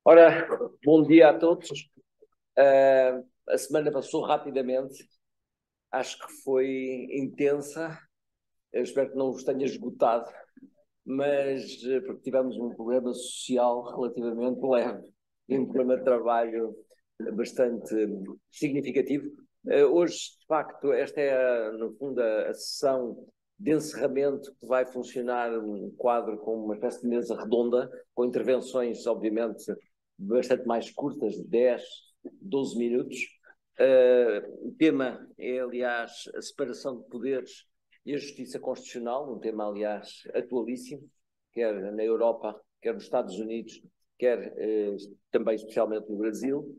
Ora, bom dia a todos. A semana passou rapidamente, acho que foi intensa. Eu espero que não vos tenha esgotado, mas porque tivemos um programa social relativamente leve e um programa de trabalho bastante significativo. Hoje, de facto, esta é, no fundo, a sessão de encerramento que vai funcionar um quadro com uma espécie de mesa redonda, com intervenções, obviamente, bastante mais curtas, de 10, 12 minutos. O tema é, aliás, a separação de poderes e a justiça constitucional, um tema, aliás, atualíssimo, quer na Europa, quer nos Estados Unidos, quer também especialmente no Brasil.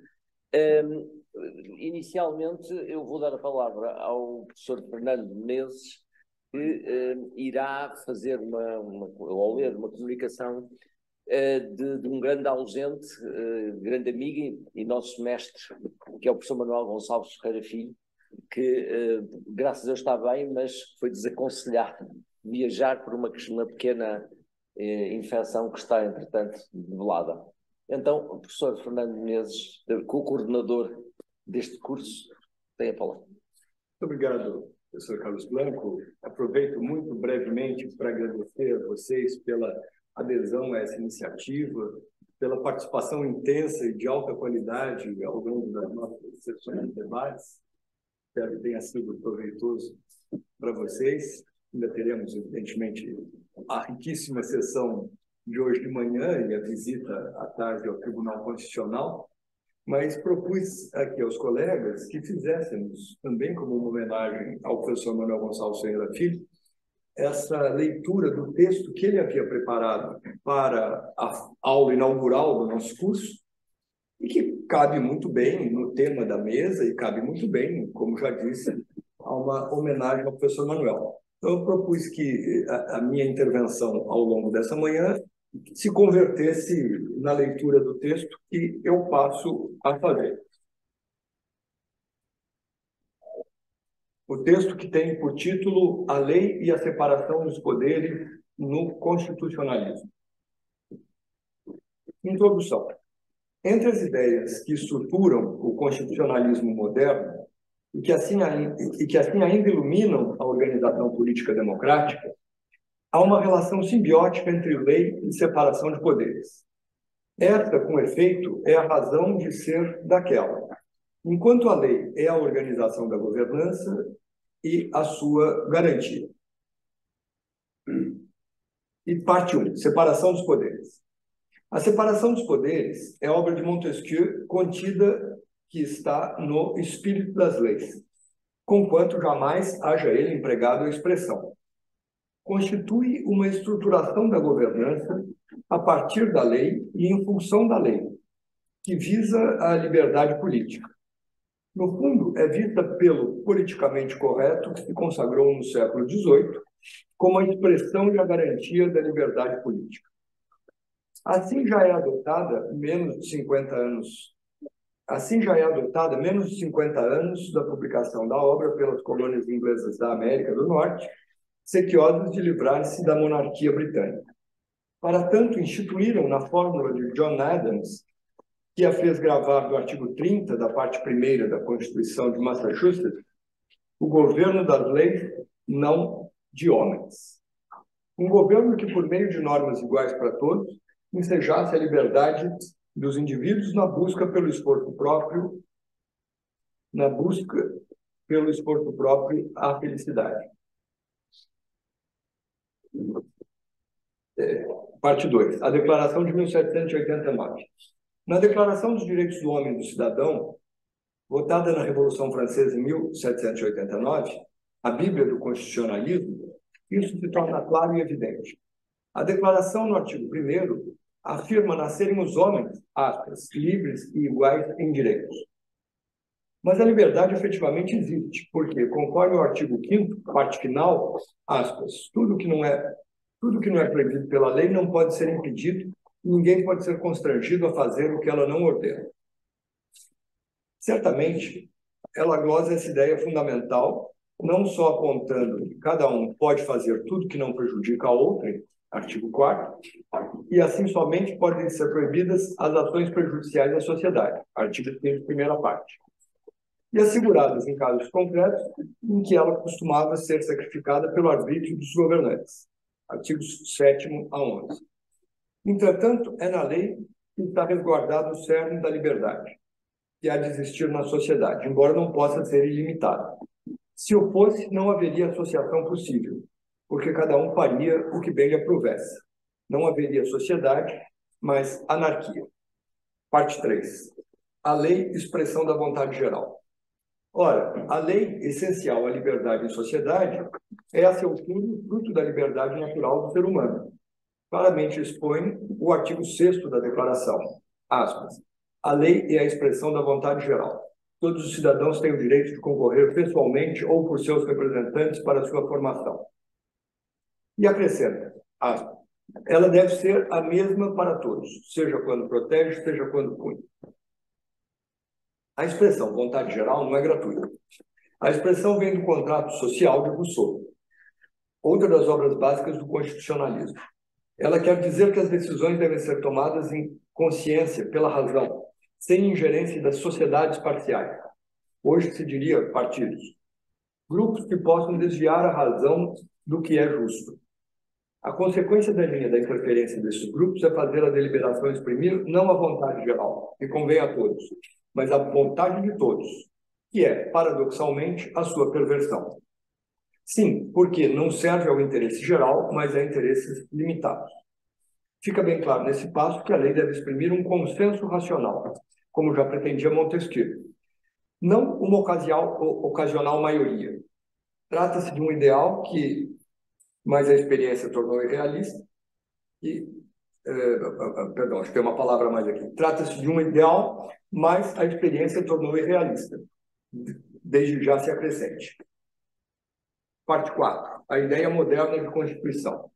Inicialmente, eu vou dar a palavra ao professor Fernando Menezes, que irá fazer ou ler uma comunicação de um grande ausente, grande amigo e nosso mestre, que é o professor Manuel Gonçalves Ferreira Filho, que, graças a Deus, está bem, mas foi desaconselhado viajar por uma pequena infecção que está, entretanto, develada. Então, o professor Fernando Menezes, co-coordenador deste curso, tem a palavra. Muito obrigado, professor Carlos Blanco. Aproveito muito brevemente para agradecer a vocês pela adesão a essa iniciativa, pela participação intensa e de alta qualidade ao longo das nossas sessões de debates. Espero que tenha sido proveitoso para vocês. Ainda teremos, evidentemente, a riquíssima sessão de hoje de manhã e a visita à tarde ao Tribunal Constitucional, mas propus aqui aos colegas que fizéssemos, também como uma homenagem ao professor Manuel Gonçalves Ferreira Filho, essa leitura do texto que ele havia preparado para a aula inaugural do nosso curso e que cabe muito bem no tema da mesa e cabe muito bem, como já disse, a uma homenagem ao professor Manuel. Então, eu propus que a minha intervenção ao longo dessa manhã se convertesse na leitura do texto que eu passo a fazer. O texto que tem por título A Lei e a Separação dos Poderes no Constitucionalismo. Introdução. Entre as ideias que estruturam o constitucionalismo moderno e que assim ainda iluminam a organização política democrática, há uma relação simbiótica entre lei e separação de poderes. Esta, com efeito, é a razão de ser daquela. Enquanto a lei é a organização da governança e a sua garantia. E parte 1, separação dos poderes. A separação dos poderes é obra de Montesquieu contida que está no espírito das leis, conquanto jamais haja ele empregado a expressão. Constitui uma estruturação da governança a partir da lei e em função da lei, que visa a liberdade política. No fundo, é vista pelo politicamente correto que se consagrou no século XVIII como a expressão e a garantia da liberdade política. Assim já é adotada menos de 50 anos da publicação da obra pelas colônias inglesas da América do Norte, sequiosas de livrar-se da monarquia britânica. Para tanto, instituíram na fórmula de John Adams, que a fez gravar do artigo 30 da parte 1ª da Constituição de Massachusetts, o governo das leis, não de homens. Um governo que, por meio de normas iguais para todos, ensejasse a liberdade dos indivíduos na busca pelo esforço próprio à felicidade. Parte 2. A Declaração de 1789. Na Declaração dos Direitos do Homem e do Cidadão, votada na Revolução Francesa em 1789, a Bíblia do Constitucionalismo, isso se torna claro e evidente. A declaração, no artigo 1º, afirma nascerem os homens, aspas, livres e iguais em direitos. Mas a liberdade efetivamente existe, porque, conforme o artigo 5º, parte final, aspas, tudo que não é proibido pela lei não pode ser impedido, ninguém pode ser constrangido a fazer o que ela não ordena. Certamente, ela glosa essa ideia fundamental, não só apontando que cada um pode fazer tudo que não prejudica a outrem, Artigo 4º. E assim somente podem ser proibidas as ações prejudiciais à sociedade. Artigo 5º, primeira parte. E asseguradas em casos concretos em que ela costumava ser sacrificada pelo arbítrio dos governantes. Artigos 7º a 11. Entretanto, é na lei que está resguardado o cerne da liberdade, que há de existir na sociedade, embora não possa ser ilimitado. Se o fosse, não haveria associação possível, porque cada um faria o que bem lhe aprovesse. Não haveria sociedade, mas anarquia. Parte 3. A lei, expressão da vontade geral. Ora, a lei essencial à liberdade em sociedade é, a seu turno, fruto da liberdade natural do ser humano. Claramente expõe o artigo 6º da Declaração, aspas, a lei é a expressão da vontade geral. Todos os cidadãos têm o direito de concorrer pessoalmente ou por seus representantes para a sua formação. E acrescenta, aspas, ela deve ser a mesma para todos, seja quando protege, seja quando pune. A expressão vontade geral não é gratuita. A expressão vem do contrato social de Rousseau, outra das obras básicas do constitucionalismo. Ela quer dizer que as decisões devem ser tomadas em consciência, pela razão, sem ingerência das sociedades parciais. Hoje se diria partidos. Grupos que possam desviar a razão do que é justo. A consequência da linha da interferência desses grupos é fazer a deliberação exprimir não a vontade geral, que convém a todos, mas a vontade de todos, que é, paradoxalmente, a sua perversão. Sim, porque não serve ao interesse geral, mas a interesses limitados. Fica bem claro nesse passo que a lei deve exprimir um consenso racional, como já pretendia Montesquieu. Não uma ocasional maioria. Trata-se de um ideal que, mas a experiência tornou irrealista. Perdão, acho que tem uma palavra a mais aqui. Trata-se de um ideal, mas a experiência tornou irrealista. Desde já se acrescente. Parte 4. A ideia moderna de Constituição.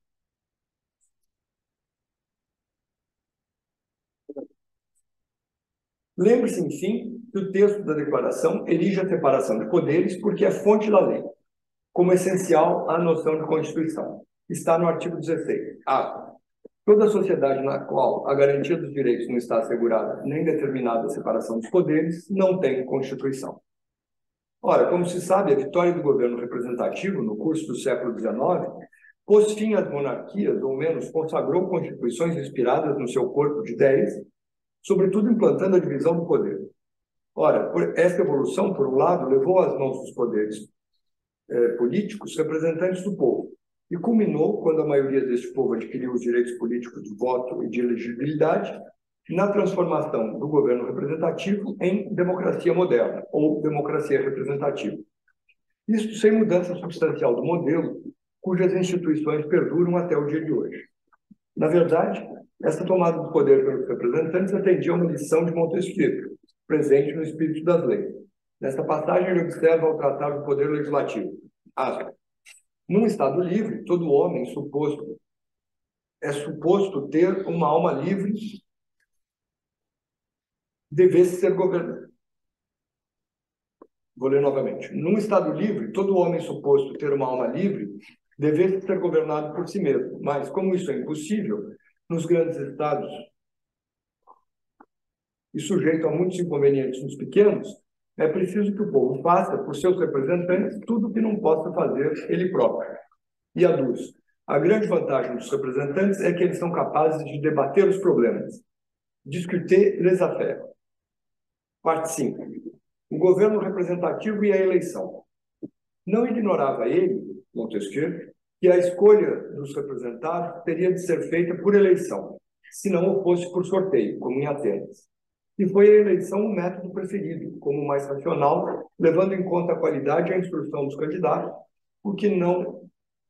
Lembre-se, enfim, que o texto da Declaração erige a separação de poderes porque é fonte da lei, como essencial à noção de Constituição. Está no artigo 16. Toda sociedade na qual a garantia dos direitos não está assegurada nem determinada a separação dos poderes não tem Constituição. Ora, como se sabe, a vitória do governo representativo no curso do século XIX pôs fim às monarquias, ou menos consagrou constituições inspiradas no seu corpo de ideias, sobretudo implantando a divisão do poder. Ora, esta evolução, por um lado, levou às mãos dos poderes políticos representantes do povo, e culminou quando a maioria deste povo adquiriu os direitos políticos de voto e de elegibilidade na transformação do governo representativo em democracia moderna, ou democracia representativa. Isto sem mudança substancial do modelo, cujas instituições perduram até o dia de hoje. Na verdade, essa tomada do poder pelos representantes atendia a uma lição de Montesquieu, presente no espírito das leis. Nesta passagem, ele observa ao tratar do poder legislativo. Num Estado livre, todo homem é suposto ter uma alma livre, devesse ser governado. Vou ler novamente. Num Estado livre, todo homem suposto ter uma alma livre devesse ser governado por si mesmo. Mas, como isso é impossível, nos grandes estados e sujeito a muitos inconvenientes nos pequenos, é preciso que o povo faça, por seus representantes, tudo o que não possa fazer ele próprio. E aduz: a grande vantagem dos representantes é que eles são capazes de debater os problemas. Discuter les affaires. Parte 5. O governo representativo e a eleição. Não ignorava ele, Montesquieu, que a escolha dos representados teria de ser feita por eleição, se não o fosse por sorteio, como em Atenas. E foi a eleição o método preferido, como o mais racional, levando em conta a qualidade e a instrução dos candidatos, o que não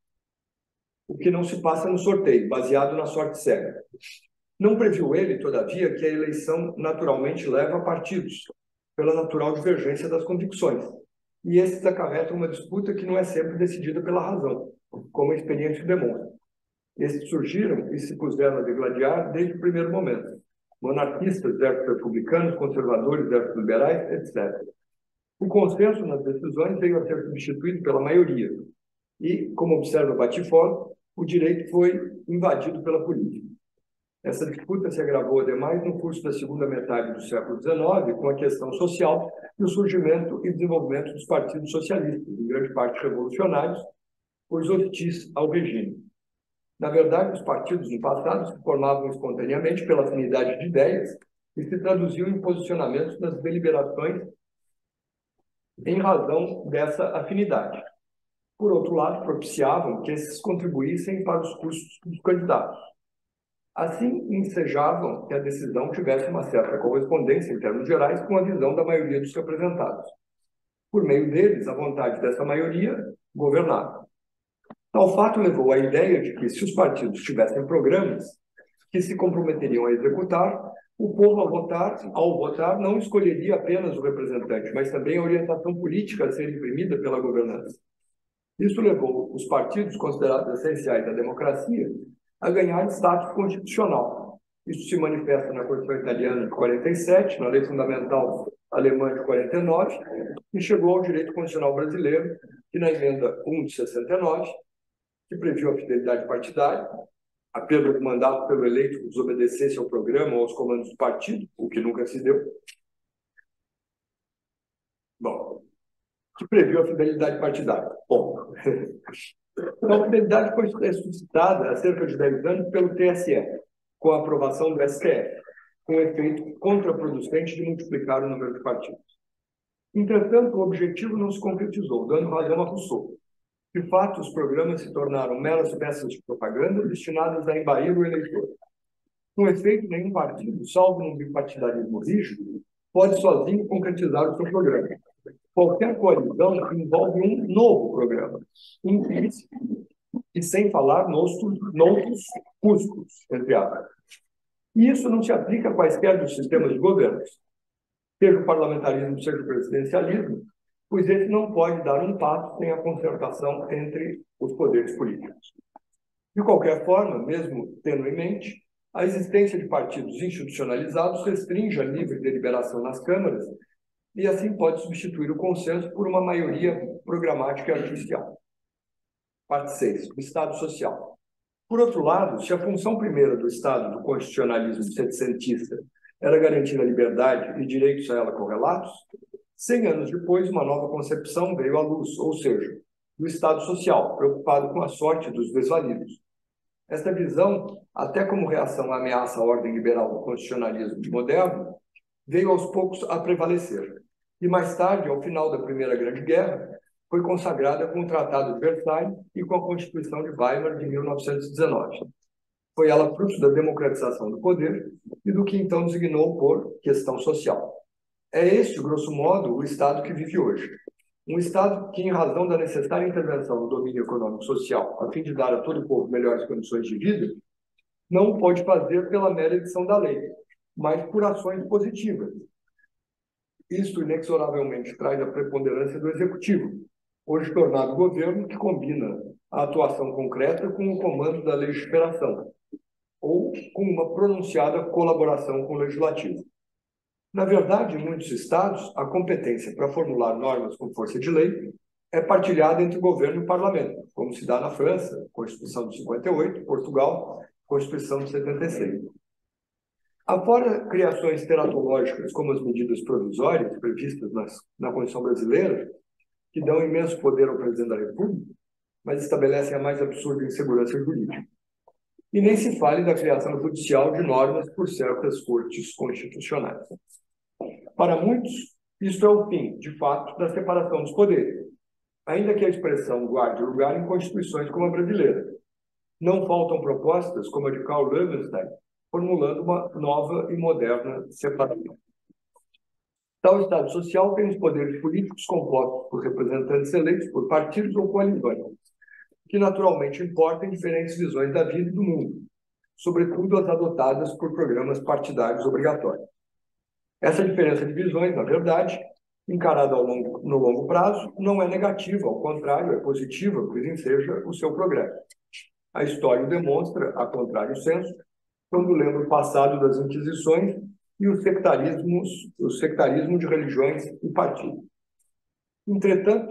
se passa no sorteio, baseado na sorte cega. Não previu ele, todavia, que a eleição naturalmente leva a partidos, pela natural divergência das convicções. E esses acarretam uma disputa que não é sempre decidida pela razão, como a experiência demonstra. Esses surgiram e se puseram a degladiar desde o primeiro momento. Monarquistas versus republicanos, conservadores versus liberais, etc. O consenso nas decisões veio a ser substituído pela maioria. E, como observa Batifor, o direito foi invadido pela política. Essa disputa se agravou, ademais, no curso da segunda metade do século XIX, com a questão social e o surgimento e desenvolvimento dos partidos socialistas, em grande parte revolucionários, pois hostis ao regime. Na verdade, os partidos, no passado, se formavam espontaneamente pela afinidade de ideias e se traduziam em posicionamentos nas deliberações em razão dessa afinidade. Por outro lado, propiciavam que esses contribuíssem para os custos dos candidatos. Assim, ensejavam que a decisão tivesse uma certa correspondência, em termos gerais, com a visão da maioria dos representados. Por meio deles, a vontade dessa maioria governava. Tal fato levou à ideia de que, se os partidos tivessem programas que se comprometeriam a executar, o povo, ao votar, não escolheria apenas o representante, mas também a orientação política a ser imprimida pela governança. Isso levou os partidos considerados essenciais da democracia a ganhar status constitucional. Isso se manifesta na Constituição Italiana de 47, na Lei Fundamental Alemã de 49, e chegou ao direito constitucional brasileiro, que na Emenda 1 de 69, que previu a fidelidade partidária, a perda do mandato pelo eleito que desobedecesse ao programa ou aos comandos do partido, o que nunca se deu. Bom, que previu a fidelidade partidária. Bom, então, a fidelidade foi suscitada há cerca de 10 anos pelo TSE, com a aprovação do STF, com o efeito contraproducente de multiplicar o número de partidos. Entretanto, o objetivo não se concretizou, dando razão a Rousseau. De fato, os programas se tornaram meras peças de propaganda destinadas a embair o eleitor. Com efeito, nenhum partido, salvo num bipartidarismo rígido, pode sozinho concretizar o seu programa. Qualquer coalizão envolve um novo programa, implícito, e sem falar nos custos, entre aspas. E isso não se aplica a quaisquer dos sistemas de governo, seja o parlamentarismo, seja o presidencialismo, pois esse não pode dar um passo sem a concertação entre os poderes políticos. De qualquer forma, mesmo tendo em mente, a existência de partidos institucionalizados restringe a livre deliberação nas câmaras e assim pode substituir o consenso por uma maioria programática e artificial. Parte 6. O Estado Social. Por outro lado, se a função primeira do Estado do constitucionalismo setecentista era garantir a liberdade e direitos a ela correlatos, 100 anos depois, uma nova concepção veio à luz, ou seja, do Estado Social, preocupado com a sorte dos desvalidos. Esta visão, até como reação à ameaça à ordem liberal do constitucionalismo moderno, veio aos poucos a prevalecer. E mais tarde, ao final da Primeira Grande Guerra, foi consagrada com o Tratado de Versailles e com a Constituição de Weimar de 1919. Foi ela fruto da democratização do poder e do que então designou por questão social. É este, grosso modo, o Estado que vive hoje. Um Estado que, em razão da necessária intervenção no domínio econômico-social, a fim de dar a todo o povo melhores condições de vida, não pode fazer pela mera edição da lei, mas por ações positivas. Isto, inexoravelmente, traz a preponderância do Executivo, hoje tornado governo que combina a atuação concreta com o comando da legiferação, ou com uma pronunciada colaboração com o Legislativo. Na verdade, em muitos estados, a competência para formular normas com força de lei é partilhada entre o governo e o parlamento, como se dá na França, Constituição de 58, Portugal, Constituição de 76. Afora criações teratológicas, como as medidas provisórias previstas na Constituição brasileira, que dão imenso poder ao presidente da República, mas estabelecem a mais absurda insegurança jurídica. E nem se fale da criação judicial de normas por certas cortes constitucionais. Para muitos, isto é o fim, de fato, da separação dos poderes, ainda que a expressão guarde lugar em constituições como a brasileira. Não faltam propostas, como a de Karl Löwenstein, formulando uma nova e moderna separação. Tal Estado Social tem os poderes políticos compostos por representantes eleitos por partidos ou coalizões, que naturalmente importam diferentes visões da vida e do mundo, sobretudo as adotadas por programas partidários obrigatórios. Essa diferença de visões, na verdade, encarada no longo prazo, não é negativa, ao contrário, é positiva, pois enseja o seu progresso. A história o demonstra, a contrário senso, quando lembra o passado das Inquisições e o sectarismo de religiões e partidos. Entretanto,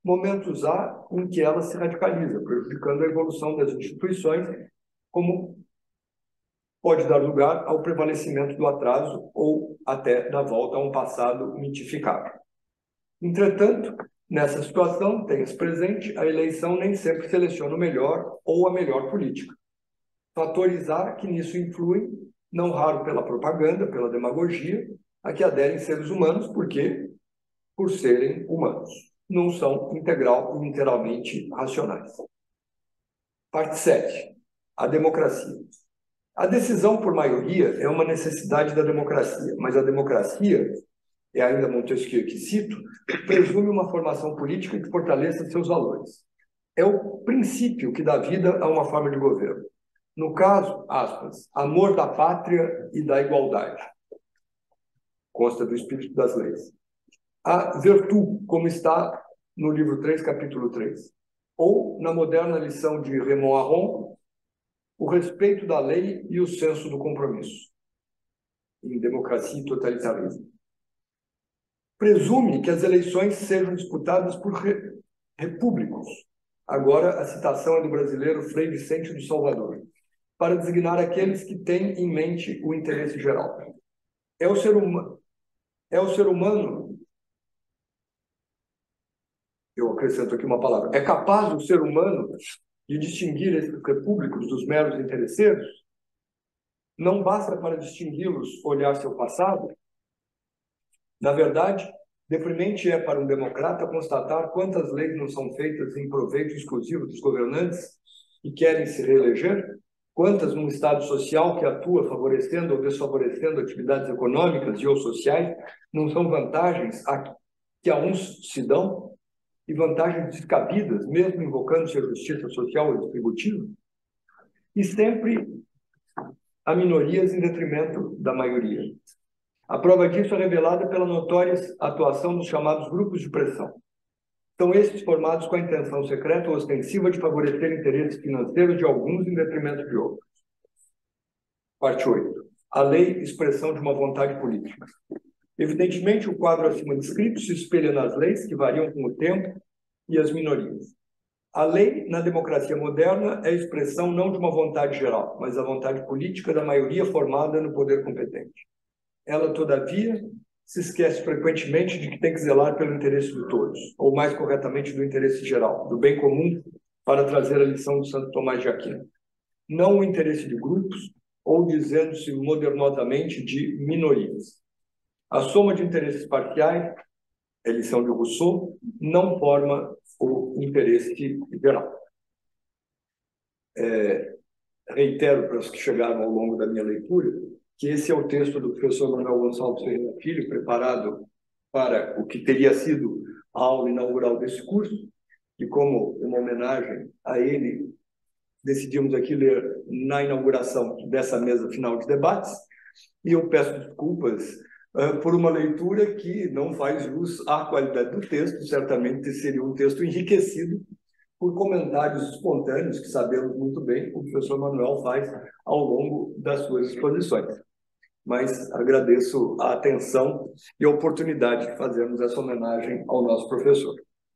momentos há em que ela se radicaliza, prejudicando a evolução das instituições, como pode dar lugar ao prevalecimento do atraso ou até da volta a um passado mitificado. Entretanto, nessa situação, tenha-se presente, a eleição nem sempre seleciona o melhor ou a melhor política. Fatores há que nisso influem, não raro pela propaganda, pela demagogia, a que aderem seres humanos, porque, por serem humanos, não são integral e inteiramente racionais. Parte 7. A democracia. A decisão por maioria é uma necessidade da democracia, mas a democracia, é ainda Montesquieu que cito, presume uma formação política que fortaleça seus valores. É o princípio que dá vida a uma forma de governo. No caso, aspas, amor da pátria e da igualdade. Consta do espírito das leis. A virtude, como está no livro 3, capítulo 3. Ou, na moderna lição de Raymond Aron, o respeito da lei e o senso do compromisso. Em Democracia e Totalitarismo. Presume que as eleições sejam disputadas por repúblicos. Agora, a citação é do brasileiro Frei Vicente do Salvador, para designar aqueles que têm em mente o interesse geral. É o ser humano, eu acrescento aqui uma palavra, é capaz o ser humano de distinguir esses repúblicos dos meros interesseiros? Não basta para distingui-los olhar seu passado? Na verdade, deprimente é para um democrata constatar quantas leis não são feitas em proveito exclusivo dos governantes que querem se reeleger, quantas num Estado social que atua favorecendo ou desfavorecendo atividades econômicas e ou sociais não são vantagens que a uns se dão e vantagens descabidas, mesmo invocando-se a justiça social ou distributiva, e sempre há minorias em detrimento da maioria. A prova disso é revelada pela notória atuação dos chamados grupos de pressão. São estes formados com a intenção secreta ou ostensiva de favorecer interesses financeiros de alguns em detrimento de outros. Parte 8. A lei, expressão de uma vontade política. Evidentemente, o quadro acima descrito se espelha nas leis, que variam com o tempo, e as minorias. A lei, na democracia moderna, é a expressão não de uma vontade geral, mas da vontade política da maioria formada no poder competente. Ela, todavia, se esquece frequentemente de que tem que zelar pelo interesse de todos, ou mais corretamente do interesse geral, do bem comum, para trazer a lição de Santo Tomás de Aquino. Não o interesse de grupos, ou dizendo-se modernosamente de minorias. A soma de interesses parciais, a lição de Rousseau, não forma o interesse geral. Reitero para os que chegaram ao longo da minha leitura que esse é o texto do professor Manuel Gonçalves Ferreira Filho, preparado para o que teria sido a aula inaugural desse curso, e como uma homenagem a ele, decidimos aqui ler na inauguração dessa mesa final de debates, e eu peço desculpas por uma leitura que não faz jus à qualidade do texto, certamente seria um texto enriquecido por comentários espontâneos, que sabemos muito bem o professor Manuel faz ao longo das suas exposições. Mas agradeço a atenção e a oportunidade de fazermos essa homenagem ao nosso professor.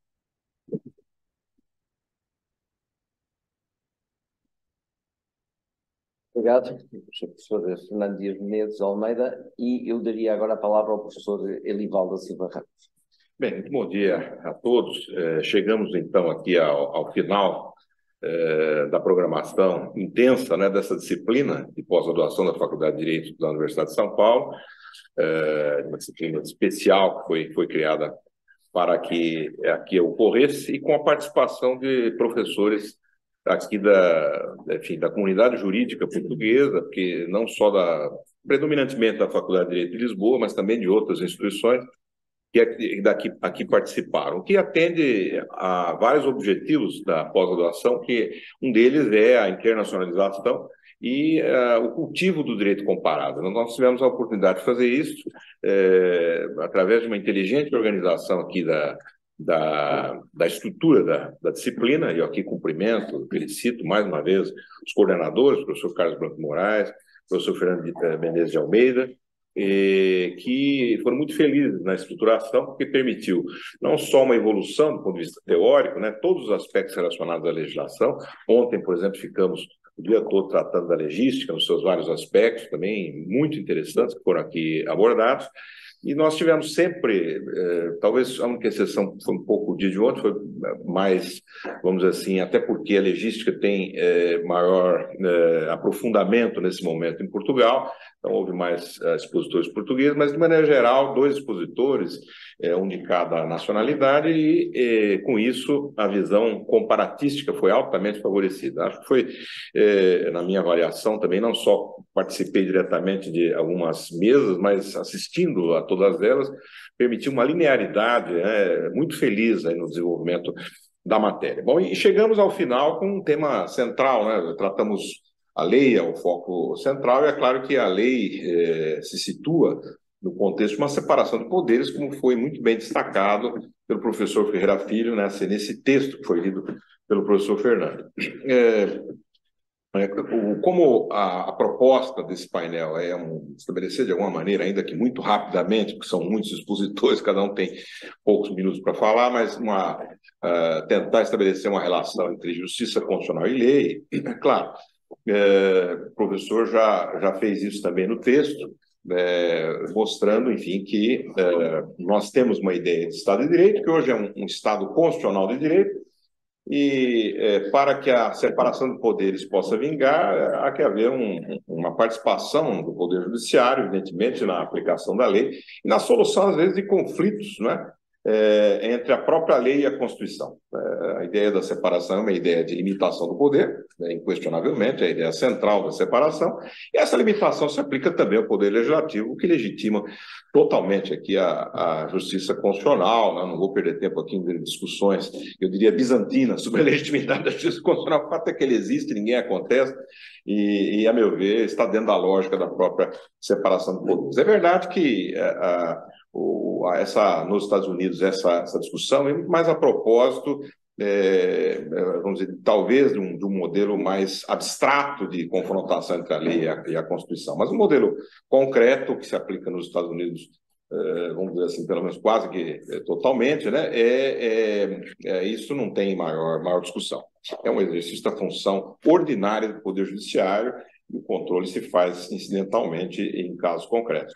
Obrigado, professor Fernando Dias Menezes Almeida, e eu daria agora a palavra ao professor Elivaldo Silva Ramos. Bem, muito bom dia a todos. Chegamos então aqui ao final da programação intensa, né, dessa disciplina de pós-graduação da Faculdade de Direito da Universidade de São Paulo, uma disciplina especial que foi criada para que aqui ocorresse, e com a participação de professores aqui da comunidade jurídica portuguesa, porque não só predominantemente da Faculdade de Direito de Lisboa, mas também de outras instituições que aqui participaram, que atende a vários objetivos da pós-graduação, que um deles é a internacionalização e o cultivo do direito comparado. Nós tivemos a oportunidade de fazer isso através de uma inteligente organização aqui da estrutura da disciplina, e eu aqui cumprimento, felicito mais uma vez os coordenadores, o professor Carlos Branco Moraes, o professor Fernando Menezes de Almeida, que foram muito felizes na estruturação, porque permitiu não só uma evolução do ponto de vista teórico, né, todos os aspectos relacionados à legislação. Ontem, por exemplo, ficamos o dia todo tratando da legística, nos seus vários aspectos, também muito interessantes, que foram aqui abordados. E nós tivemos sempre, talvez a única exceção foi um pouco o dia de ontem, foi mais, vamos dizer assim, até porque a legística tem maior aprofundamento nesse momento em Portugal, então houve mais expositores portugueses, mas de maneira geral, 2 expositores, um de cada nacionalidade, e com isso a visão comparatística foi altamente favorecida. Acho que foi, na minha avaliação também, não só participei diretamente de algumas mesas, mas assistindo a todas elas, permitiu uma linearidade muito feliz aí no desenvolvimento da matéria. Bom, e chegamos ao final com um tema central, né? Tratamos a lei, é o foco central, e é claro que a lei se situa no contexto de uma separação de poderes, como foi muito bem destacado pelo professor Ferreira Filho nesse texto que foi lido pelo professor Fernando. Como a proposta desse painel é estabelecer de alguma maneira, ainda que muito rapidamente, porque são muitos expositores, cada um tem poucos minutos para falar, mas tentar estabelecer uma relação entre justiça constitucional e lei. Claro, o professor já fez isso também no texto, mostrando, enfim, que nós temos uma ideia de Estado de Direito, que hoje é um Estado constitucional de direito, e para que a separação de poderes possa vingar, há que haver uma participação do Poder Judiciário, evidentemente, na aplicação da lei e na solução, às vezes, de conflitos, né, entre a própria lei e a Constituição. A ideia da separação é uma ideia de limitação do poder, inquestionavelmente, é a ideia central da separação, e essa limitação se aplica também ao Poder Legislativo, o que legitima totalmente aqui a justiça constitucional, né? Não vou perder tempo aqui em discussões, eu diria, bizantinas sobre a legitimidade da justiça constitucional. O fato é que ele existe, ninguém a contesta, e, a meu ver, está dentro da lógica da própria separação de poderes. É verdade que nos Estados Unidos essa discussão é muito mais a propósito, vamos dizer, talvez de um modelo mais abstrato de confrontação entre a lei e a Constituição, mas um modelo concreto que se aplica nos Estados Unidos, vamos dizer assim, pelo menos quase que totalmente, né? Isso não tem maior discussão. É um exercício da função ordinária do Poder Judiciário e o controle se faz incidentalmente em casos concretos.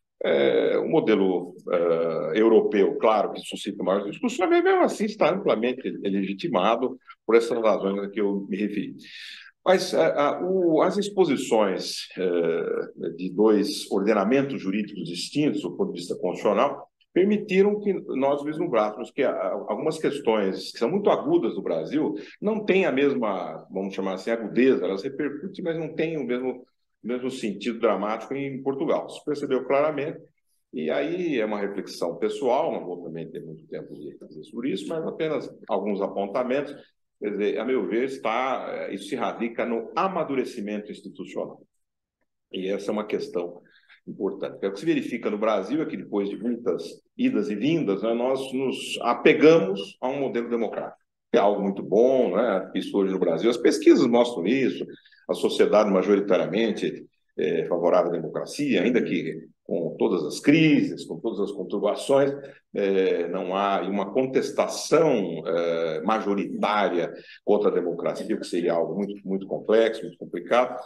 O modelo europeu, claro, que suscita maiores discussões, mas mesmo assim está amplamente legitimado por essas razões a que eu me referi. Mas as exposições de 2 ordenamentos jurídicos distintos do ponto de vista constitucional permitiram que nós vislumbrássemos que algumas questões que são muito agudas no Brasil não têm a mesma, vamos chamar assim, agudeza, elas repercutem, mas não têm o mesmo sentido dramático em Portugal. Isso percebeu claramente, e aí é uma reflexão pessoal, não vou também ter muito tempo de fazer sobre isso, mas apenas alguns apontamentos. Quer dizer, a meu ver, isso se radica no amadurecimento institucional. E essa é uma questão importante. O que se verifica no Brasil é que, depois de muitas idas e vindas, né, nós nos apegamos a um modelo democrático. É algo muito bom, né? Isso hoje no Brasil. As pesquisas mostram isso, a sociedade majoritariamente favorável à democracia, ainda que com todas as crises, com todas as conturbações, não há uma contestação majoritária contra a democracia, o que seria algo muito, muito complexo, muito complicado.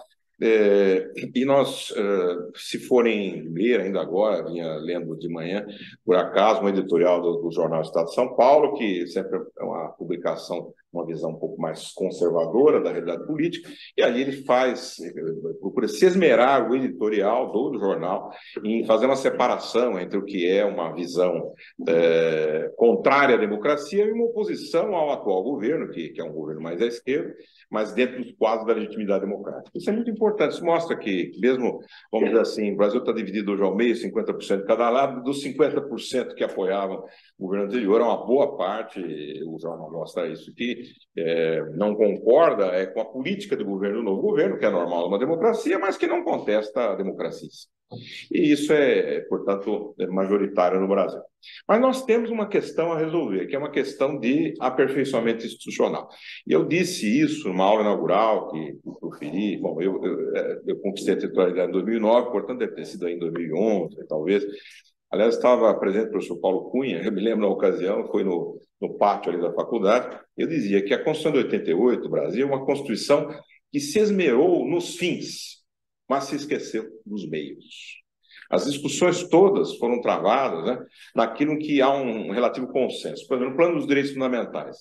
E nós, se forem ler ainda agora, vinha lendo de manhã, por acaso, um editorial do Jornal Estado de São Paulo, que sempre é uma publicação, uma visão um pouco mais conservadora da realidade política, e ali ele procura se esmerar, o editorial do jornal, em fazer uma separação entre o que é uma visão contrária à democracia e uma oposição ao atual governo, que é um governo mais à esquerda, mas dentro dos quadros da legitimidade democrática. Isso é muito importante, isso mostra que, mesmo, vamos dizer assim, o Brasil está dividido hoje ao meio, 50% de cada lado, dos 50% que apoiavam o governo anterior, uma boa parte, o jornal mostra isso, que não concorda com a política do novo governo, que é normal numa democracia, mas que não contesta a democracia. E isso portanto, majoritário no Brasil. Mas nós temos uma questão a resolver, que é uma questão de aperfeiçoamento institucional. E eu disse isso numa aula inaugural que proferi. Bom, eu conquistei a titularidade em 2009, portanto, deve ter sido aí em 2011, talvez. Aliás, estava presente o professor Paulo Cunha, eu me lembro na ocasião, foi no pátio ali da faculdade, eu dizia que a Constituição de 88 do Brasil é uma Constituição que se esmerou nos fins, mas se esqueceu dos meios. As discussões todas foram travadas, né, naquilo em que há um relativo consenso. Por exemplo, no plano dos direitos fundamentais.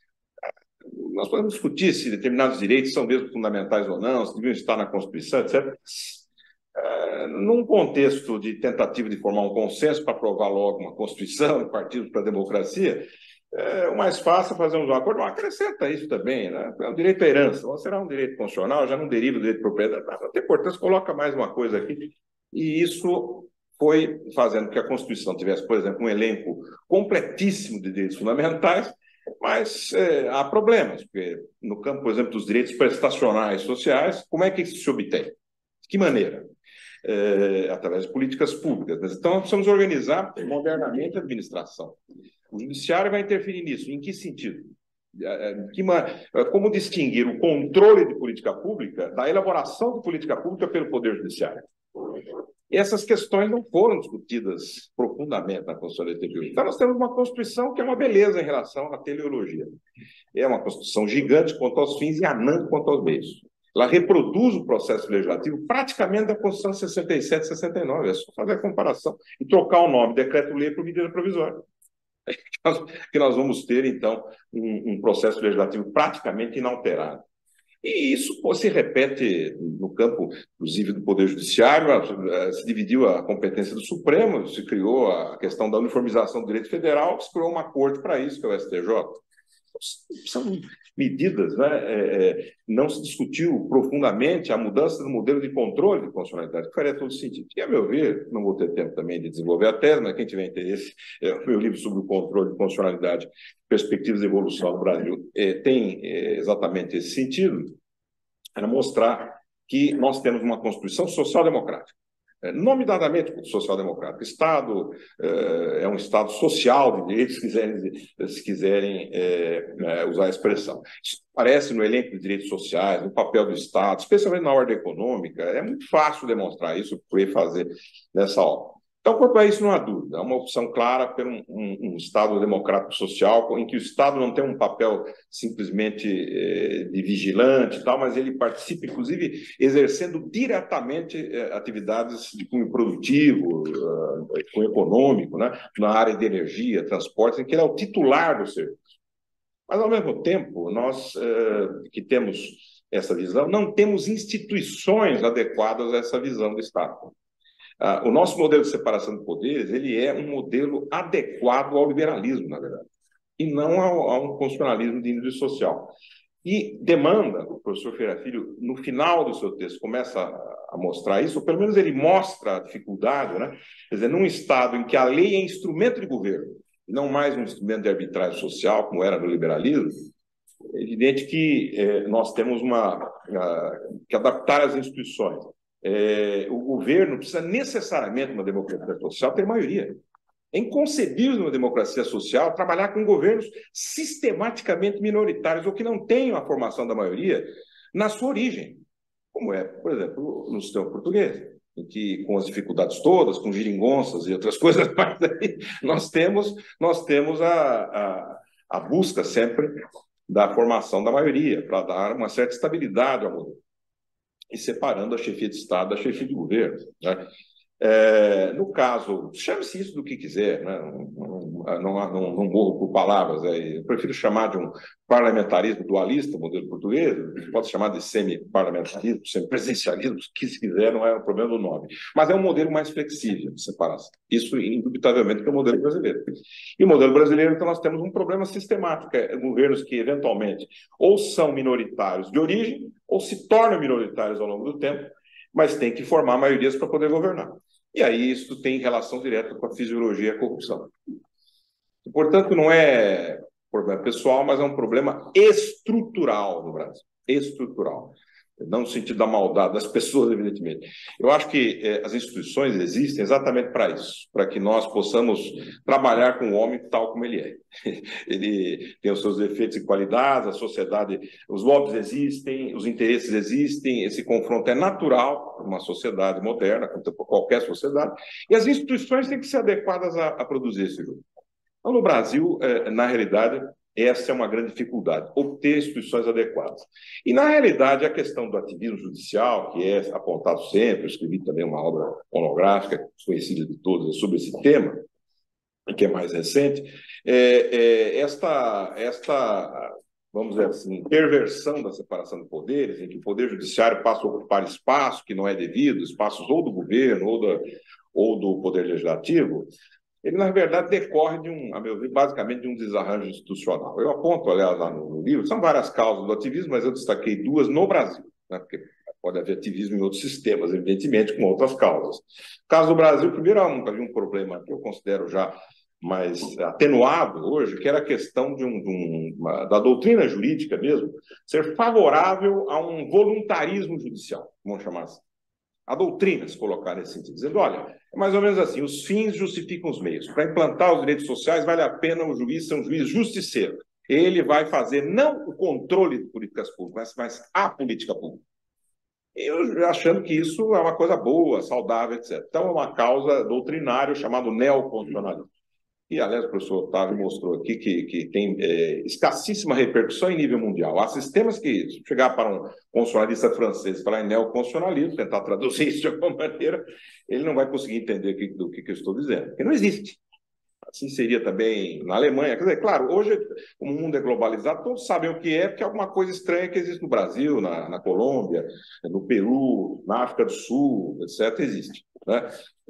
Nós podemos discutir se determinados direitos são mesmo fundamentais ou não, se deviam estar na Constituição, etc. Num contexto de tentativa de formar um consenso para aprovar logo uma Constituição, partidos para a democracia, o mais fácil é fazer um acordo, mas acrescenta isso também, né? É o direito à herança, ou será um direito constitucional, já não deriva do direito de propriedade, mas não tem importância, coloca mais uma coisa aqui. E isso foi fazendo que a Constituição tivesse, por exemplo, um elenco completíssimo de direitos fundamentais, mas há problemas, porque no campo, por exemplo, dos direitos prestacionais sociais, como é que isso se obtém? De que maneira? Através de políticas públicas. Então, nós precisamos organizar modernamente a administração. O judiciário vai interferir nisso. Em que sentido? Como distinguir o controle de política pública da elaboração de política pública pelo Poder Judiciário? Essas questões não foram discutidas profundamente na Constituição de 88. Então, nós temos uma Constituição que é uma beleza em relação à teleologia. É uma Constituição gigante quanto aos fins e anã quanto aos meios. Ela reproduz o processo legislativo praticamente da Constituição de 67 e 69. É só fazer a comparação e trocar o nome decreto-lei por medida provisória. Que nós vamos ter, então, um processo legislativo praticamente inalterado. E isso se repete no campo, inclusive, do Poder Judiciário. Se dividiu a competência do Supremo, se criou a questão da uniformização do direito federal, se criou uma corte para isso, que é o STJ. São medidas, né? Não se discutiu profundamente a mudança do modelo de controle de constitucionalidade, que faria todo sentido. E, a meu ver, não vou ter tempo também de desenvolver a tese, mas quem tiver interesse, o meu livro sobre o controle de constitucionalidade, perspectivas de evolução no Brasil, tem exatamente esse sentido, era mostrar que nós temos uma Constituição social-democrática. Nominadamente social-democrático. O Estado é um Estado social de direitos, se quiserem usar a expressão. Isso aparece no elenco de direitos sociais, no papel do Estado, especialmente na ordem econômica. É muito fácil demonstrar isso, que eu ia fazer nessa aula. Então, quanto a isso, não há dúvida. É uma opção clara por um Estado democrático social, em que o Estado não tem um papel simplesmente de vigilante e tal, mas ele participa, inclusive, exercendo diretamente atividades de cunho produtivo, cunho econômico, né, na área de energia, transportes, em que ele é o titular do serviço. Mas, ao mesmo tempo, nós que temos essa visão, não temos instituições adequadas a essa visão do Estado. O nosso modelo de separação de poderes, ele é um modelo adequado ao liberalismo, na verdade, e não a um constitucionalismo de índole social. E demanda, o professor Ferreira Filho, no final do seu texto, começa a mostrar isso, ou pelo menos ele mostra a dificuldade, né? Quer dizer, num Estado em que a lei é instrumento de governo, não mais um instrumento de arbitragem social, como era no liberalismo, é evidente que nós temos que adaptar as instituições. O governo precisa necessariamente, numa democracia social, ter maioria. É inconcebível numa democracia social trabalhar com governos sistematicamente minoritários ou que não tenham a formação da maioria na sua origem, como é, por exemplo, no sistema português, em que, com as dificuldades todas, com geringonças e outras coisas, mas aí nós temos a busca sempre da formação da maioria, para dar uma certa estabilidade ao modelo, e separando a chefia de Estado da chefia de governo, né? No caso, chame-se isso do que quiser, né? Não morro por palavras, eu prefiro chamar de um parlamentarismo dualista, modelo português, pode chamar de semi-parlamentarismo, semi-presidencialismo, que se quiser, não é o problema do nome, mas é um modelo mais flexível de separação. Isso, indubitavelmente, que é o modelo brasileiro. E o modelo brasileiro, então, nós temos um problema sistemático, governos que, eventualmente, ou são minoritários de origem, ou se tornam minoritários ao longo do tempo, mas tem que formar maiorias para poder governar. E aí isso tem relação direta com a fisiologia e a corrupção. E, portanto, não é problema pessoal, mas é um problema estrutural no Brasil. Estrutural. não no sentido da maldade das pessoas, evidentemente. Eu acho que as instituições existem exatamente para isso, para que nós possamos trabalhar com o homem tal como ele é. Ele tem os seus defeitos e qualidades, a sociedade, os lobbies existem, os interesses existem, esse confronto é natural numa sociedade moderna, como qualquer sociedade, e as instituições têm que ser adequadas a produzir esse jogo. Então, no Brasil, na realidade, essa é uma grande dificuldade, obter instituições adequadas. E, na realidade, a questão do ativismo judicial, que é apontado sempre, eu escrevi também uma obra monográfica, conhecida de todos, sobre esse tema, que é mais recente, vamos dizer assim, perversão da separação de poderes, em que o Poder Judiciário passa a ocupar espaço que não é devido, espaços ou do governo ou do Poder Legislativo, ele, na verdade, decorre a meu ver, basicamente de um desarranjo institucional. Eu aponto, aliás, lá no livro, são várias causas do ativismo, mas eu destaquei duas no Brasil, né, porque pode haver ativismo em outros sistemas, evidentemente, com outras causas. No caso do Brasil, primeiro havia um problema que eu considero já mais atenuado hoje, que era a questão da doutrina jurídica mesmo, ser favorável a um voluntarismo judicial, vamos chamar assim. A doutrina se colocar nesse sentido, dizendo, olha, é mais ou menos assim, os fins justificam os meios. Para implantar os direitos sociais, vale a pena o juiz ser um juiz justiceiro. Ele vai fazer não o controle de políticas públicas, mas a política pública. Eu achando que isso é uma coisa boa, saudável, etc. Então, é uma causa doutrinária chamada neoconstitucionalismo. E, aliás, o professor Otávio mostrou aqui que tem escassíssima repercussão em nível mundial. Há sistemas que, se chegar para um constitucionalista francês e falar em neoconstitucionalismo, tentar traduzir isso de alguma maneira, ele não vai conseguir entender do que eu estou dizendo, porque não existe. Assim seria também na Alemanha. Quer dizer, claro, hoje, como o mundo é globalizado, todos sabem o que é, porque é alguma coisa estranha que existe no Brasil, na Colômbia, no Peru, na África do Sul, etc., existe. Né?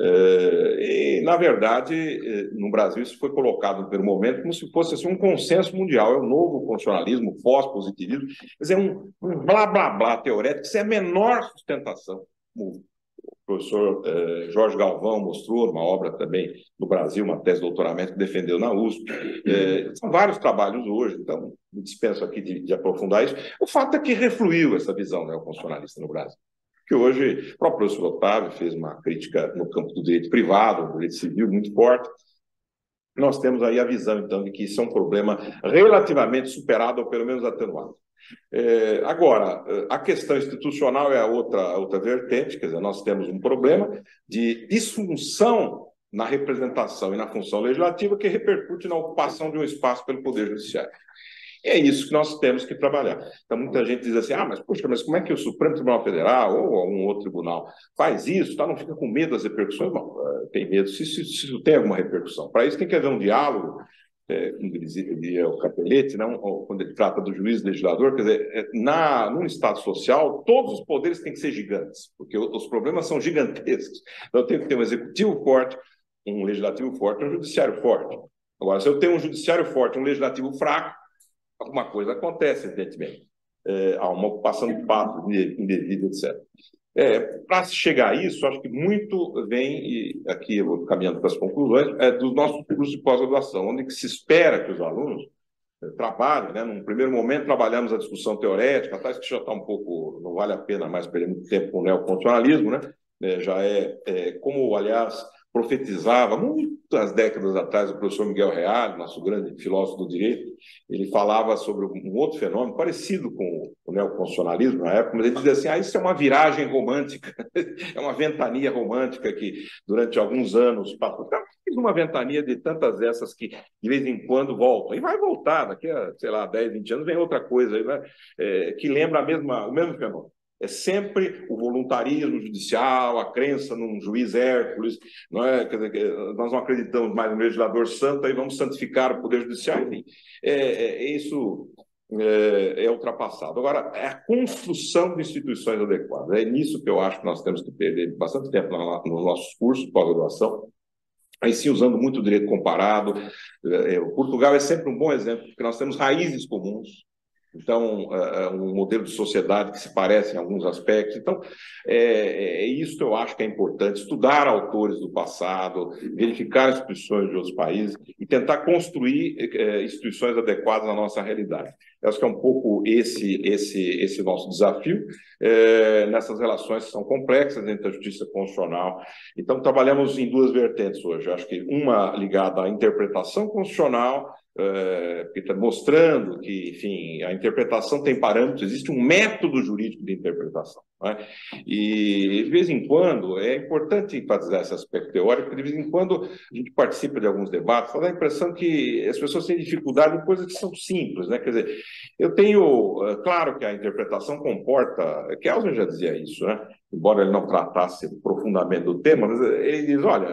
E, na verdade, no Brasil, isso foi colocado no primeiro momento como se fosse assim, um consenso mundial. É o novo constitucionalismo, pós-positivismo. Quer dizer, um blá-blá-blá teorético sem a menor sustentação. O professor Jorge Galvão mostrou numa obra também no Brasil, uma tese de doutoramento que defendeu na USP. São vários trabalhos hoje, então me dispenso aqui de aprofundar isso. O fato é que refluiu essa visão neoconstitucionalista no Brasil. Que hoje, o próprio professor Otávio fez uma crítica no campo do direito privado, do direito civil, muito forte. Nós temos aí a visão, então, de que isso é um problema relativamente superado, ou pelo menos atenuado. Agora, a questão institucional é a outra vertente, quer dizer, nós temos um problema de disfunção na representação e na função legislativa que repercute na ocupação de um espaço pelo Poder Judiciário. E é isso que nós temos que trabalhar. Então, muita gente diz assim, mas poxa, mas como é que o Supremo Tribunal Federal ou algum outro tribunal faz isso, tá? Não fica com medo das repercussões? Não, tem medo se isso tem alguma repercussão. Para isso tem que haver um diálogo, como dizia o Capelletti, não, quando ele trata do juiz legislador, quer dizer, num Estado social, todos os poderes têm que ser gigantes, porque os problemas são gigantescos. Então, tem que ter um executivo forte, um legislativo forte, um judiciário forte. Agora, se eu tenho um judiciário forte, um legislativo fraco, alguma coisa acontece, evidentemente. Há uma ocupação de espaço indevida, etc. Para se chegar a isso, acho que muito vem, e aqui eu vou caminhando para as conclusões, dos nossos cursos de pós-graduação, onde que se espera que os alunos trabalhem, né? Num primeiro momento trabalhamos a discussão teorética, tá? Isso que já está um pouco, não vale a pena mais perder muito tempo com o neoconstitucionalismo, né? Já como, aliás, profetizava muitas décadas atrás o professor Miguel Reale, nosso grande filósofo do direito. Ele falava sobre um outro fenômeno parecido com o neoconstitucionalismo na época, mas ele dizia assim, isso é uma viragem romântica, é uma ventania romântica que durante alguns anos passou. Uma ventania de tantas dessas que de vez em quando voltam, e vai voltar, daqui a, sei lá, 10, 20 anos vem outra coisa aí, né? Que lembra o mesmo fenômeno. É sempre o voluntarismo judicial, a crença num juiz Hércules, não é? Quer dizer, nós não acreditamos mais no legislador santo, aí vamos santificar o Poder Judiciário, enfim. Isso é ultrapassado. Agora, é a construção de instituições adequadas. É nisso que eu acho que nós temos que perder bastante tempo nos nossos cursos de pós-graduação. Aí sim, usando muito o direito comparado. Portugal é sempre um bom exemplo, porque nós temos raízes comuns. Então, um modelo de sociedade que se parece em alguns aspectos. Então, isso que eu acho que é importante, estudar autores do passado, verificar instituições de outros países e tentar construir instituições adequadas à nossa realidade. Eu acho que é um pouco esse nosso desafio nessas relações que são complexas entre a justiça constitucional. Então, trabalhamos em duas vertentes hoje. Eu acho que uma ligada à interpretação constitucional, que está mostrando que, enfim, a interpretação tem parâmetros, existe um método jurídico de interpretação, não é? E, de vez em quando, é importante enfatizar esse aspecto teórico, porque, de vez em quando, a gente participa de alguns debates, dá a impressão que as pessoas têm dificuldade em coisas que são simples, né? Quer dizer, eu tenho, claro que a interpretação comporta, Kelsen já dizia isso, né? Embora ele não tratasse profundamente do tema, mas ele diz, olha,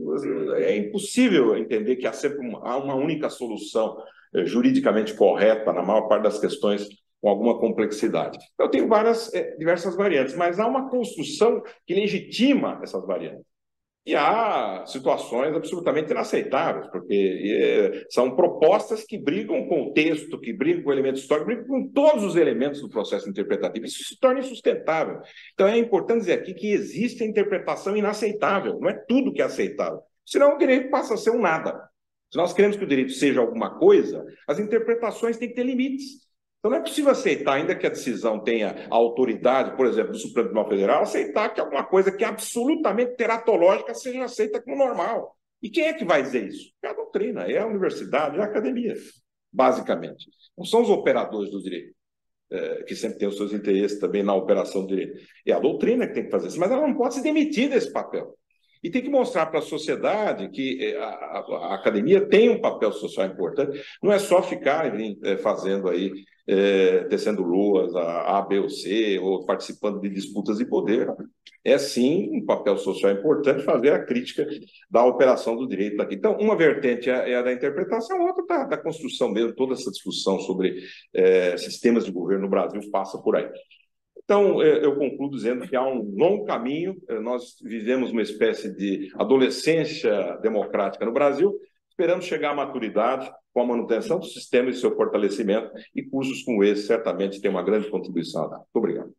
é impossível entender que há sempre uma única solução juridicamente correta na maior parte das questões com alguma complexidade. Então, eu tenho diversas variantes, mas há uma construção que legitima essas variantes. E há situações absolutamente inaceitáveis, porque são propostas que brigam com o texto, que brigam com o elemento histórico, brigam com todos os elementos do processo interpretativo. Isso se torna insustentável. Então, é importante dizer aqui que existe a interpretação inaceitável, não é tudo que é aceitável. Senão, o direito passa a ser um nada. Se nós queremos que o direito seja alguma coisa, as interpretações têm que ter limites. Então, não é possível aceitar, ainda que a decisão tenha a autoridade, por exemplo, do Supremo Tribunal Federal, aceitar que alguma coisa que é absolutamente teratológica seja aceita como normal. E quem é que vai dizer isso? É a doutrina, é a universidade, é a academia, basicamente. Não são os operadores do direito, que sempre têm os seus interesses também na operação do direito. É a doutrina que tem que fazer isso, mas ela não pode se demitir desse papel. E tem que mostrar para a sociedade que a academia tem um papel social importante, não é só ficar fazendo aí, tecendo luas A, B ou C, ou participando de disputas de poder. É sim um papel social importante fazer a crítica da operação do direito daqui. Então, uma vertente é a da interpretação, outra da construção mesmo, toda essa discussão sobre sistemas de governo no Brasil passa por aí. Então, eu concluo dizendo que há um longo caminho, nós vivemos uma espécie de adolescência democrática no Brasil, esperamos chegar à maturidade com a manutenção do sistema e seu fortalecimento, e cursos como esse certamente têm uma grande contribuição a dar. Muito obrigado.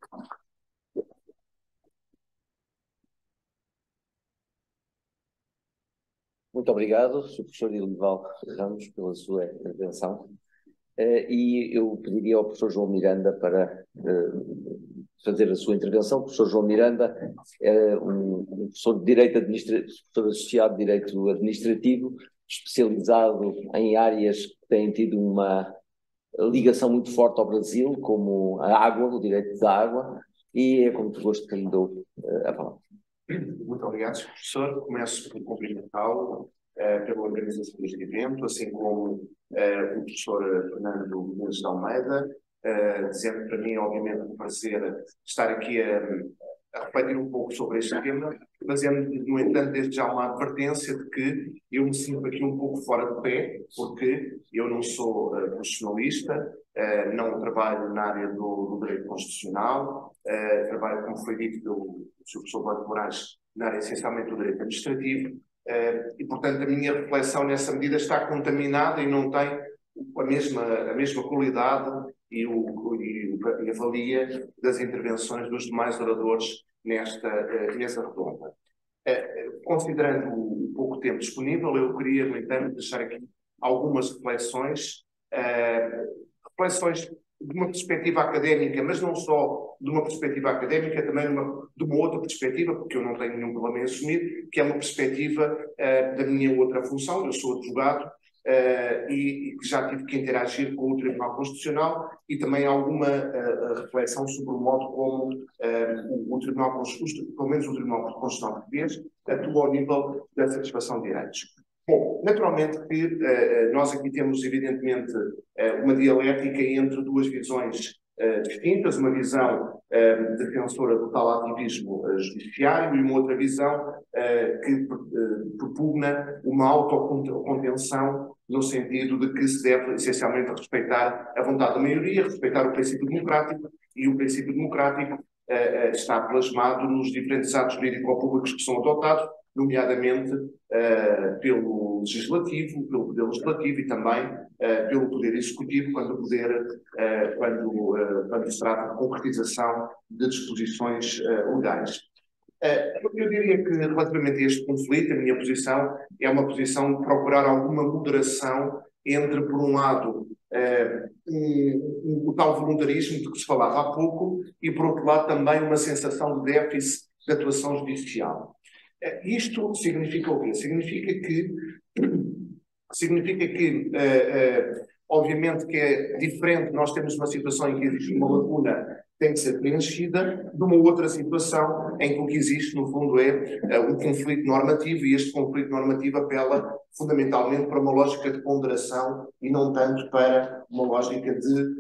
Muito obrigado, Sr. Professor Ilival Ramos, pela sua intervenção. E eu pediria ao professor João Miranda para fazer a sua intervenção. O professor João Miranda é um professor de Direito Administrativo, professor associado de Direito Administrativo, especializado em áreas que têm tido uma ligação muito forte ao Brasil, como a água, o direito da água, e é com muito gosto que lhe dou a palavra. Muito obrigado, Sr. Professor. Começo por cumprimentá-lo pela organização deste evento, assim como o professor Fernando Mendes de Almeida, dizendo para mim, obviamente, um prazer estar aqui a refletir um pouco sobre este tema, fazendo, no entanto, desde já uma advertência de que eu me sinto aqui um pouco fora de pé, porque eu não sou constitucionalista, não trabalho na área do direito constitucional, trabalho, como foi dito pelo Sr. Professor Blanco Moraes, na área essencialmente do direito administrativo, e, portanto, a minha reflexão nessa medida está contaminada e não tem a mesma qualidade e a valia das intervenções dos demais oradores nesta mesa redonda. Considerando o pouco tempo disponível, eu queria, no entanto, deixar aqui algumas reflexões de uma perspectiva académica, mas não só de uma perspectiva académica, também de uma outra perspectiva, porque eu não tenho nenhum problema em assumir, que é uma perspectiva da minha outra função. Eu sou advogado e já tive que interagir com o Tribunal Constitucional e também alguma reflexão sobre o modo como o Tribunal Constitucional, pelo menos o Tribunal Constitucional português, atua ao nível da satisfação de direitos. Bom, naturalmente que nós aqui temos, evidentemente, uma dialética entre duas visões distintas, uma visão defensora do tal ativismo judiciário e uma outra visão que propugna uma autocontenção no sentido de que se deve essencialmente respeitar a vontade da maioria, respeitar o princípio democrático, e o princípio democrático está plasmado nos diferentes atos jurídico-públicos que são adotados, nomeadamente pelo Legislativo, pelo Poder Legislativo e também pelo Poder Executivo, quando se trata de concretização de disposições legais. Eu diria que, relativamente a este conflito, a minha posição é uma posição de procurar alguma moderação entre, por um lado, o tal voluntarismo de que se falava há pouco e, por outro lado, também uma sensação de déficit de atuação judicial. Isto significa o quê? Significa que obviamente que é diferente, nós temos uma situação em que existe uma lacuna que tem que ser preenchida, de uma outra situação em que o que existe, no fundo, é um conflito normativo, e este conflito normativo apela fundamentalmente para uma lógica de ponderação e não tanto para uma lógica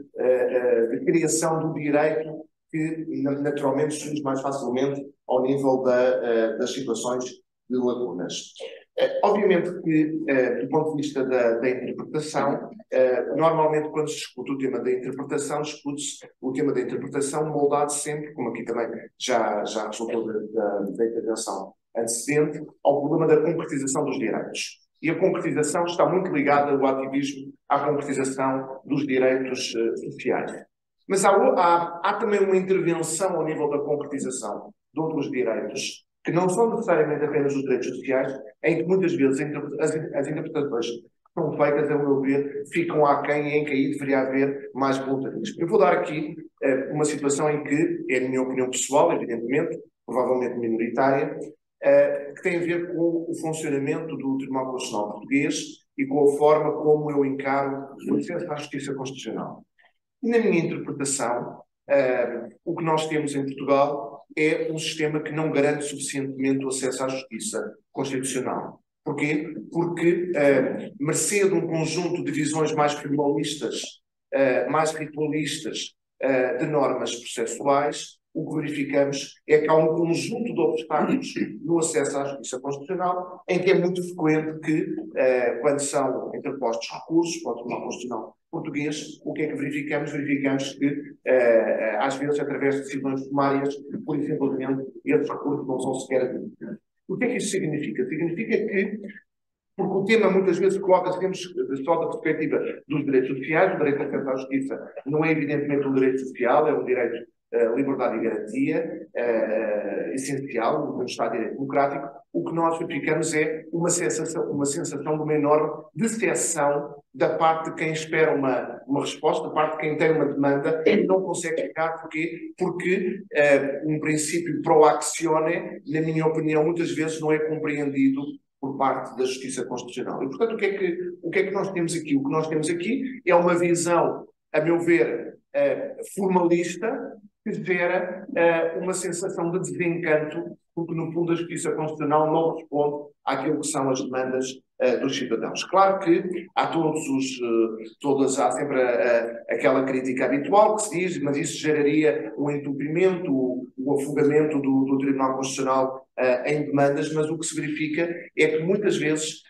de criação do direito que naturalmente surge mais facilmente ao nível das situações de lacunas. Obviamente que, do ponto de vista da interpretação, normalmente quando se discute o tema da interpretação, discute-se o tema da interpretação moldado sempre, como aqui também já resultou da intervenção antecedente, ao problema da concretização dos direitos. E a concretização está muito ligada ao ativismo, à concretização dos direitos sociais. Mas há também uma intervenção ao nível da concretização de outros direitos, que não são necessariamente apenas os direitos sociais, em que muitas vezes as interpretações que são feitas, a meu ver, ficam aquém e em que aí deveria haver mais voluntarismo. Eu vou dar aqui uma situação em que, é a minha opinião pessoal, evidentemente, provavelmente minoritária, que tem a ver com o funcionamento do Tribunal Constitucional Português e com a forma como eu encaro o acesso à justiça constitucional. Na minha interpretação, o que nós temos em Portugal é um sistema que não garante suficientemente o acesso à justiça constitucional. Porquê? Porque, mercê de um conjunto de visões mais formalistas, mais ritualistas de normas processuais, o que verificamos é que há um conjunto de obstáculos no acesso à justiça constitucional, em que é muito frequente que, quando são interpostos recursos para o Tribunal Constitucional Português, o que é que verificamos? Verificamos que, às vezes, através de decisões sumárias, por simplesmente, esses recursos não são sequer admitidos. O que é que isso significa? Significa que, porque o tema muitas vezes coloca-se só da perspectiva dos direitos sociais, o direito de acesso à justiça não é evidentemente um direito social, é um direito liberdade e garantia essencial no Estado de Direito Democrático. O que nós verificamos é uma sensação de uma enorme decepção da parte de quem espera uma resposta, da parte de quem tem uma demanda e não consegue chegar. Porquê? Porque um princípio pro actione, na minha opinião, muitas vezes não é compreendido por parte da Justiça Constitucional. E, portanto, o que é que nós temos aqui? O que nós temos aqui é uma visão, a meu ver, formalista, que gera uma sensação de desencanto, porque, no fundo, a Justiça Constitucional não responde àquilo que são as demandas dos cidadãos. Claro que há há sempre aquela crítica habitual que se diz, mas isso geraria um entupimento, o afogamento do Tribunal Constitucional em demandas, mas o que se verifica é que muitas vezes,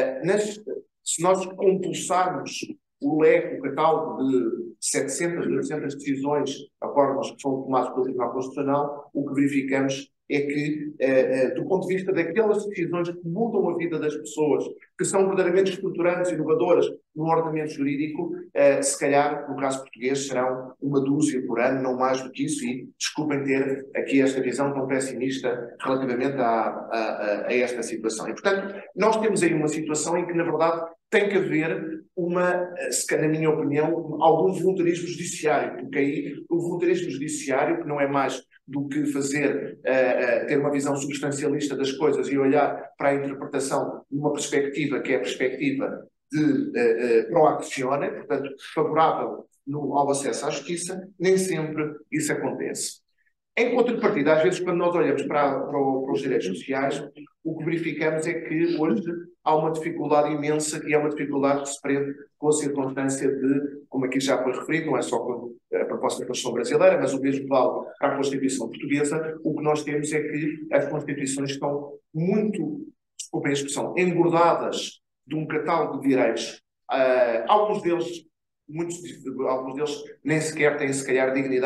se nós compulsarmos o leque, o catálogo de 700, 800 decisões, acordos que são tomados pelo Tribunal Constitucional, o que verificamos é que, do ponto de vista daquelas decisões que mudam a vida das pessoas, que são verdadeiramente estruturantes e inovadoras no ordenamento jurídico, se calhar, no caso português, serão uma dúzia por ano, não mais do que isso, e desculpem ter aqui esta visão tão pessimista relativamente a esta situação. E, portanto, nós temos aí uma situação em que, na verdade, tem que haver na minha opinião, algum voluntarismo judiciário, porque aí o voluntarismo judiciário, que não é mais do que ter uma visão substancialista das coisas e olhar para a interpretação numa perspectiva que é a perspectiva de pro actione, portanto, favorável ao acesso à justiça, nem sempre isso acontece. Em contrapartida, às vezes, quando nós olhamos para os direitos sociais, o que verificamos é que hoje há uma dificuldade imensa, e é uma dificuldade que se prende com a circunstância de, como aqui já foi referido, não é só com a proposta da Constituição brasileira, mas o mesmo vale para a Constituição portuguesa. O que nós temos é que as Constituições estão muito, desculpem a expressão, engordadas de um catálogo de direitos. Alguns deles nem sequer têm, se calhar, dignidade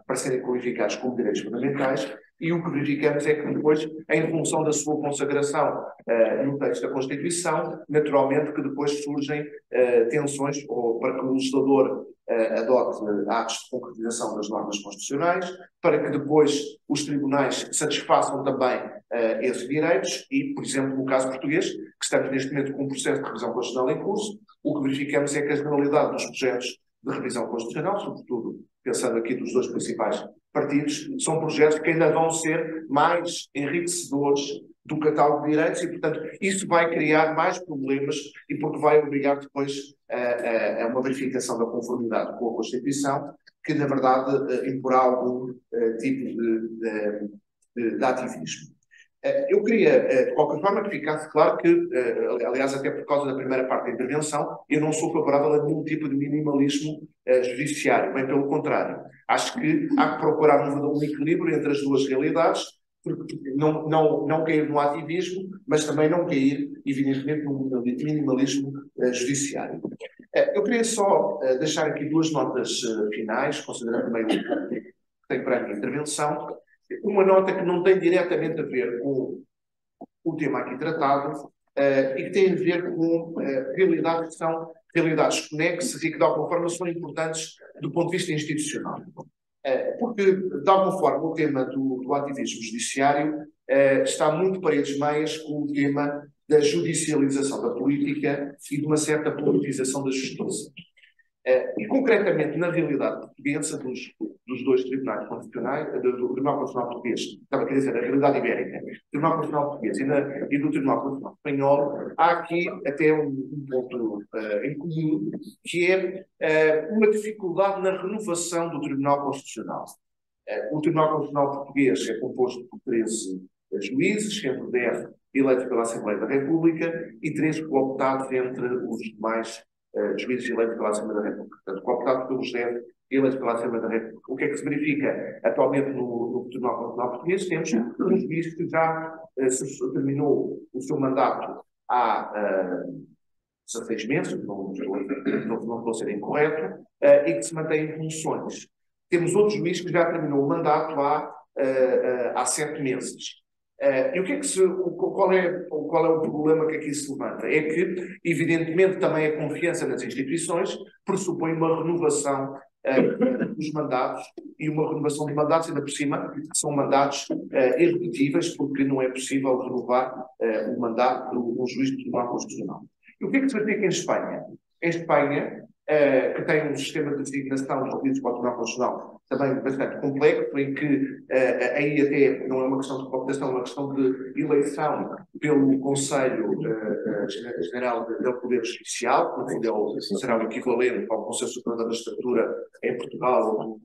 para serem qualificados como direitos fundamentais, e o que verificamos é que depois, em função da sua consagração no texto da Constituição, naturalmente que depois surgem tensões ou para que o legislador adote atos de concretização das normas constitucionais, para que depois os tribunais satisfaçam também esses direitos e, por exemplo, no caso português, que estamos neste momento com um processo de revisão constitucional em curso, o que verificamos é que a generalidade dos projetos de revisão constitucional, sobretudo pensando aqui dos dois principais partidos, são projetos que ainda vão ser mais enriquecedores do catálogo de direitos e, portanto, isso vai criar mais problemas e porque vai obrigar depois a uma verificação da conformidade com a Constituição, que, na verdade, imporá algum tipo de ativismo. Eu queria, de qualquer forma, que ficasse claro que, aliás, até por causa da primeira parte da intervenção, eu não sou favorável a nenhum tipo de minimalismo judiciário, bem pelo contrário. Acho que há que procurar um equilíbrio entre as duas realidades, porque não cair no ativismo, mas também não cair, evidentemente, no minimalismo judiciário. Eu queria só deixar aqui duas notas finais, considerando também o que tenho para a minha intervenção. Uma nota que não tem diretamente a ver com o tema aqui tratado e que tem a ver com realidades que são realidades conexas e que, de alguma forma, são importantes do ponto de vista institucional. Porque, de alguma forma, o tema do ativismo judiciário está muito paredes meias com o tema da judicialização da política e de uma certa politização da justiça. E, concretamente, na realidade portuguesa, dos dois tribunais constitucionais, do Tribunal Constitucional Português, estava a querer dizer, a realidade ibérica, do Tribunal Constitucional Português e do Tribunal Constitucional Espanhol, há aqui até um ponto em comum, que é uma dificuldade na renovação do Tribunal Constitucional. O Tribunal Constitucional Português é composto por 13 juízes, sendo 10 eleitos pela Assembleia da República e 3 cooptados entre os demais juízes eleitos pela Assembleia da República. Portanto, cooptados pelos 10 eleitos pela Assembleia da República. O que é que se verifica atualmente no Tribunal Constitucional Português? Temos um juiz que já terminou o seu mandato há 16 meses, não estou a ser incorreto, e que se mantém em funções. Temos outro juiz que já terminou o mandato há 7 meses. E qual é o problema que aqui se levanta? É que, evidentemente, também a confiança nas instituições pressupõe uma renovação dos mandatos, e uma renovação de mandatos, ainda por cima, são mandatos irredutíveis, porque não é possível renovar o mandato de um juiz do Tribunal Constitucional. E o que é que se verifica em Espanha? Em Espanha, que tem um sistema de designação dos juízes para o Tribunal Constitucional também bastante complexo, em que aí até não é uma questão de cooptação, é uma questão de eleição pelo Conselho General do Poder Judicial, que no fundo será o equivalente ao Conselho Superior da Magistratura em Portugal,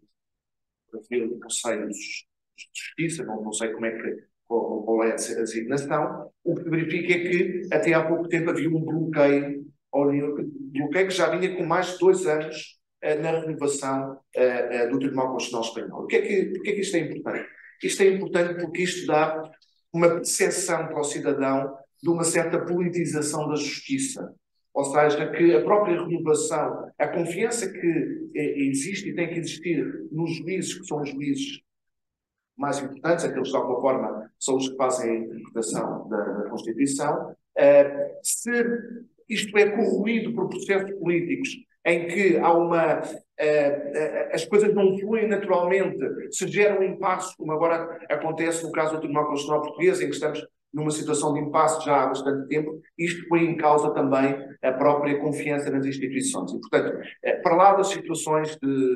o Conselho de Justiça, não sei como é que qual é a designação. O que verifica é que até há pouco tempo havia um bloqueio que já vinha com mais de 2 anos na renovação do Tribunal Constitucional Espanhol. Porquê é que isto é importante? Isto é importante porque isto dá uma percepção para o cidadão de uma certa politização da justiça. Ou seja, que a própria renovação, a confiança que existe e tem que existir nos juízes, que são os juízes mais importantes, aqueles que de alguma forma são os que fazem a interpretação da Constituição, se isto é corroído por processos políticos em que há as coisas não fluem naturalmente, se gera um impasse, como agora acontece no caso do Tribunal Constitucional Português, em que estamos numa situação de impasse já há bastante tempo, isto põe em causa também a própria confiança nas instituições. E, portanto, para lá das situações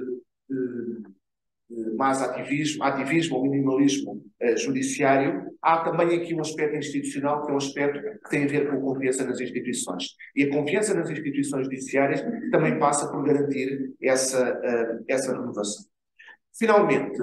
de mais ativismo ou minimalismo judiciário, há também aqui um aspecto institucional, que é um aspecto que tem a ver com a confiança nas instituições. E a confiança nas instituições judiciárias também passa por garantir essa renovação. Finalmente,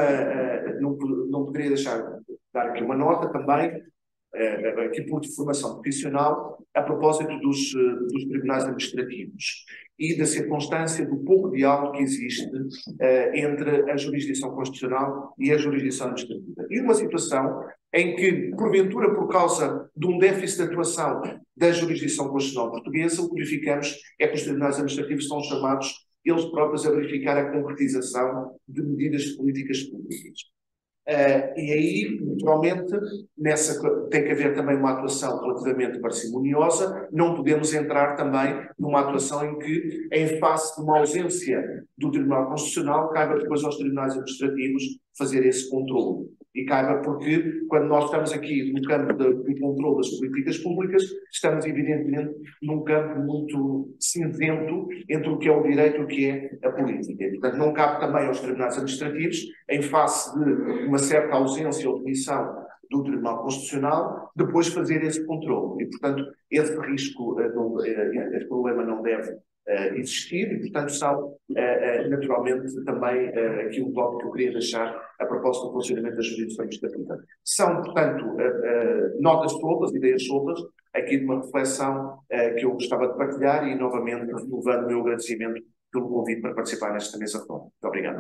não poderia deixar de dar aqui uma nota também, aqui por formação profissional, a propósito dos tribunais administrativos e da circunstância do pouco diálogo que existe entre a jurisdição constitucional e a jurisdição administrativa. E uma situação em que, porventura, por causa de um déficit de atuação da jurisdição constitucional portuguesa, o que verificamos é que os tribunais administrativos são chamados eles próprios a verificar a concretização de medidas de políticas públicas. E aí, naturalmente, tem que haver também uma atuação relativamente parcimoniosa. Não podemos entrar também numa atuação em que, em face de uma ausência do Tribunal Constitucional, caiba depois aos tribunais administrativos fazer esse controle. E caiba porque, quando nós estamos aqui no campo do controle das políticas públicas, estamos, evidentemente, num campo muito cinzento entre o que é o direito e o que é a política. E, portanto, não cabe também aos tribunais administrativos, em face de uma certa ausência ou demissão do Tribunal Constitucional, depois fazer esse controle. E, portanto, esse risco, esse problema não deve existir e, portanto, são naturalmente também aqui um tópico que eu queria deixar a propósito do funcionamento da jurisdição administrativa. São, portanto, notas soltas, ideias soltas, aqui de uma reflexão que eu gostava de partilhar e, novamente, renovando o meu agradecimento pelo convite para participar nesta mesa de Muito obrigado.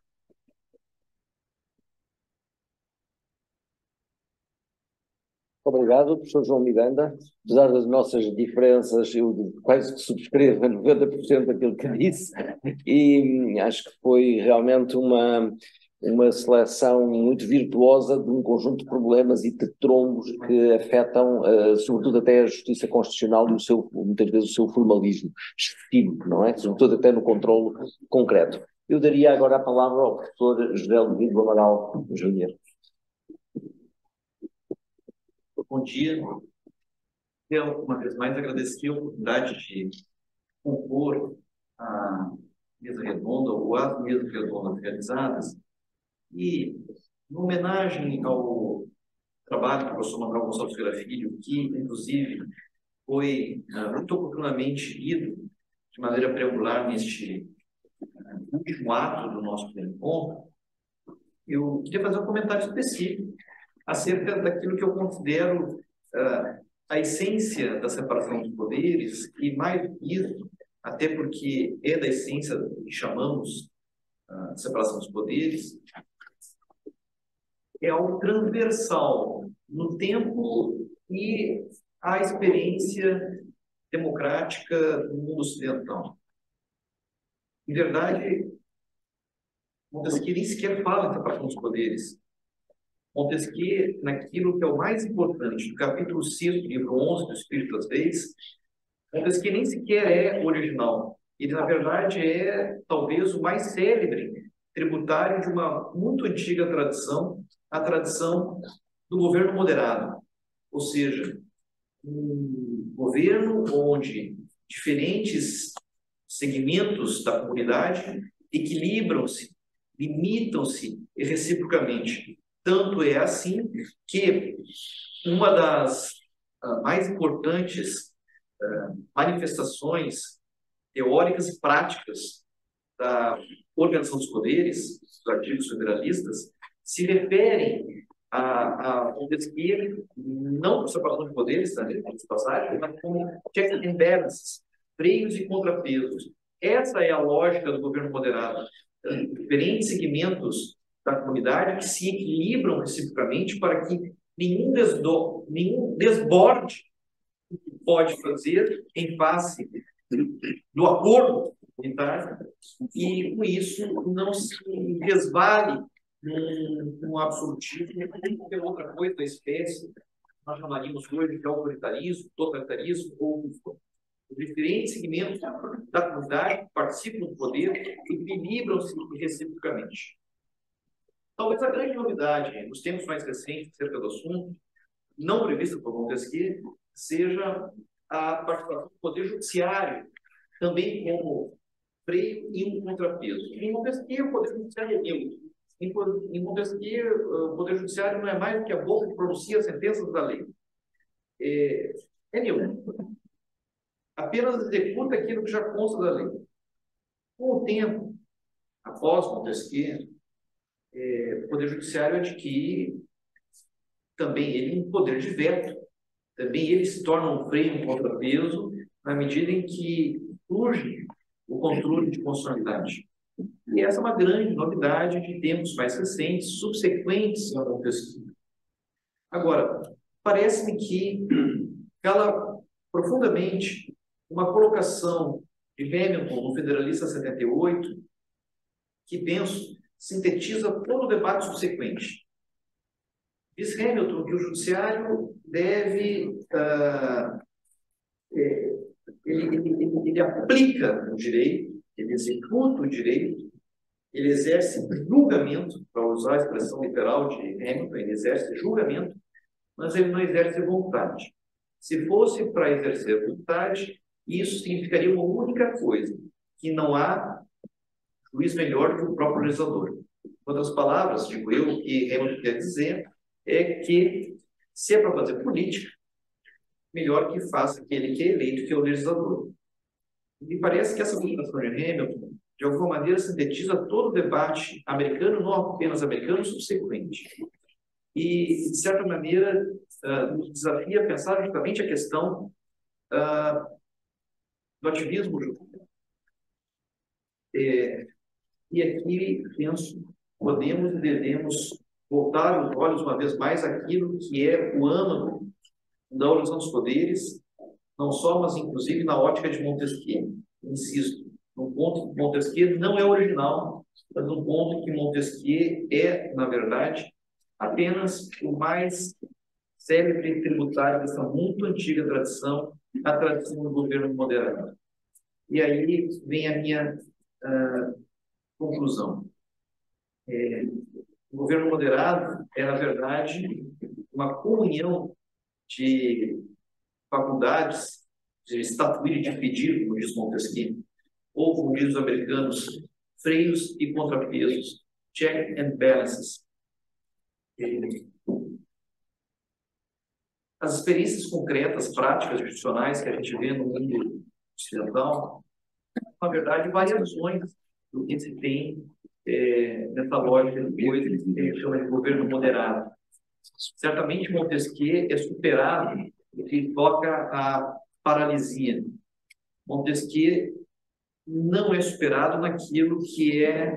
Obrigado, professor João Miranda. Apesar das nossas diferenças, eu quase que subscrevo a 90% daquilo que disse, e acho que foi realmente uma seleção muito virtuosa de um conjunto de problemas e de trombos que afetam, sobretudo até a justiça constitucional e muitas vezes o seu formalismo excessivo, não é? Sobretudo até no controle concreto. Eu daria agora a palavra ao professor José Luís do Amaral Júnior. Bom dia. Eu, uma vez mais, agradecer a oportunidade de compor a mesa redonda ou as mesas redondas realizadas e, em homenagem ao trabalho do professor Manuel Gonçalves Ferreira Filho, que, inclusive, foi muito oportunamente lido de maneira preambular neste último ato do nosso primeiro encontro, eu queria fazer um comentário específico acerca daquilo que eu considero a essência da separação dos poderes, e mais do que isso, até porque é da essência do que chamamos de separação dos poderes, é algo transversal no tempo e a experiência democrática do mundo ocidental. Em verdade, Montesquieu nem sequer fala em separação dos poderes. Montesquieu, naquilo que é o mais importante, no capítulo 6, livro 11 do Espírito das Leis, Montesquieu nem sequer é original. Ele, na verdade, é talvez o mais célebre tributário de uma muito antiga tradição, a tradição do governo moderado. Ou seja, um governo onde diferentes segmentos da comunidade equilibram-se, limitam-se reciprocamente. Tanto é assim que uma das mais importantes manifestações teóricas e práticas da organização dos poderes, dos artigos federalistas, se referem a Montesquieu, não por separação de poderes, de passagem, mas como checks and balances, freios e contrapesos. Essa é a lógica do governo moderado. Diferentes segmentos da comunidade que se equilibram reciprocamente para que nenhum desborde pode fazer em face do acordo comunitário e, com isso, não se resvale num absolutismo nem qualquer outra coisa da espécie. Nós chamaríamos hoje de autoritarismo, totalitarismo ou os diferentes segmentos da comunidade participam do poder e equilibram-se reciprocamente. Talvez a grande novidade nos tempos mais recentes acerca do assunto, não prevista por Montesquieu, seja a participação do Poder Judiciário, também como freio e um contrapeso. Em Montesquieu, o Poder Judiciário é neutro. Em Montesquieu, o Poder Judiciário não é mais do que a boca que pronuncia as sentenças da lei. É neutro. Apenas executa aquilo que já consta da lei. Com o tempo, após Montesquieu, o Poder Judiciário adquire também ele um poder de veto. Também ele se torna um freio, um contrapeso, na medida em que urge o controle de constitucionalidade. E essa é uma grande novidade de tempos mais recentes, subsequentes ao Montesquieu. Agora, parece-me que cala profundamente uma colocação de Hamilton, no Federalista 78, que, penso, sintetiza todo o debate subsequente. Diz Hamilton que o judiciário deve... ele aplica o direito, ele executa o direito, ele exerce julgamento, para usar a expressão literal de Hamilton, ele exerce julgamento, mas ele não exerce vontade. Se fosse para exercer vontade, isso significaria uma única coisa, que não há juiz melhor que o próprio legislador. Em outras palavras, digo eu, o que Hamilton quer dizer é que, se é para fazer política, melhor que faça aquele que é eleito, que é o legislador. Me parece que essa colocação de Hamilton, de alguma maneira, sintetiza todo o debate americano, não apenas americano, subsequente. E, de certa maneira, nos desafia a pensar justamente a questão do ativismo judicial. E aqui, penso, podemos e devemos voltar os olhos uma vez mais àquilo que é o âmago da origem dos poderes, não só, mas inclusive na ótica de Montesquieu. Insisto, no ponto que Montesquieu não é original, mas no ponto que Montesquieu é, na verdade, apenas o mais célebre tributário dessa muito antiga tradição, a tradição do governo moderado. E aí vem a minha conclusão. O governo moderado é, na verdade, uma comunhão de faculdades de estatuir e de pedir, como diz Montesquieu, ou, como diz os americanos, freios e contrapesos, check and balances. As experiências concretas, práticas, institucionais que a gente vê no mundo ocidental, na verdade, variações do que se tem nessa lógica depois que a gente chama de governo moderado. Certamente Montesquieu é superado no que toca à paralisia. Montesquieu não é superado naquilo que é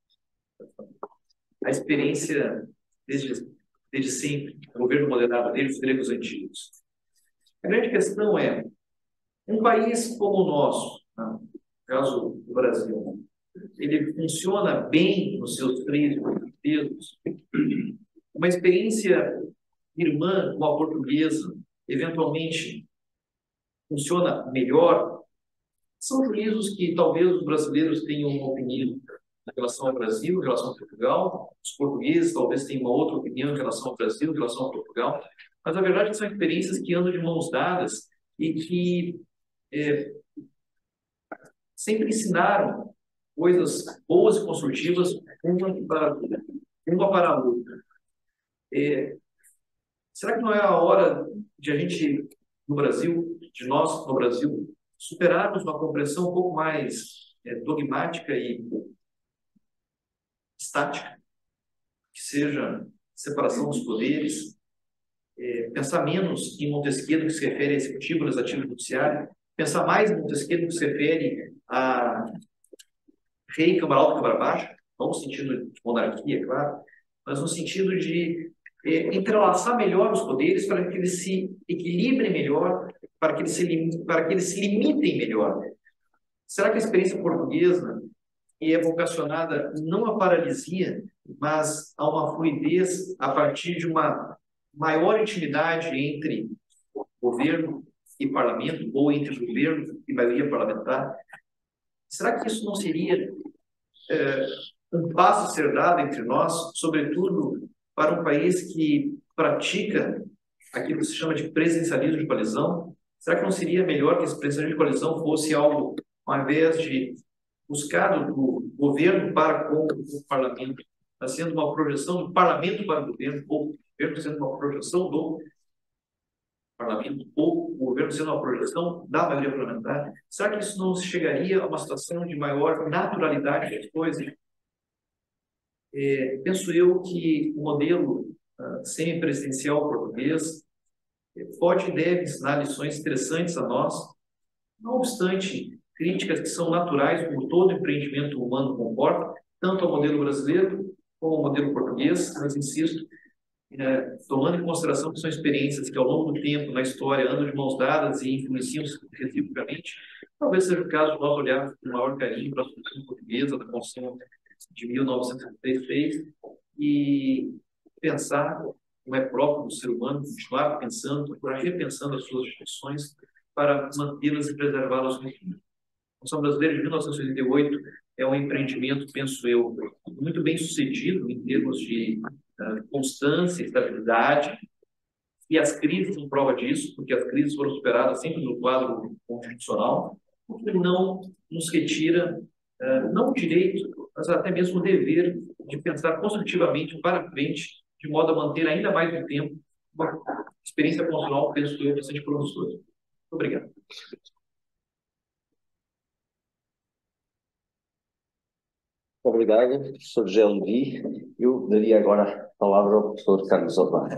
a experiência desde sempre, o governo moderado, desde os gregos antigos. A grande questão é, um país como o nosso, no caso do Brasil, ele funciona bem nos seus três pesos. Uma experiência irmã com a portuguesa, eventualmente, funciona melhor. São juízos que talvez os brasileiros tenham uma opinião em relação ao Brasil, em relação a Portugal. Os portugueses talvez tenham uma outra opinião em relação ao Brasil, em relação a Portugal. Mas a verdade é que são experiências que andam de mãos dadas e que sempre ensinaram coisas boas e construtivas uma para a outra. Será que não é a hora de a gente, no Brasil, de nós, no Brasil, superarmos uma compreensão um pouco mais dogmática e estática, que seja separação dos poderes, pensar menos em Montesquieu no que se refere a executivo, legislativo e judiciário, pensar mais em Montesquieu no que se refere a rei, câmara alta e câmara baixa, não no sentido de monarquia, claro, mas no sentido de entrelaçar melhor os poderes para que eles se equilibrem melhor, para que eles se limitem melhor. Será que a experiência portuguesa é vocacionada não à paralisia, mas a uma fluidez a partir de uma maior intimidade entre governo e parlamento, ou entre governo e maioria parlamentar? Será que isso não seria um passo a ser dado entre nós, sobretudo para um país que pratica aquilo que se chama de presidencialismo de coalizão? Será que não seria melhor que esse presidencialismo de coalizão fosse algo, ao invés de buscado do governo para com o parlamento, está sendo uma projeção do parlamento para o governo, ou o governo sendo uma projeção do parlamento, ou o governo sendo uma projeção da maioria parlamentar? Será que isso não chegaria a uma situação de maior naturalidade das coisas? Penso eu que o modelo semipresidencial português pode e deve ensinar lições interessantes a nós, não obstante críticas que são naturais, como todo empreendimento humano comporta, tanto ao modelo brasileiro como ao modelo português, mas insisto, tomando em consideração que são experiências que ao longo do tempo, na história, andam de mãos dadas e influenciam reciprocamente, talvez seja o caso de nós olharmos com maior carinho para a Constituição Portuguesa da Constituição de 1936 e pensar, como é próprio do ser humano, continuar pensando, repensando as suas instituições para mantê-las e preservá-las no futuro. A Constituição Brasileira de 1988 é um empreendimento, penso eu, muito bem sucedido em termos de constância, estabilidade, e as crises são prova disso, porque as crises foram superadas sempre no quadro constitucional, o que não nos retira, não o direito, mas até mesmo o dever de pensar construtivamente para frente, de modo a manter ainda mais no tempo uma experiência constitucional, penso eu, bastante promissora. Muito obrigado. Obrigado, professor José Levi. Eu daria agora a palavra ao professor Carlos Orbán.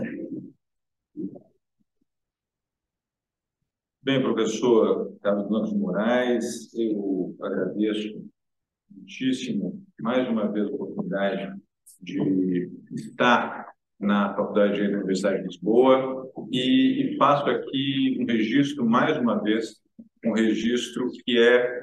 Bem, professor Carlos Blanco Moraes, eu agradeço muitíssimo, mais uma vez, a oportunidade de estar na Faculdade de Direito da Universidade de Lisboa e faço aqui um registro, mais uma vez, um registro que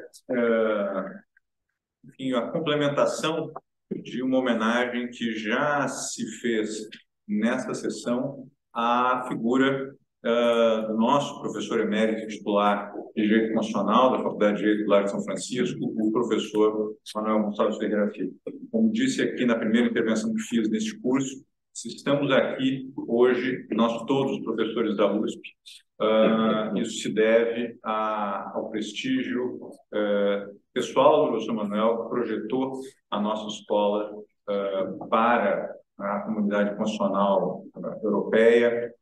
enfim, a complementação de uma homenagem que já se fez nesta sessão à figura do nosso professor emérito titular de Direito Constitucional da Faculdade de Direito do Largo de São Francisco, o professor Manuel Gonçalves Ferreira Filho. Como disse aqui na primeira intervenção que fiz neste curso, estamos aqui hoje, nós todos professores da USP, isso se deve ao prestígio pessoal do professor Manuel, que projetou a nossa escola para a comunidade constitucional europeia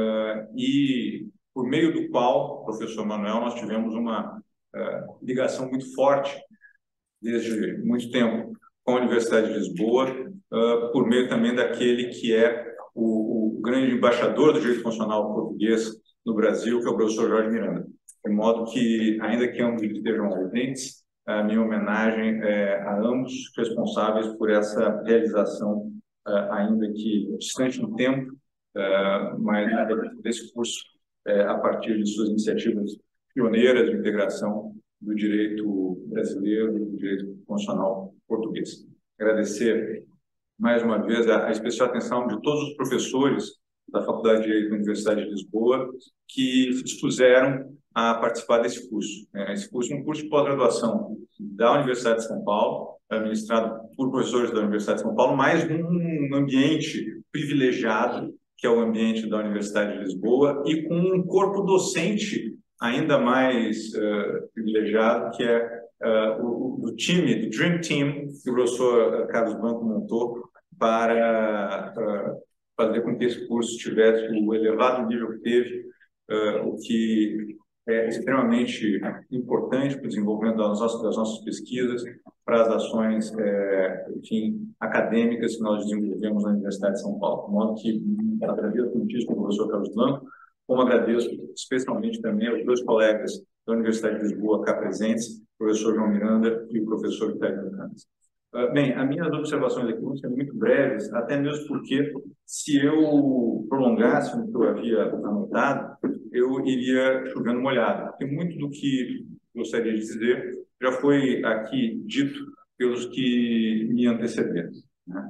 e por meio do qual, professor Manuel, nós tivemos uma ligação muito forte desde muito tempo com a Universidade de Lisboa, por meio também daquele que é o grande embaixador do direito constitucional português no Brasil, que é o professor Jorge Miranda. De modo que, ainda que ambos estejam ausentes, a minha homenagem a ambos responsáveis por essa realização, ainda que distante no tempo, mas desse curso, a partir de suas iniciativas pioneiras de integração do direito brasileiro, do direito constitucional português. Agradecer mais uma vez a especial atenção de todos os professores da Faculdade de Direito da Universidade de Lisboa que se dispuseram a participar desse curso. Esse curso é um curso de pós-graduação da Universidade de São Paulo, administrado por professores da Universidade de São Paulo, mas num ambiente privilegiado, que é o ambiente da Universidade de Lisboa, e com um corpo docente ainda mais privilegiado, que é o time, do Dream Team, que o professor Carlos Blanco montou para fazer com que esse curso tivesse o elevado nível que teve, o que é extremamente importante para o desenvolvimento das nossas pesquisas, para as ações enfim, acadêmicas que nós desenvolvemos na Universidade de São Paulo. De modo que agradeço muitíssimo ao professor Carlos Blanco, como agradeço especialmente também aos dois colegas da Universidade de Lisboa cá presentes, o professor João Miranda e o professor Vitório Campos. Bem, as minhas observações aqui vão ser muito breves, até mesmo porque, se eu prolongasse o que eu havia anotado, eu iria chovendo molhado, porque muito do que gostaria de dizer já foi aqui dito pelos que me antecederam, né?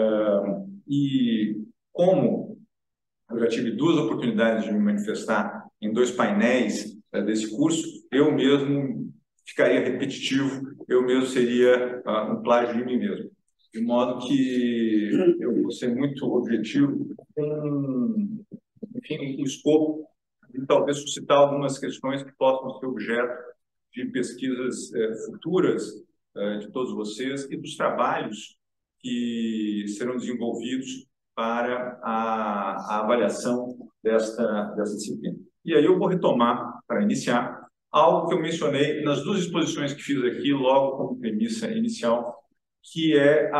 E como eu já tive duas oportunidades de me manifestar em dois painéis desse curso, eu mesmo ficaria repetitivo, eu mesmo seria um plágio de mim mesmo. De modo que eu vou ser muito objetivo com, enfim, o escopo de talvez suscitar algumas questões que possam ser objeto de pesquisas futuras de todos vocês e dos trabalhos que serão desenvolvidos para a avaliação dessa disciplina. E aí eu vou retomar, para iniciar, algo que eu mencionei nas duas exposições que fiz aqui, logo como premissa inicial, que é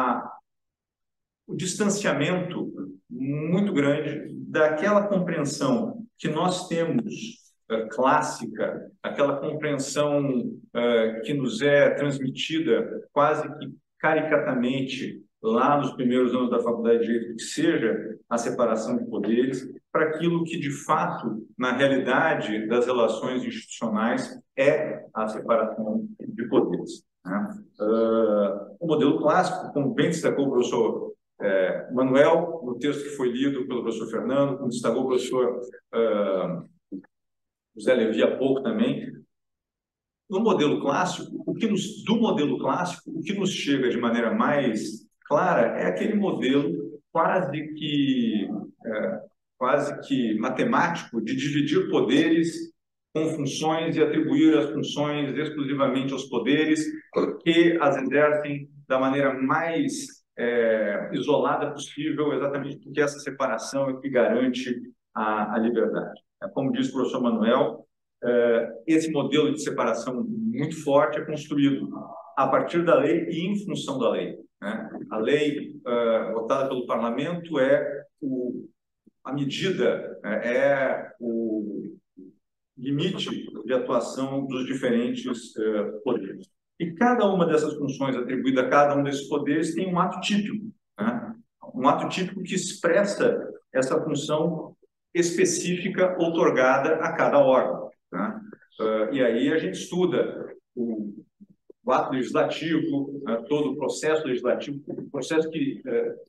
o distanciamento muito grande daquela compreensão que nós temos clássica, aquela compreensão que nos é transmitida quase que caricatamente lá nos primeiros anos da Faculdade de Direito, que seja a separação de poderes, para aquilo que, de fato, na realidade das relações institucionais, é a separação de poderes. Né? O modelo clássico, como bem destacou o professor Manuel, no texto que foi lido pelo professor Fernando, como destacou o professor José Levi há pouco também, no modelo clássico, do modelo clássico, o que nos chega de maneira mais clara é aquele modelo quase que matemático de dividir poderes com funções e atribuir as funções exclusivamente aos poderes que as exercem da maneira mais isolada possível, exatamente porque essa separação é que garante a liberdade. Como disse o professor Manuel, esse modelo de separação muito forte é construído a partir da lei e em função da lei. Né? A lei votada pelo parlamento é a medida, é o limite de atuação dos diferentes poderes. E cada uma dessas funções atribuída a cada um desses poderes tem um ato típico, né? Um ato típico que expressa essa função específica outorgada a cada órgão. Né? E aí a gente estuda o ato legislativo, todo o processo legislativo, o processo que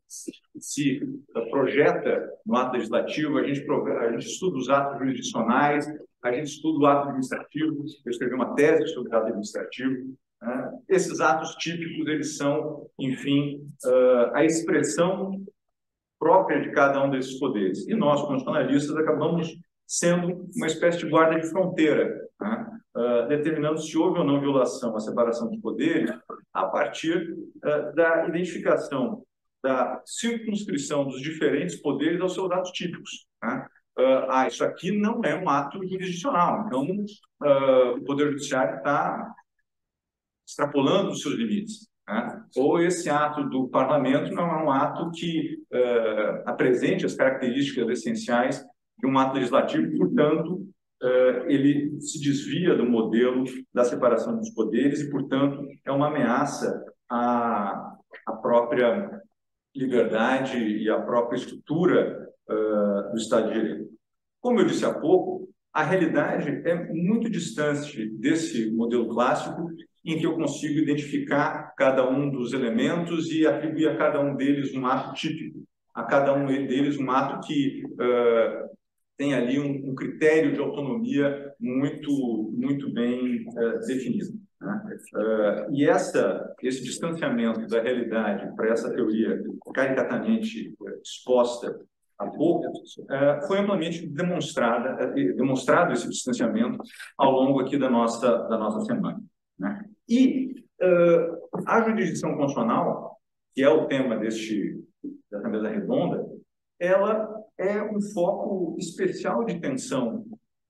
se projeta no ato legislativo, a gente estuda os atos jurisdicionais, a gente estuda o ato administrativo, eu escrevi uma tese sobre o ato administrativo. Esses atos típicos, eles são, enfim, a expressão própria de cada um desses poderes. E nós, constitucionalistas, acabamos sendo uma espécie de guarda de fronteira, né? Determinando se houve ou não violação à separação dos poderes a partir da identificação, da circunscrição dos diferentes poderes aos seus atos típicos. Né? Isso aqui não é um ato jurisdicional, então o Poder Judiciário está extrapolando os seus limites. Né? Ou esse ato do parlamento não é um ato que apresente as características essenciais de um ato legislativo, portanto, ele se desvia do modelo da separação dos poderes e, portanto, é uma ameaça à própria liberdade e à própria estrutura do Estado de Direito. Como eu disse há pouco, a realidade é muito distante desse modelo clássico, em que eu consigo identificar cada um dos elementos e atribuir a cada um deles um ato típico, a cada um deles um ato que tem ali um critério de autonomia muito bem definido. Né? E esse distanciamento da realidade para essa teoria caricatamente exposta há pouco, foi amplamente demonstrado esse distanciamento ao longo aqui da nossa semana. Né? E a jurisdição constitucional, que é o tema dessa mesa redonda, ela é um foco especial de tensão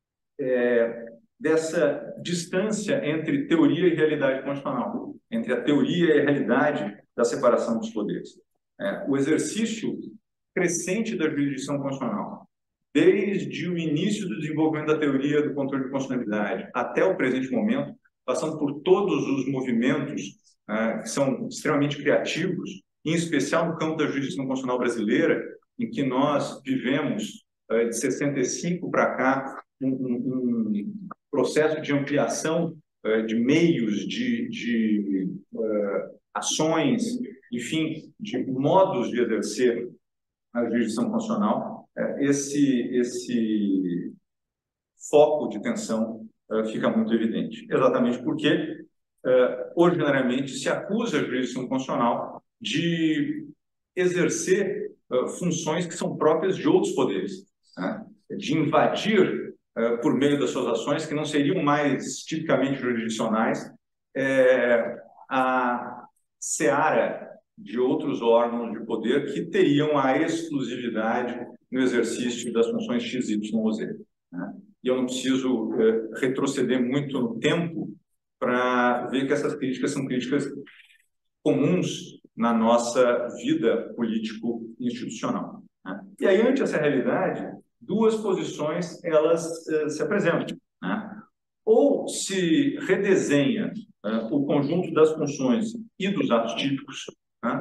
dessa distância entre teoria e realidade constitucional, entre a teoria e a realidade da separação dos poderes. O exercício crescente da jurisdição constitucional, desde o início do desenvolvimento da teoria do controle de constitucionalidade até o presente momento, passando por todos os movimentos que são extremamente criativos, em especial no campo da jurisdição constitucional brasileira, em que nós vivemos, de 65 para cá, um processo de ampliação de meios, de ações, enfim, de modos de exercer a jurisdição constitucional, esse foco de tensão fica muito evidente. Exatamente porque, ordinariamente, se acusa a jurisdição constitucional de exercer funções que são próprias de outros poderes, né? De invadir, por meio das suas ações, que não seriam mais tipicamente jurisdicionais, a seara de outros órgãos de poder que teriam a exclusividade no exercício das funções X, Y ou Z. Né? E eu não preciso retroceder muito no tempo para ver que essas críticas são críticas comuns na nossa vida político-institucional. Né? E aí, ante essa realidade, duas posições elas se apresentam. Né? Ou se redesenha o conjunto das funções e dos atos típicos, né? Ou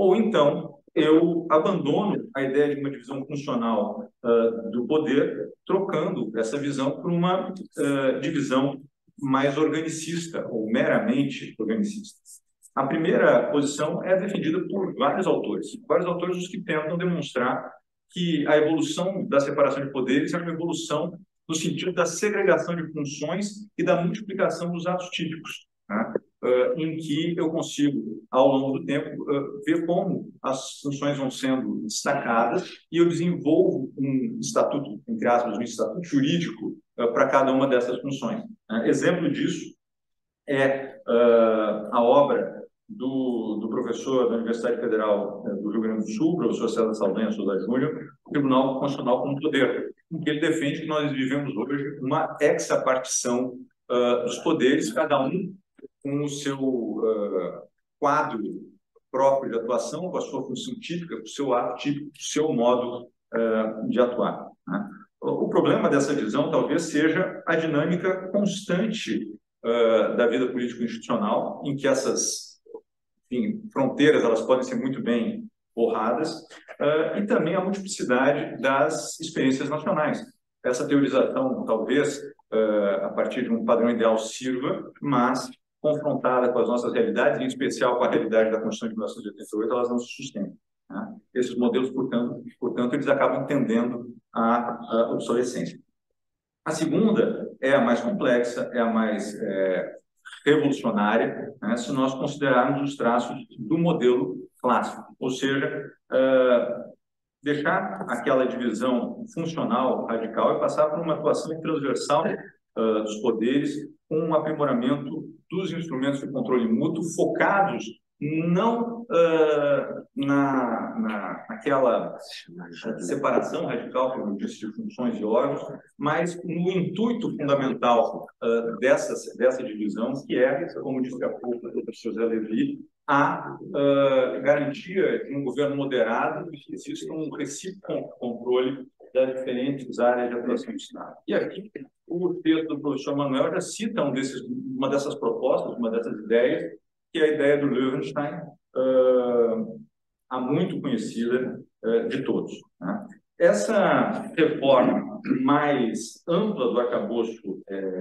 ou então eu abandono a ideia de uma divisão funcional do poder, trocando essa visão por uma divisão mais organicista, ou meramente organicista. A primeira posição é defendida por vários autores os que tentam demonstrar que a evolução da separação de poderes é uma evolução no sentido da segregação de funções e da multiplicação dos atos típicos, né? Em que eu consigo, ao longo do tempo, ver como as funções vão sendo destacadas e eu desenvolvo um estatuto, entre aspas, um estatuto jurídico para cada uma dessas funções. Exemplo disso é a obra do professor da Universidade Federal do Rio Grande do Sul, professor César Saldanha Souza Júnior, o Tribunal Constitucional como Poder, em que ele defende que nós vivemos hoje uma hexapartição dos poderes, cada um com o seu quadro próprio de atuação, com a sua função típica, com o seu ato típico, com o seu modo de atuar, né? O problema dessa visão talvez seja a dinâmica constante da vida político-institucional, em que essas, enfim, fronteiras elas podem ser muito bem borradas, e também a multiplicidade das experiências nacionais. Essa teorização, talvez, a partir de um padrão ideal sirva, mas confrontada com as nossas realidades, em especial com a realidade da Constituição de 1988, elas não se sustentam, né? Esses modelos, portanto, eles acabam tendendo à obsolescência. A segunda é a mais complexa, é a mais revolucionária, né, se nós considerarmos os traços do modelo clássico, ou seja, deixar aquela divisão funcional radical e passar por uma atuação transversal dos poderes, com um aprimoramento dos instrumentos de controle mútuo focados não naquela separação radical, como eu disse, de funções e órgãos, mas no intuito fundamental dessa divisão, que é, como disse há pouco o professor José Levi, a garantia de um governo moderado e que exista um recíproco controle das diferentes áreas de atuação do Estado. E aqui, o texto do professor Manuel já cita uma dessas propostas, uma dessas ideias, que é a ideia do Löwenstein, a muito conhecida de todos, né? Essa reforma mais ampla do arcabouço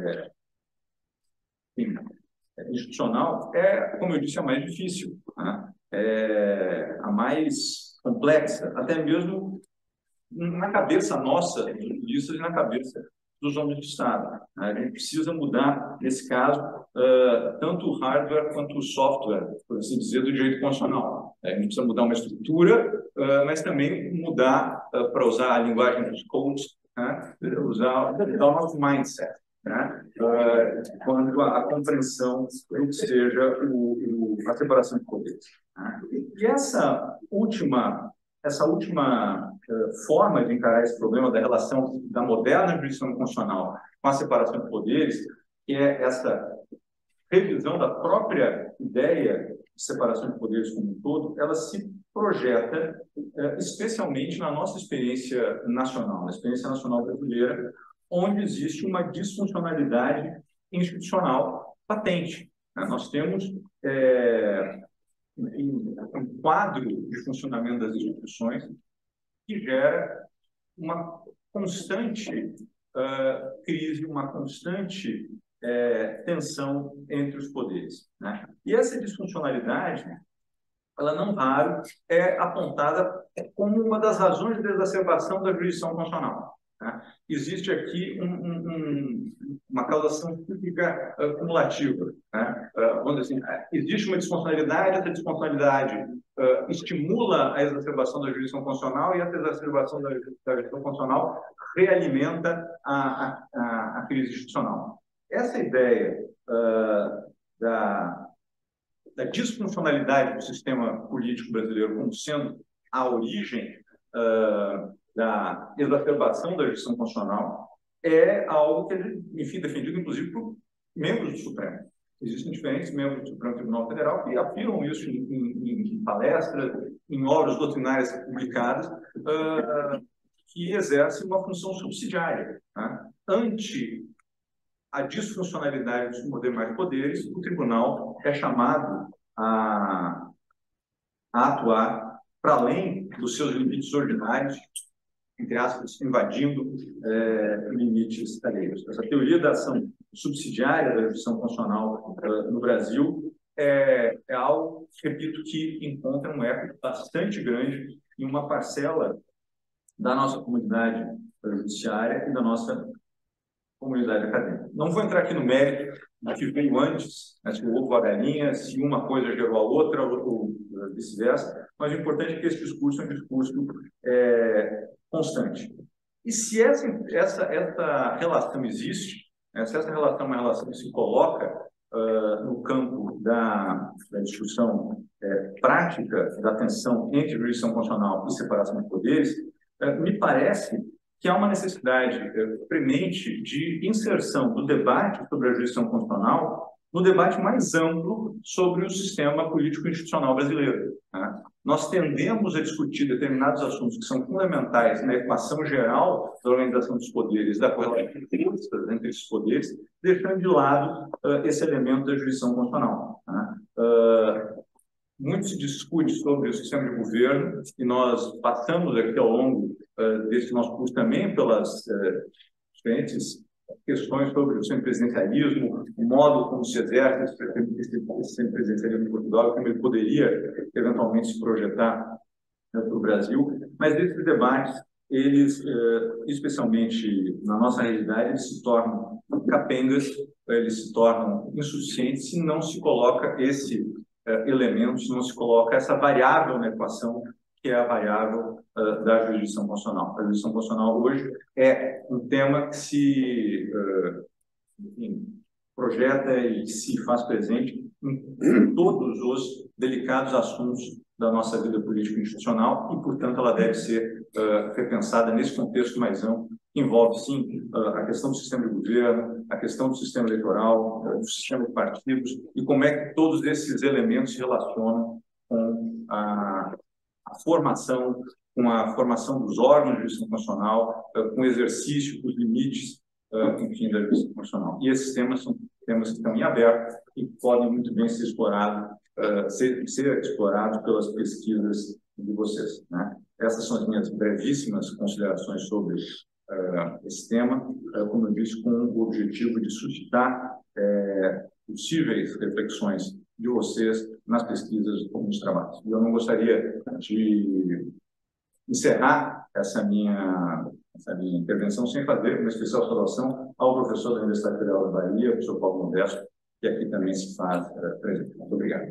institucional é, como eu disse, a mais difícil, né? A mais complexa, até mesmo na cabeça nossa, dos juristas, e na cabeça dos homens de Estado. A gente precisa mudar, nesse caso, tanto o hardware quanto o software, por assim dizer, do direito constitucional. A gente precisa mudar uma estrutura, mas também mudar, para usar a linguagem dos coaches, né? Usar o nosso mindset, né? Quando a compreensão do que seja a separação de poderes, né? E essa última forma de encarar esse problema da relação da moderna jurisdição constitucional com a separação de poderes, que é essa revisão da própria ideia de separação de poderes como um todo, ela se projeta especialmente na nossa experiência nacional, na experiência nacional brasileira, onde existe uma disfuncionalidade institucional patente, né? Nós temos um quadro de funcionamento das instituições que gera uma constante crise, uma constante tensão entre os poderes, né? E essa disfuncionalidade, ela não raro é apontada como uma das razões de exacerbação da jurisdição constitucional, né? Existe aqui uma causação típica cumulativa, né? Vamos dizer assim, existe uma disfuncionalidade, essa disfuncionalidade estimula a exacerbação da jurisdição constitucional e essa exacerbação da jurisdição constitucional realimenta a crise institucional. Essa ideia da disfuncionalidade do sistema político brasileiro como sendo a origem da exacerbação da jurisdição constitucional é algo que é, enfim, defendido inclusive por membros do Supremo. Existem diferentes membros do Supremo Tribunal Federal que afirmam isso em palestras, em obras doutrinárias publicadas, que exercem uma função subsidiária, né? Ante a disfuncionalidade dos demais poderes, o tribunal é chamado a a atuar para além dos seus limites ordinários, entre aspas, invadindo limites alheios. Essa teoria da ação subsidiária da jurisdição constitucional no Brasil é algo, repito, que encontra um eco bastante grande em uma parcela da nossa comunidade judiciária e da nossa comunidade acadêmica. Não vou entrar aqui no mérito do que veio antes, né, se o ovo ou a galinha, se uma coisa gerou a outra ou vice-versa, mas o importante é que esse discurso é um discurso constante. E se essa relação existe, né, se essa relação é uma relação que se coloca no campo da discussão prática da tensão entre jurisdição constitucional e separação de poderes, me parece que há uma necessidade premente de inserção do debate sobre a jurisdição constitucional no debate mais amplo sobre o sistema político-institucional brasileiro. Né? Nós tendemos a discutir determinados assuntos que são fundamentais na equação geral da organização dos poderes, da correlação de forças entre esses poderes, deixando de lado esse elemento da jurisdição constitucional. Né? Muito se discute sobre o sistema de governo e nós passamos aqui ao longo desse nosso curso também pelas diferentes questões sobre o semipresidencialismo, o modo como se exerce esse semipresidencialismo em Portugal, como ele poderia eventualmente se projetar para o Brasil, mas esses debates, eles, especialmente na nossa realidade, eles se tornam capengas, eles se tornam insuficientes se não se coloca esse elemento, se não se coloca essa variável na equação, que é a variável da jurisdição constitucional. A jurisdição constitucional hoje é um tema que se projeta e se faz presente em todos os delicados assuntos da nossa vida política e institucional e, portanto, ela deve ser repensada nesse contexto mais amplo, que envolve, sim, a questão do sistema de governo, a questão do sistema eleitoral, do sistema de partidos e como é que todos esses elementos se relacionam com a formação, com a formação dos órgãos de jurisdição constitucional, com o exercício, com os limites, enfim, da jurisdição constitucional. E esses temas são temas que estão em aberto e podem muito bem ser explorados, ser explorados pelas pesquisas de vocês. Né? Essas são as minhas brevíssimas considerações sobre esse tema, como eu disse, com o objetivo de suscitar possíveis reflexões de vocês nas pesquisas e nos trabalhos. Eu não gostaria de encerrar essa minha intervenção sem fazer uma especial saudação ao professor da Universidade Federal da Bahia, o professor Paulo Modesto, que aqui também se faz presente. Muito obrigado.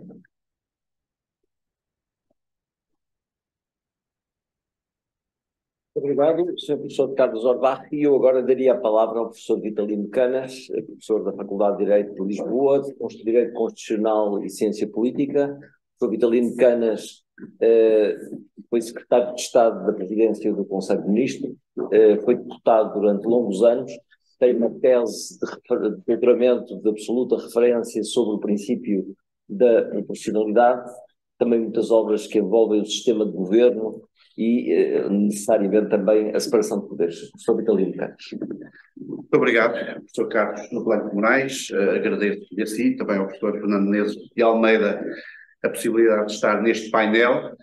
Obrigado, Sr. Professor Carlos Orbach, e eu agora daria a palavra ao professor Vitalino Canas, professor da Faculdade de Direito de Lisboa, de Direito Constitucional e Ciência Política. O professor Vitalino Canas foi secretário de Estado da Presidência do Conselho de Ministros, foi deputado durante longos anos, tem uma tese de doutoramento de absoluta referência sobre o princípio da proporcionalidade, também muitas obras que envolvem o sistema de governo e necessariamente também a separação de poderes. Professor Vitalino Canas. Muito obrigado, professor Carlos Blanco Moraes. Agradeço-lhe a si, também ao professor Fernando Menezes de Almeida, a possibilidade de estar neste painel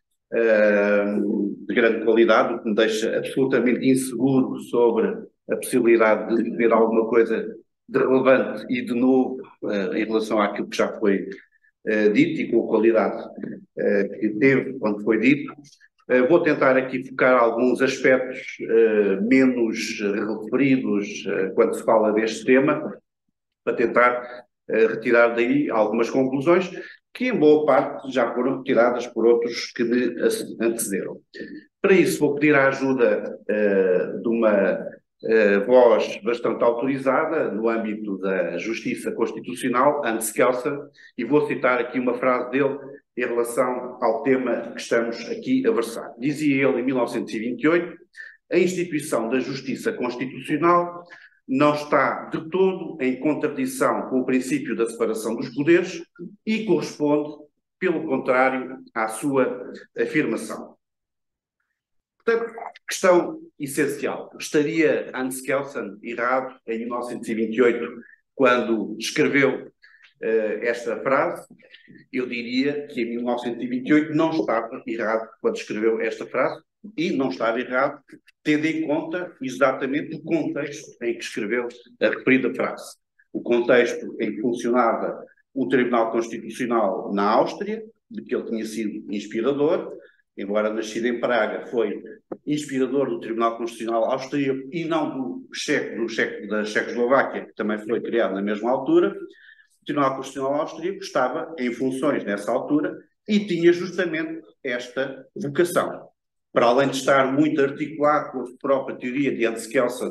de grande qualidade, o que me deixa absolutamente inseguro sobre a possibilidade de dizer alguma coisa de relevante e de novo em relação àquilo que já foi dito e com a qualidade que teve quando foi dito. Vou tentar aqui focar alguns aspectos menos referidos quando se fala deste tema, para tentar retirar daí algumas conclusões que, em boa parte, já foram retiradas por outros que me antecederam. Para isso, vou pedir a ajuda de uma voz bastante autorizada no âmbito da Justiça Constitucional, Hans Kelsen, e vou citar aqui uma frase dele em relação ao tema que estamos aqui a versar. Dizia ele em 1928, a instituição da Justiça Constitucional não está de todo em contradição com o princípio da separação dos poderes e corresponde, pelo contrário, à sua afirmação. Portanto, questão essencial. Estaria Hans Kelsen errado em 1928 quando escreveu esta frase, eu diria que em 1928 não estava errado quando escreveu esta frase, e não estava errado tendo em conta exatamente o contexto em que escreveu a referida frase. O contexto em que funcionava o Tribunal Constitucional na Áustria, de que ele tinha sido inspirador, embora nascido em Praga, foi inspirador do Tribunal Constitucional austríaco e não da Checoslováquia, que também foi criado na mesma altura. O Tribunal Constitucional austríaco estava em funções nessa altura e tinha justamente esta vocação. Para além de estar muito articulado com a própria teoria de Hans Kelsen,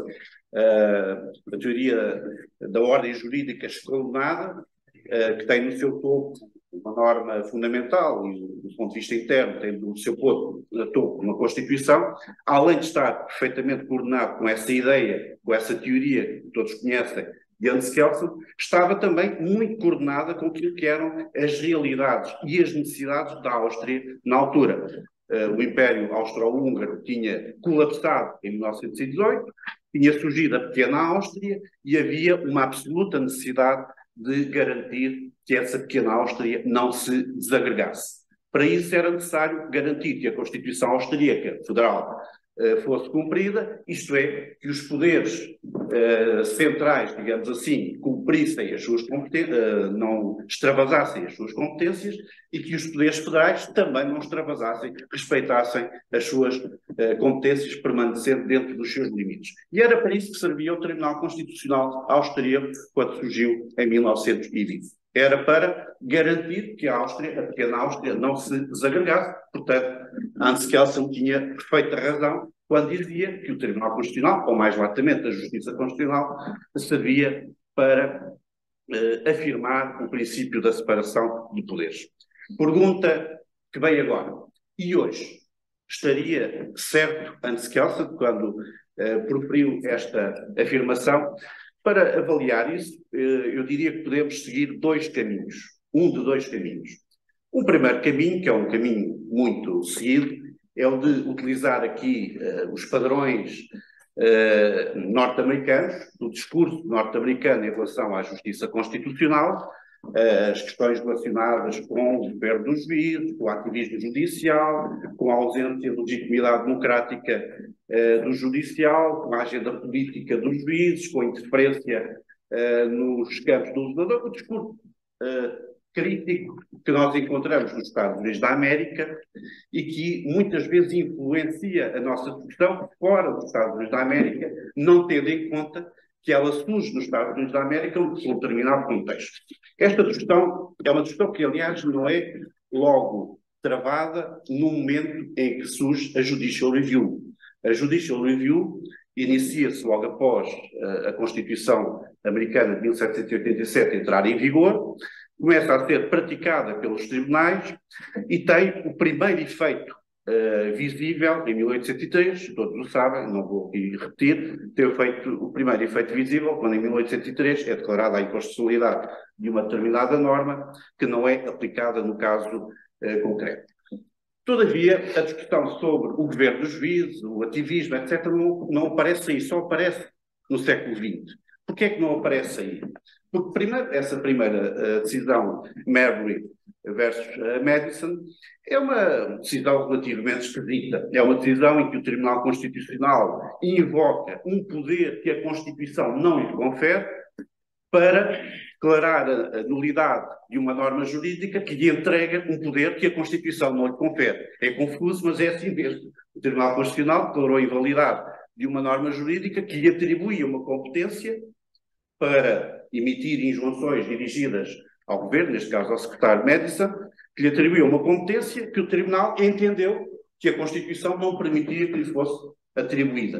a teoria da ordem jurídica escalonada, que tem no seu topo uma norma fundamental e, do ponto de vista interno, tem no seu topo uma Constituição, além de estar perfeitamente coordenado com essa ideia, com essa teoria que todos conhecem, de Hans Kelsen, estava também muito coordenada com aquilo que eram as realidades e as necessidades da Áustria na altura. O Império Austro-Húngaro tinha colapsado em 1918, tinha surgido a pequena Áustria e havia uma absoluta necessidade de garantir que essa pequena Áustria não se desagregasse. Para isso era necessário garantir que a Constituição austríaca federal fosse cumprida, isto é, que os poderes centrais, digamos assim, cumprissem as suas competências, não extravasassem as suas competências, e que os poderes federais também não extravasassem, respeitassem as suas competências, permanecendo dentro dos seus limites. E era para isso que servia o Tribunal Constitucional austríaco quando surgiu em 1920. Era para garantir que a pequena Áustria, não se desagregasse. Portanto, Hans Kelsen tinha perfeita razão quando dizia que o Tribunal Constitucional, ou mais latamente a Justiça Constitucional, servia para afirmar o princípio da separação de poderes. Pergunta que vem agora. E hoje? Estaria certo Hans Kelsen quando proferiu esta afirmação? Para avaliar isso, eu diria que podemos seguir dois caminhos. Um de dois caminhos. Um primeiro caminho, que é um caminho muito seguido, é o de utilizar aqui os padrões norte-americanos, do discurso norte-americano em relação à justiça constitucional, as questões relacionadas com o governo dos juízes, com o ativismo judicial, com a ausência de legitimidade democrática do judicial, com a agenda política dos juízes, com a interferência nos campos do legislador, o discurso crítico que nós encontramos nos Estados Unidos da América e que muitas vezes influencia a nossa discussão fora dos Estados Unidos da América, não tendo em conta que ela surge nos Estados Unidos da América num determinado contexto. Esta discussão é uma discussão que, aliás, não é logo travada no momento em que surge a Judicial Review. A Judicial Review inicia-se logo após a Constituição Americana de 1787 entrar em vigor, começa a ser praticada pelos tribunais e tem o primeiro efeito visível em 1803, todos o sabem, não vou aqui repetir, teve feito o primeiro efeito visível quando em 1803 é declarada a inconstitucionalidade de uma determinada norma que não é aplicada no caso concreto. Todavia, a discussão sobre o governo dos juízes, o ativismo, etc., não aparece aí, só aparece no século XX. Porquê é que não aparece aí? Porque, primeiro, essa primeira decisão, Marbury versus Madison, é uma decisão relativamente esquisita. É uma decisão em que o Tribunal Constitucional invoca um poder que a Constituição não lhe confere para declarar a nulidade de uma norma jurídica que lhe entrega um poder que a Constituição não lhe confere. É confuso, mas é assim mesmo. O Tribunal Constitucional declarou a invalidade de uma norma jurídica que lhe atribuía uma competência para emitir injunções dirigidas ao governo, neste caso ao secretário Madison, que lhe atribuiu uma competência que o Tribunal entendeu que a Constituição não permitia que lhe fosse atribuída.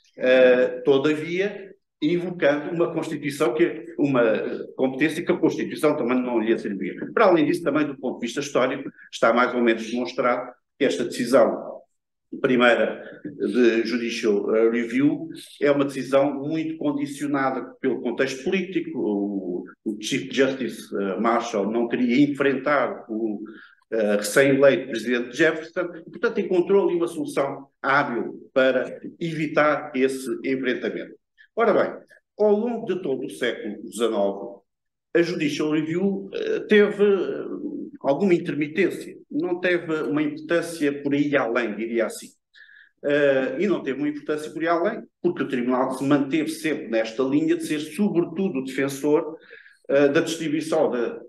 Todavia, invocando uma Constituição, uma competência que a Constituição também não lhe atribuía. Para além disso, também do ponto de vista histórico, está mais ou menos demonstrado que esta decisão primeira de Judicial Review é uma decisão muito condicionada pelo contexto político. O Chief Justice Marshall não queria enfrentar o recém-eleito presidente Jefferson, e, portanto, encontrou ali uma solução hábil para evitar esse enfrentamento. Ora bem, ao longo de todo o século XIX, a Judicial Review teve alguma intermitência, não teve uma importância por aí além, diria assim. E não teve uma importância por aí além, porque o Tribunal se manteve sempre nesta linha de ser, sobretudo, o defensor da distribuição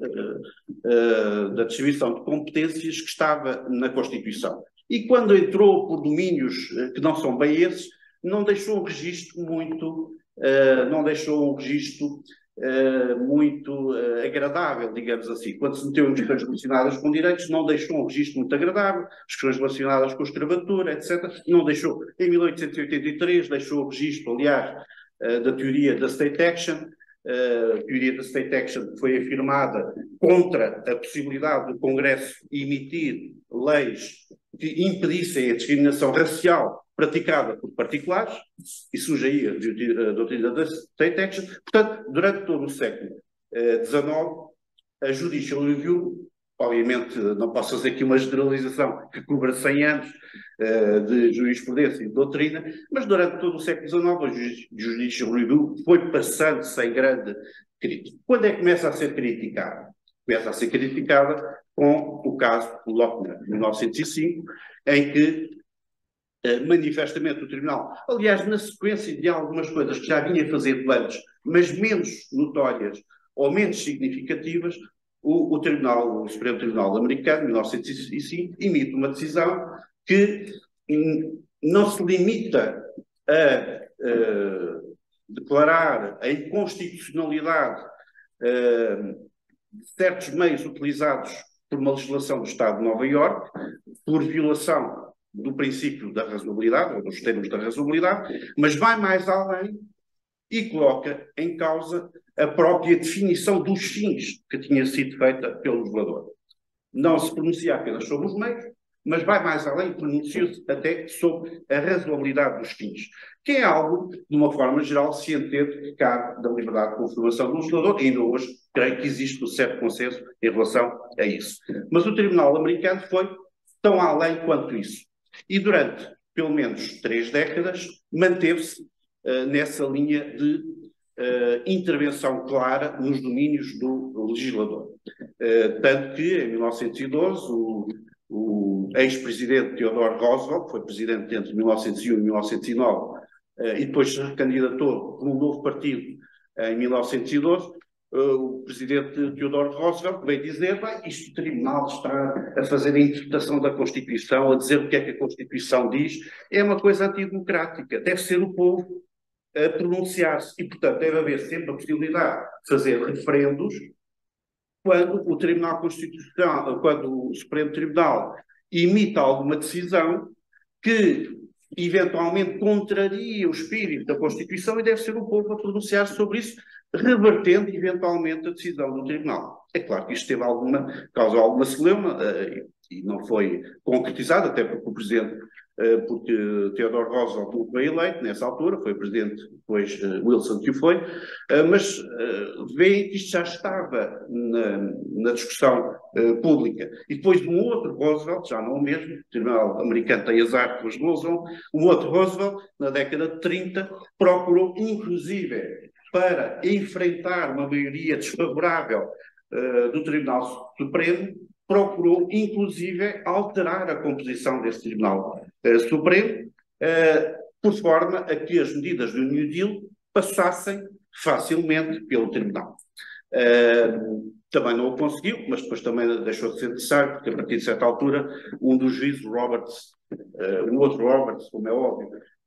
de competências que estava na Constituição. E quando entrou por domínios que não são bem esses, não deixou um registro muito, agradável, digamos assim. Quando se meteu em questões relacionadas com direitos, não deixou um registro muito agradável, as questões relacionadas com a escravatura, etc. Não deixou. Em 1883 deixou o registro, aliás, da teoria da State Action. A teoria da State Action foi afirmada contra a possibilidade do Congresso emitir leis que impedissem a discriminação racial praticada por particulares, e surge aí a doutrina da State Action. Portanto, durante todo o século XIX, a Judicial Review, obviamente não posso fazer aqui uma generalização que cubra 100 anos de jurisprudência e de doutrina, mas durante todo o século XIX a Judicial Review foi passando sem grande crítica. Quando é que começa a ser criticada? Começa a ser criticada com o caso Lochner, de 1905, em que manifestamente o Tribunal, aliás, na sequência de algumas coisas que já vinha fazendo antes, mas menos notórias ou menos significativas, o Supremo Tribunal americano, em 1905, emite uma decisão que não se limita a declarar a inconstitucionalidade de certos meios utilizados por uma legislação do Estado de Nova Iorque, por violação do princípio da razoabilidade, ou dos termos da razoabilidade, mas vai mais além e coloca em causa a própria definição dos fins que tinha sido feita pelo legislador. Não se pronuncia apenas sobre os meios, mas vai mais além e pronuncia-se até sobre a razoabilidade dos fins, que é algo, de uma forma geral, se entende que cabe da liberdade de confirmação do legislador, e ainda hoje creio que existe um certo consenso em relação a isso. Mas o Tribunal americano foi tão além quanto isso. E durante, pelo menos, 3 décadas, manteve-se nessa linha de intervenção clara nos domínios do legislador. Tanto que, em 1912, o ex-presidente Theodore Roosevelt, que foi presidente entre 1901 e 1909, e depois se recandidatou com um novo partido em 1912, o presidente Theodore Roosevelt veio dizer: isto o Tribunal está a fazer a interpretação da Constituição, a dizer o que é que a Constituição diz, é uma coisa antidemocrática, deve ser o povo a pronunciar-se, e portanto deve haver sempre a possibilidade de fazer referendos quando o Tribunal Constitucional, quando o Supremo Tribunal emite alguma decisão que eventualmente contraria o espírito da Constituição, e deve ser o povo a pronunciar-se sobre isso, revertendo eventualmente a decisão do Tribunal. É claro que isto causou alguma celeuma e não foi concretizado, até porque o Presidente, porque Theodore Roosevelt não foi eleito nessa altura, foi o Presidente depois Wilson que o foi, mas veem que isto já estava na discussão pública. E depois de um outro Roosevelt, já não o mesmo, o Tribunal americano tem azar com os Roosevelt, um outro Roosevelt, na década de 30, procurou inclusive para enfrentar uma maioria desfavorável do Tribunal Supremo, procurou, inclusive, alterar a composição desse Tribunal Supremo, por forma a que as medidas do New Deal passassem facilmente pelo Tribunal. Também não o conseguiu, mas depois também deixou de ser necessário, porque a partir de certa altura, um dos juízes, Roberts, o outro Roberts, como é óbvio,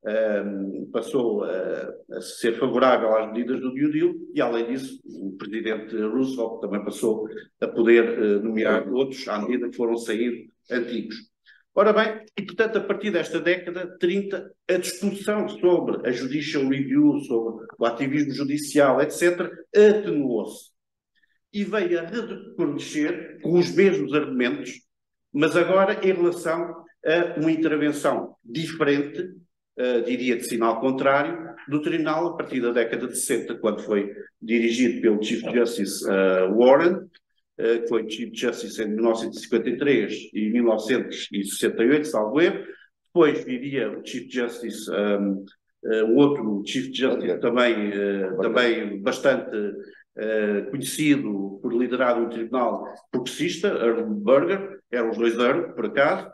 passou a ser favorável às medidas do New Deal, e além disso o presidente Roosevelt também passou a poder nomear outros à medida que foram saindo antigos. Ora bem, e portanto a partir desta década 30 a discussão sobre a Judicial Review, sobre o ativismo judicial, etc., atenuou-se e veio a reconhecer com os mesmos argumentos, mas agora em relação a uma intervenção diferente, diria de sinal contrário, do Tribunal a partir da década de 60, quando foi dirigido pelo Chief Justice Warren, que foi Chief Justice em 1953 e 1968, salvo erro. Depois viria o Chief Justice, o outro Chief Justice também bastante conhecido por liderar um tribunal progressista, Earl Burger, eram os dois Earl, por acaso,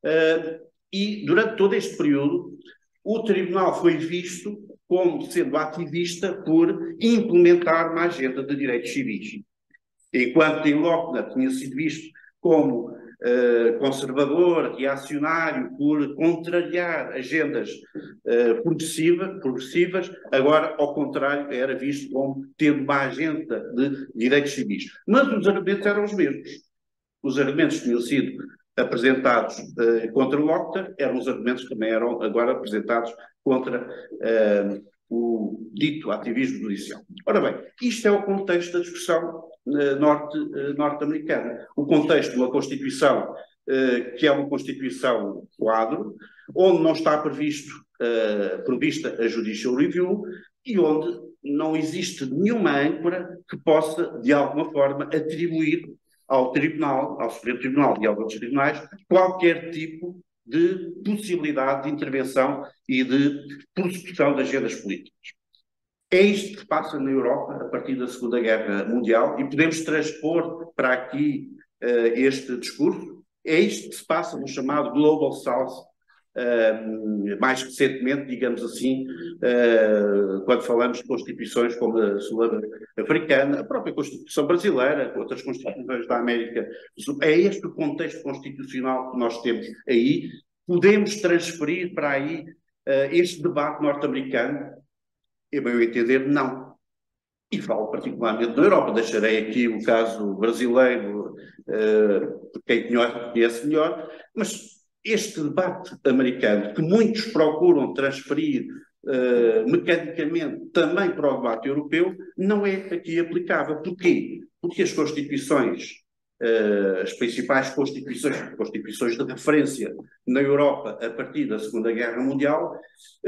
e durante todo este período o tribunal foi visto como sendo ativista por implementar uma agenda de direitos civis. Enquanto em Lochner tinha sido visto como conservador, reacionário, por contrariar agendas progressivas, agora, ao contrário, era visto como tendo uma agenda de direitos civis. Mas os argumentos eram os mesmos. Os argumentos que tinham sido apresentados contra Lochner eram os argumentos que também eram agora apresentados contra o dito ativismo judicial. Ora bem, isto é o contexto da discussão norte-americana. O contexto de uma Constituição que é uma Constituição quadro, onde não está prevista a Judicial Review e onde não existe nenhuma âncora que possa, de alguma forma, atribuir ao Tribunal, ao Supremo Tribunal e aos outros tribunais, qualquer tipo de possibilidade de intervenção e de prossecução de agendas políticas. É isto que se passa na Europa a partir da Segunda Guerra Mundial e podemos transpor para aqui este discurso. É isto que se passa no chamado Global South, mais recentemente, digamos assim, quando falamos de constituições como a sul-africana, a própria Constituição brasileira, outras constituições da América do Sul. É este o contexto constitucional que nós temos aí. Podemos transferir para aí este debate norte-americano? A meu entender, não. E falo particularmente da Europa. Deixarei aqui o caso brasileiro, por quem conhece melhor, mas este debate americano, que muitos procuram transferir mecanicamente também para o debate europeu, não é aqui aplicável. Porquê? Porque as constituições, as principais constituições de referência na Europa a partir da Segunda Guerra Mundial,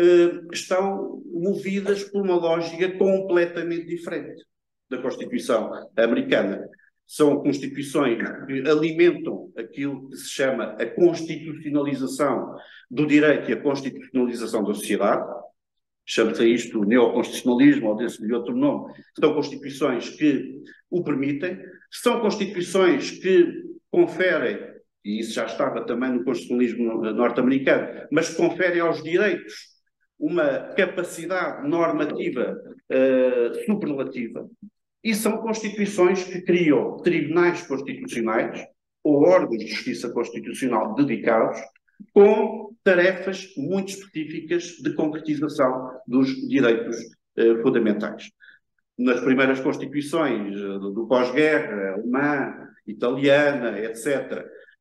estão movidas por uma lógica completamente diferente da Constituição americana. São constituições que alimentam aquilo que se chama a constitucionalização do direito e a constitucionalização da sociedade. Chama-se a isto neoconstitucionalismo, ou desse outro nome. São constituições que o permitem. São constituições que conferem, e isso já estava também no constitucionalismo norte-americano, mas conferem aos direitos uma capacidade normativa superlativa. E são constituições que criam tribunais constitucionais ou órgãos de justiça constitucional dedicados com tarefas muito específicas de concretização dos direitos fundamentais. Nas primeiras constituições do pós-guerra, alemã, italiana, etc.,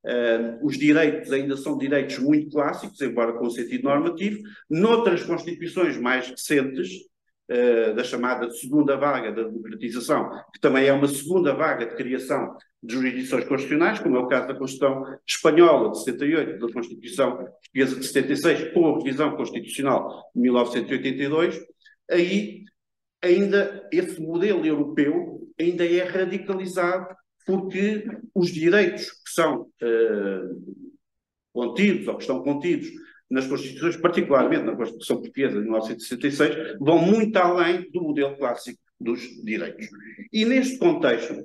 os direitos ainda são direitos muito clássicos, embora com sentido normativo. Noutras constituições mais recentes, da chamada segunda vaga da democratização, que também é uma segunda vaga de criação de jurisdições constitucionais, como é o caso da Constituição Espanhola de 78, da Constituição Portuguesa de 76, com a revisão constitucional de 1982, aí ainda esse modelo europeu ainda é radicalizado porque os direitos que são contidos ou que estão contidos nas Constituições, particularmente na Constituição Portuguesa de 1966, vão muito além do modelo clássico dos direitos. E neste contexto,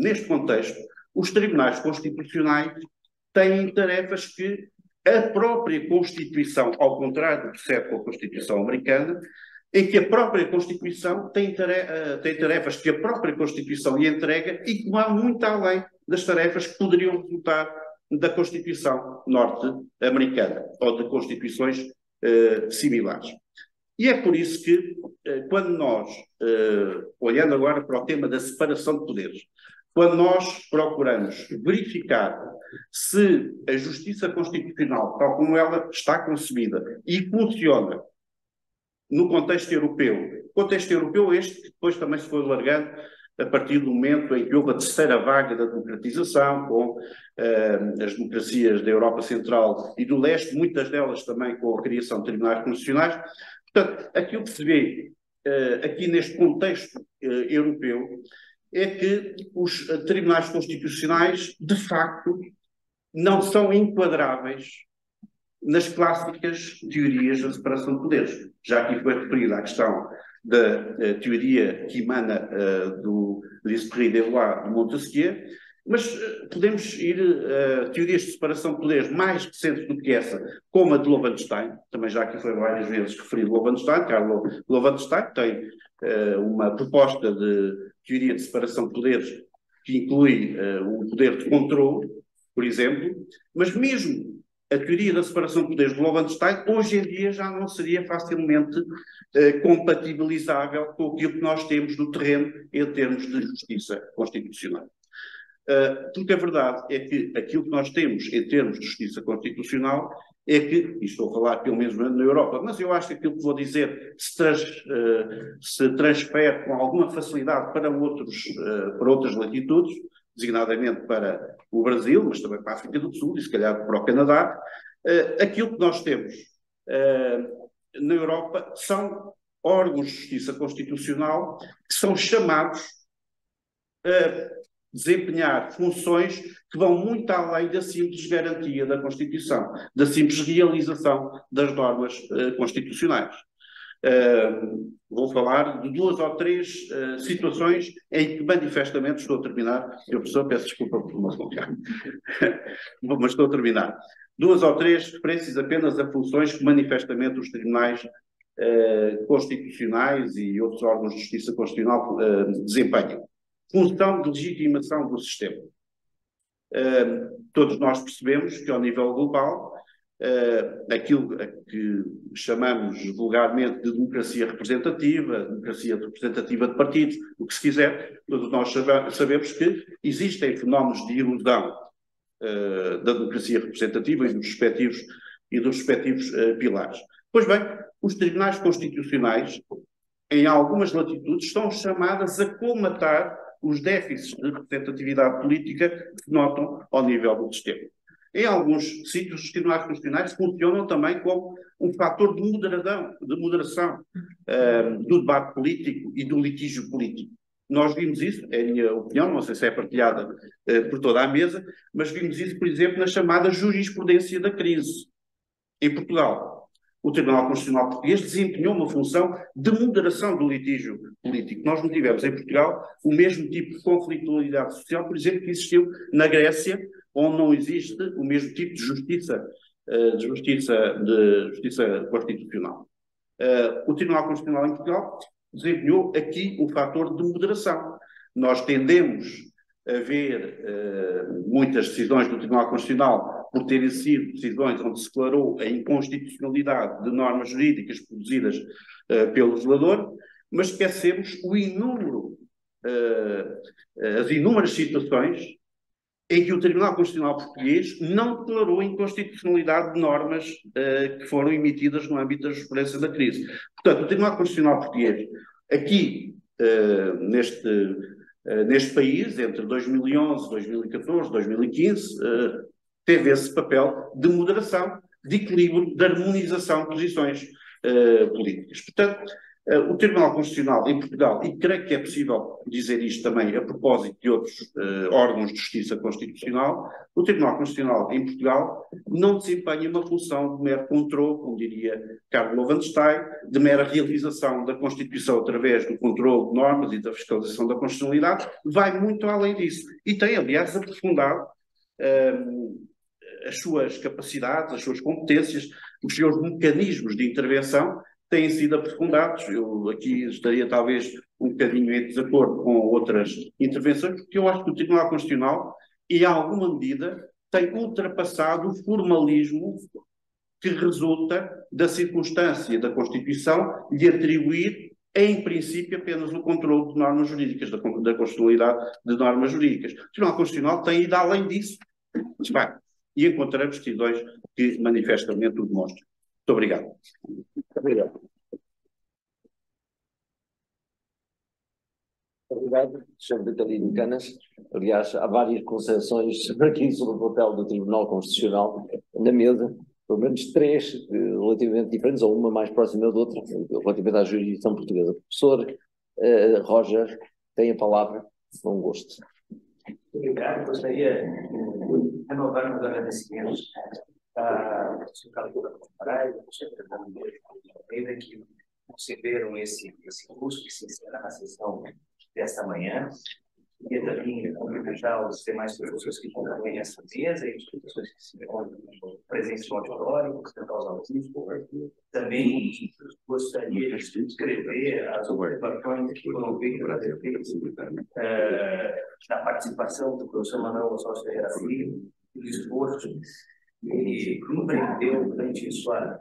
os tribunais constitucionais têm tarefas que a própria Constituição, ao contrário do que serve com a Constituição americana, em que a própria Constituição tem tarefas que a própria Constituição lhe entrega e que vão muito além das tarefas que poderiam resultar da Constituição norte-americana ou de constituições similares. E é por isso que, quando nós, olhando agora para o tema da separação de poderes, quando nós procuramos verificar se a justiça constitucional, tal como ela está concebida e funciona no contexto europeu este, que depois também se foi alargando a partir do momento em que houve a terceira vaga da democratização, com as democracias da Europa Central e do Leste, muitas delas também com a criação de tribunais constitucionais. Portanto, aquilo que se vê aqui neste contexto europeu é que os tribunais constitucionais, de facto, não são enquadráveis nas clássicas teorias da separação de poderes. Já aqui foi referida a questão da teoria que emana do L'Esprit des Lois de Montesquieu, mas podemos ir a teorias de separação de poderes mais recentes do que essa, como a de Loewenstein, também já aqui foi várias vezes referido Loewenstein. Carlo Loewenstein tem uma proposta de teoria de separação de poderes que inclui o poder de controle, por exemplo, mas mesmo a teoria da separação de poderes de Loewenstein hoje em dia já não seria facilmente compatibilizável com aquilo que nós temos no terreno em termos de justiça constitucional. Porque a verdade é que aquilo que nós temos em termos de justiça constitucional é que, e estou a falar pelo menos na Europa, mas eu acho que aquilo que vou dizer se transfere com alguma facilidade para outras latitudes, designadamente para o Brasil, mas também para a África do Sul e se calhar para o Canadá. Aquilo que nós temos na Europa são órgãos de justiça constitucional que são chamados a desempenhar funções que vão muito além da simples garantia da Constituição, da simples realização das normas constitucionais. Vou falar de 2 ou 3 situações em que manifestamente estou a terminar. Senhor professor, peço desculpa por não colocar. Mas estou a terminar. 2 ou 3 referências apenas a funções que manifestamente os tribunais constitucionais e outros órgãos de justiça constitucional desempenham. Função de legitimação do sistema. Todos nós percebemos que, ao nível global, aquilo que chamamos vulgarmente de democracia representativa de partidos, o que se quiser, todos nós sabemos que existem fenómenos de erosão da democracia representativa e dos respectivos pilares. Pois bem, os tribunais constitucionais, em algumas latitudes, estão chamadas a colmatar os déficits de representatividade política que notam ao nível do sistema. Em alguns sítios, os tribunais constitucionais funcionam também como um fator de moderação do debate político e do litígio político. Nós vimos isso, é a minha opinião, não sei se é partilhada por toda a mesa, mas vimos isso, por exemplo, na chamada jurisprudência da crise. Em Portugal, o Tribunal Constitucional Português desempenhou uma função de moderação do litígio político. Nós não tivemos em Portugal o mesmo tipo de conflitualidade social, por exemplo, que existiu na Grécia, onde não existe o mesmo tipo de justiça constitucional. O Tribunal Constitucional em Portugal desempenhou aqui um fator de moderação. Nós tendemos a ver muitas decisões do Tribunal Constitucional por terem sido decisões onde se declarou a inconstitucionalidade de normas jurídicas produzidas pelo legislador, mas esquecemos as inúmeras situações em que o Tribunal Constitucional Português não declarou a inconstitucionalidade de normas que foram emitidas no âmbito da jurisprudência da crise. Portanto, o Tribunal Constitucional Português, aqui neste país, entre 2011, 2014, 2015, teve esse papel de moderação, de equilíbrio, de harmonização de posições políticas. Portanto, o Tribunal Constitucional em Portugal, e creio que é possível dizer isto também a propósito de outros órgãos de justiça constitucional, o Tribunal Constitucional em Portugal não desempenha uma função de mero controle, como diria Carlo Loewenstein, de mera realização da Constituição através do controle de normas e da fiscalização da constitucionalidade, vai muito além disso. E tem, aliás, aprofundado as suas capacidades, as suas competências, os seus mecanismos de intervenção têm sido aprofundados. Eu aqui estaria talvez um bocadinho em desacordo com outras intervenções, porque eu acho que o Tribunal Constitucional, em alguma medida, tem ultrapassado o formalismo que resulta da circunstância da Constituição de atribuir, em princípio, apenas o controle de normas jurídicas, da constitucionalidade de normas jurídicas. O Tribunal Constitucional tem ido além disso. E encontramos decisões que manifestamente o demonstram. Muito obrigado. Obrigado. Obrigado, Sr. Vitalino Canas. Aliás, há várias concepções aqui sobre o papel do Tribunal Constitucional na mesa, pelo menos 3 relativamente diferentes, ou uma mais próxima da outra, relativamente à jurisdição portuguesa. Professor Roger, tem a palavra, com gosto. Obrigado, gostaria de renovar meus agradecimentos à Sr. Carlos Moraes, ao Sr. Fernando Almeida, que conceberam esse curso que se encerra na sessão desta manhã. E também cumprimentar os demais professores que compõem essa mesa e os professores que se encontram presentes no auditório, os autistas. Também gostaria de descrever as observações que foram feitas da participação do professor Manuel Gonçalves Ferreira Filho, do esforço que empreendeu durante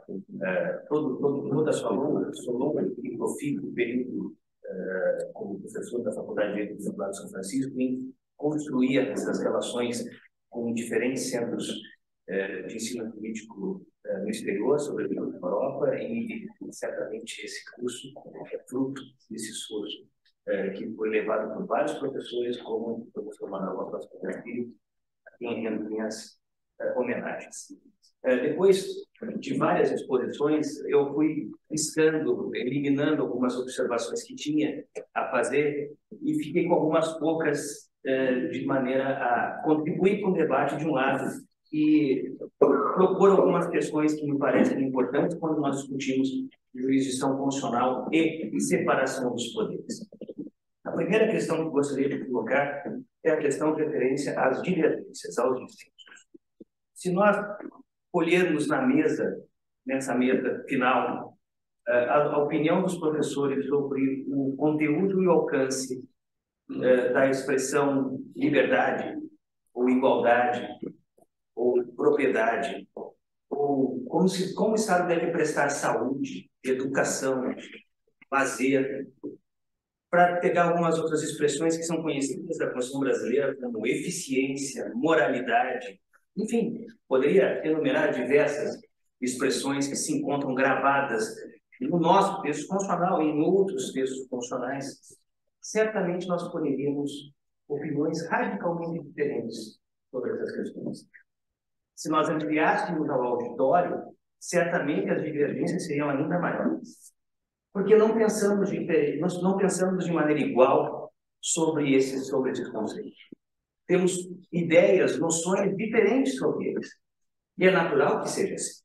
toda a sua longa e profícuo período como professor da Faculdade de Direito do São Francisco, em construir essas relações com diferentes centros de ensino político no exterior, sobretudo na Europa, e certamente esse curso é fruto desse esforço que foi levado por vários professores, como o professor Manuel Gonçalves Ferreira Filho, a quem rendo minhas homenagens. Depois de várias exposições, eu fui riscando, eliminando algumas observações que tinha a fazer e fiquei com algumas poucas de maneira a contribuir com o debate de um lado e propor algumas questões que me parecem importantes quando nós discutimos jurisdição constitucional e separação dos poderes. A primeira questão que gostaria de colocar é a questão de referência às divergências, aos distintos. Se nós olharmos nessa mesa final, a opinião dos professores sobre o conteúdo e o alcance da expressão liberdade, ou igualdade, ou propriedade, ou como o Estado deve prestar saúde, educação, lazer, para pegar algumas outras expressões que são conhecidas da Constituição brasileira, como eficiência, moralidade, enfim, poderia enumerar diversas expressões que se encontram gravadas no nosso texto constitucional e em outros textos constitucionais. Certamente nós poderíamos opiniões radicalmente diferentes sobre essas questões. Se nós ampliássemos ao auditório, certamente as divergências seriam ainda maiores. Porque não pensamos de maneira igual sobre esses conceitos. Temos ideias, noções diferentes sobre eles. E é natural que seja assim.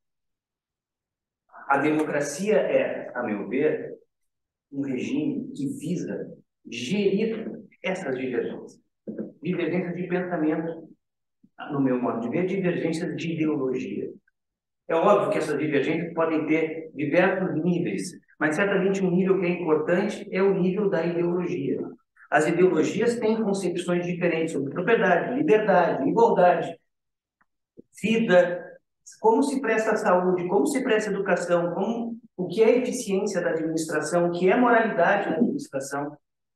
A democracia é, a meu ver, um regime que visa gerir essas divergências. Divergências de pensamento, no meu modo de ver, divergências de ideologia. É óbvio que essas divergências podem ter diversos níveis, mas certamente um nível que é importante é o nível da ideologia. As ideologias têm concepções diferentes sobre propriedade, liberdade, igualdade, vida, como se presta a saúde, como se presta a educação, o que é eficiência da administração, o que é moralidade da administração.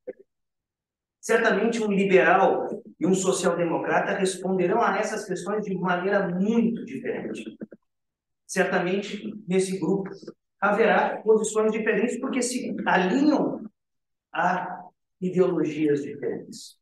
Certamente um liberal e um social-democrata responderão a essas questões de maneira muito diferente. Certamente, nesse grupo, haverá posições diferentes porque se alinham a ideologias diferentes.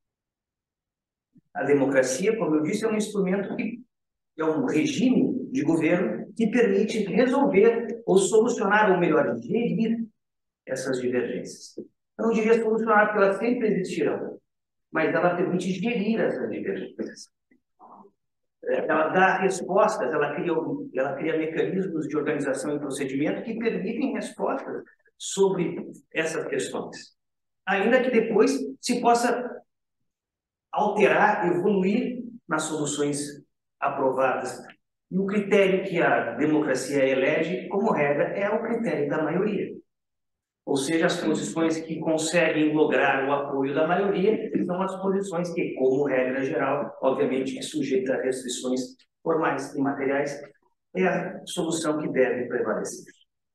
A democracia, como eu disse, é um instrumento que é um regime de governo que permite resolver ou solucionar, ou melhor, gerir essas divergências. Eu não diria solucionar, porque elas sempre existirão, mas ela permite gerir essas divergências. Ela dá respostas, ela cria mecanismos de organização e procedimento que permitem respostas sobre essas questões. Ainda que depois se possa alterar, evoluir nas soluções aprovadas. E o critério que a democracia elege, como regra, é o critério da maioria. Ou seja, as posições que conseguem lograr o apoio da maioria são as posições que, como regra geral, obviamente sujeita a restrições formais e materiais, é a solução que deve prevalecer.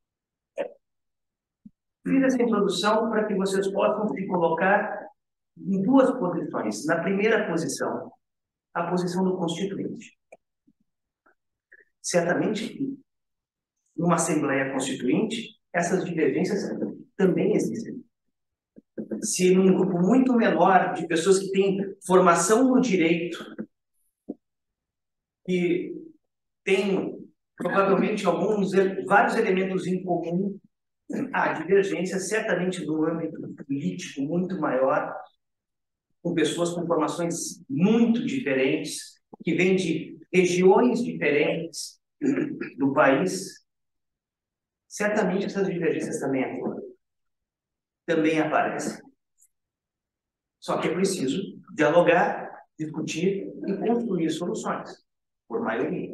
Fiz essa introdução para que vocês possam se colocar em duas posições. Na primeira posição, a posição do Constituinte. Certamente, numa Assembleia Constituinte, essas divergências também existem. Se num grupo muito menor de pessoas que têm formação no direito, que têm provavelmente vários elementos em comum, há divergência certamente no âmbito político muito maior, com pessoas com formações muito diferentes, que vêm de regiões diferentes do país. certamente essas divergências também aparecem. Só que é preciso dialogar, discutir e construir soluções, por maioria.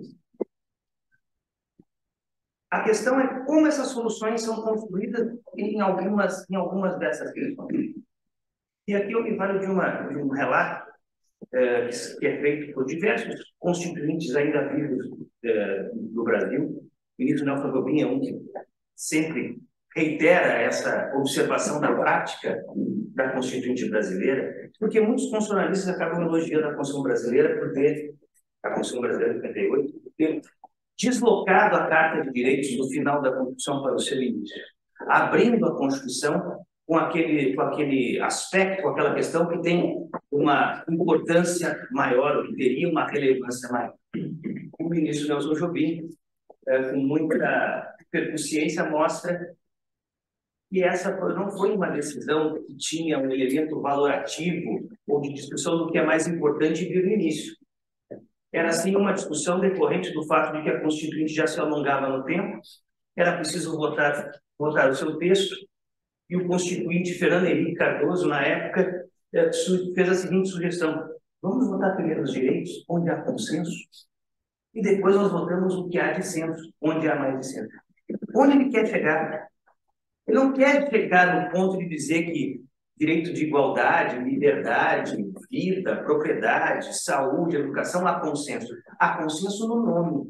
A questão é como essas soluções são construídas em algumas dessas questões. E aqui eu me valho de um relato que é feito por diversos constituintes ainda vivos do Brasil. O ministro Nelson Jobim é um que sempre reitera essa observação da prática da Constituinte brasileira, porque muitos constitucionalistas acabam elogiando a Constituição brasileira por ter, a Constituição brasileira de 88, por ter deslocado a Carta de Direitos do final da Constituição para o seu início, abrindo a Constituição com aquele aspecto, com aquela questão que tem uma importância maior, ou que teria uma relevância maior. O ministro Nelson Jobim, com muita percussiência, mostra que essa não foi uma decisão que tinha um elemento valorativo ou de discussão do que é mais importante vir no início. Era, sim, uma discussão decorrente do fato de que a Constituinte já se alongava no tempo, era preciso votar o seu texto, e o Constituinte Fernando Henrique Cardoso, na época, fez a seguinte sugestão: vamos votar primeiro os direitos, onde há consenso, e depois nós votamos o que há dissenso, onde há mais dissenso. Onde ele quer chegar? Ele não quer chegar no ponto de dizer que direito de igualdade, liberdade, vida, propriedade, saúde, educação, há consenso. Há consenso no nome.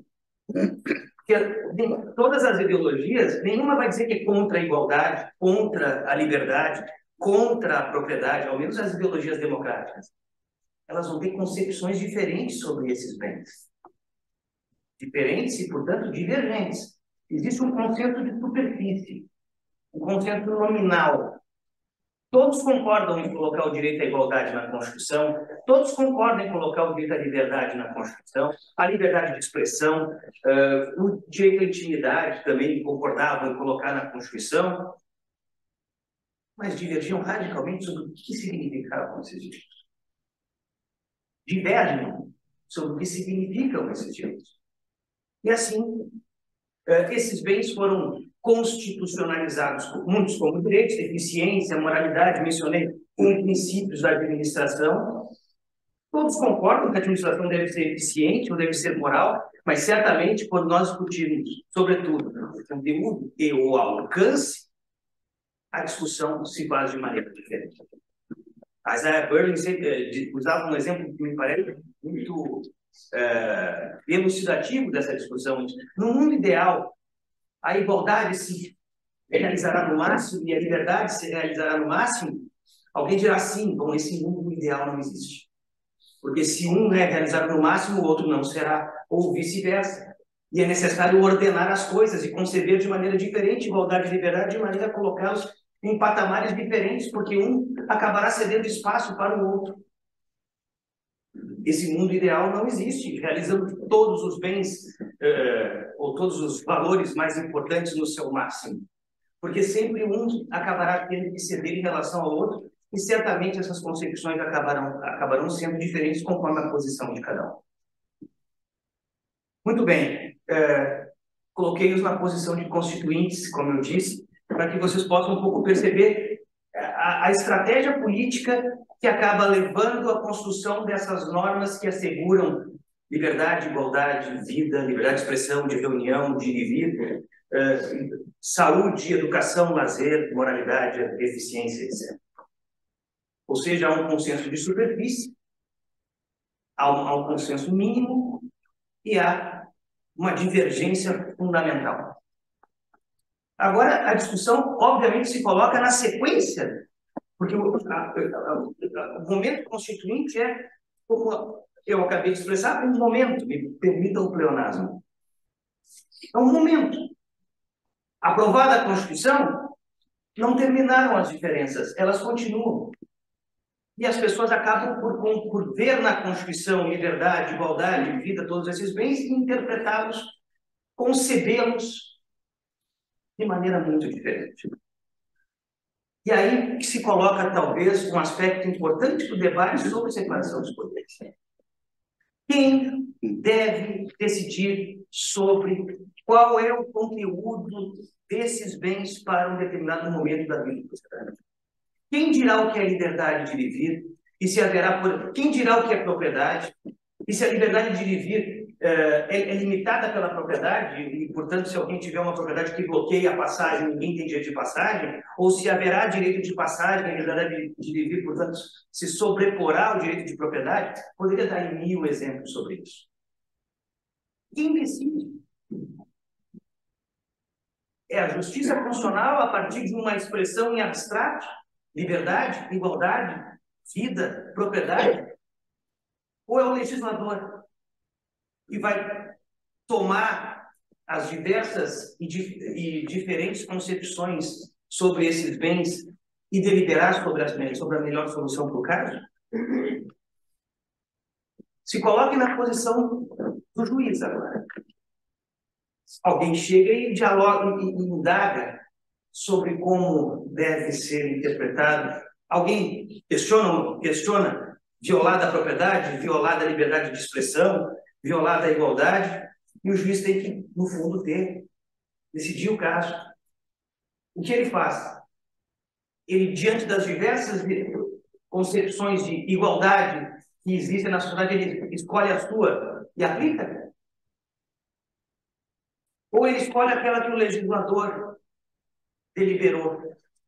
Porque todas as ideologias, nenhuma vai dizer que é contra a igualdade, contra a liberdade, contra a propriedade, ao menos as ideologias democráticas. Elas vão ter concepções diferentes sobre esses bens. Diferentes e, portanto, divergentes. Existe um conceito de superfície, um conceito nominal. Todos concordam em colocar o direito à igualdade na Constituição, todos concordam em colocar o direito à liberdade na Constituição, a liberdade de expressão, o direito à intimidade também concordavam em colocar na Constituição, mas divergiam radicalmente sobre o que significavam esses direitos. Divergem sobre o que significam esses direitos. E assim, esses bens foram constitucionalizados, muitos como direitos, eficiência, moralidade, mencionei como princípios da administração. Todos concordam que a administração deve ser eficiente ou deve ser moral, mas certamente quando nós discutirmos, sobretudo, o conteúdo e o alcance, a discussão se faz de maneira diferente. A Isaiah Berlin usava um exemplo que me parece muito elucidativo dessa discussão. No mundo ideal, a igualdade se realizará no máximo e a liberdade se realizará no máximo. Alguém dirá sim, bom, esse mundo ideal não existe. Porque se um é realizado no máximo, o outro não será, ou vice-versa. E é necessário ordenar as coisas e conceber de maneira diferente igualdade e liberdade, de maneira a colocá-los em patamares diferentes, porque um acabará cedendo espaço para o outro. Esse mundo ideal não existe, realizando todos os bens ou todos os valores mais importantes no seu máximo. Porque sempre um acabará tendo que ceder em relação ao outro, e certamente essas concepções acabarão sendo diferentes conforme a posição de cada um. Muito bem, coloquei-os na posição de constituintes, como eu disse, para que vocês possam um pouco perceber a estratégia política que acaba levando à construção dessas normas que asseguram liberdade, igualdade, vida, liberdade de expressão, de reunião, de ir e vir, saúde, educação, lazer, moralidade, eficiência, etc. Ou seja, há um consenso de superfície, há um consenso mínimo e há uma divergência fundamental. Agora, a discussão, obviamente, se coloca na sequência, porque o momento constituinte é, como eu acabei de expressar, um momento, me permita o pleonasmo. É um momento. Aprovada a Constituição, não terminaram as diferenças, elas continuam. E as pessoas acabam por ver na Constituição liberdade, igualdade, vida, todos esses bens, e interpretá-los, concebê-los de maneira muito diferente. E aí que se coloca, talvez, um aspecto importante do debate sobre separação dos poderes. Quem deve decidir sobre qual é o conteúdo desses bens para um determinado momento da vida da sociedade. Quem dirá o que é liberdade de ir e vir? E se haverá... Quem dirá o que é propriedade? E se a liberdade de ir e vir é limitada pela propriedade, e, portanto, se alguém tiver uma propriedade que bloqueia a passagem, ninguém tem direito de passagem, ou se haverá direito de passagem, a liberdade de ir e vir, portanto, se sobreporá ao direito de propriedade, poderia dar 1000 exemplos sobre isso. Quem decide? É a justiça constitucional a partir de uma expressão em abstrato? Liberdade, igualdade, vida, propriedade? Ou é o legislador que vai tomar as diversas e diferentes concepções sobre esses bens e deliberar sobre a melhor solução para o caso? Se coloque na posição do juiz agora. Alguém chega e dialoga e indaga sobre como deve ser interpretado. Alguém questiona violada a propriedade, violada a liberdade de expressão, violada a igualdade, e o juiz tem que, no fundo, decidir o caso. O que ele faz? Ele, diante das diversas concepções de igualdade que existem na sociedade, ele escolhe a sua e aplica? Ou ele escolhe aquela que o legislador deliberou?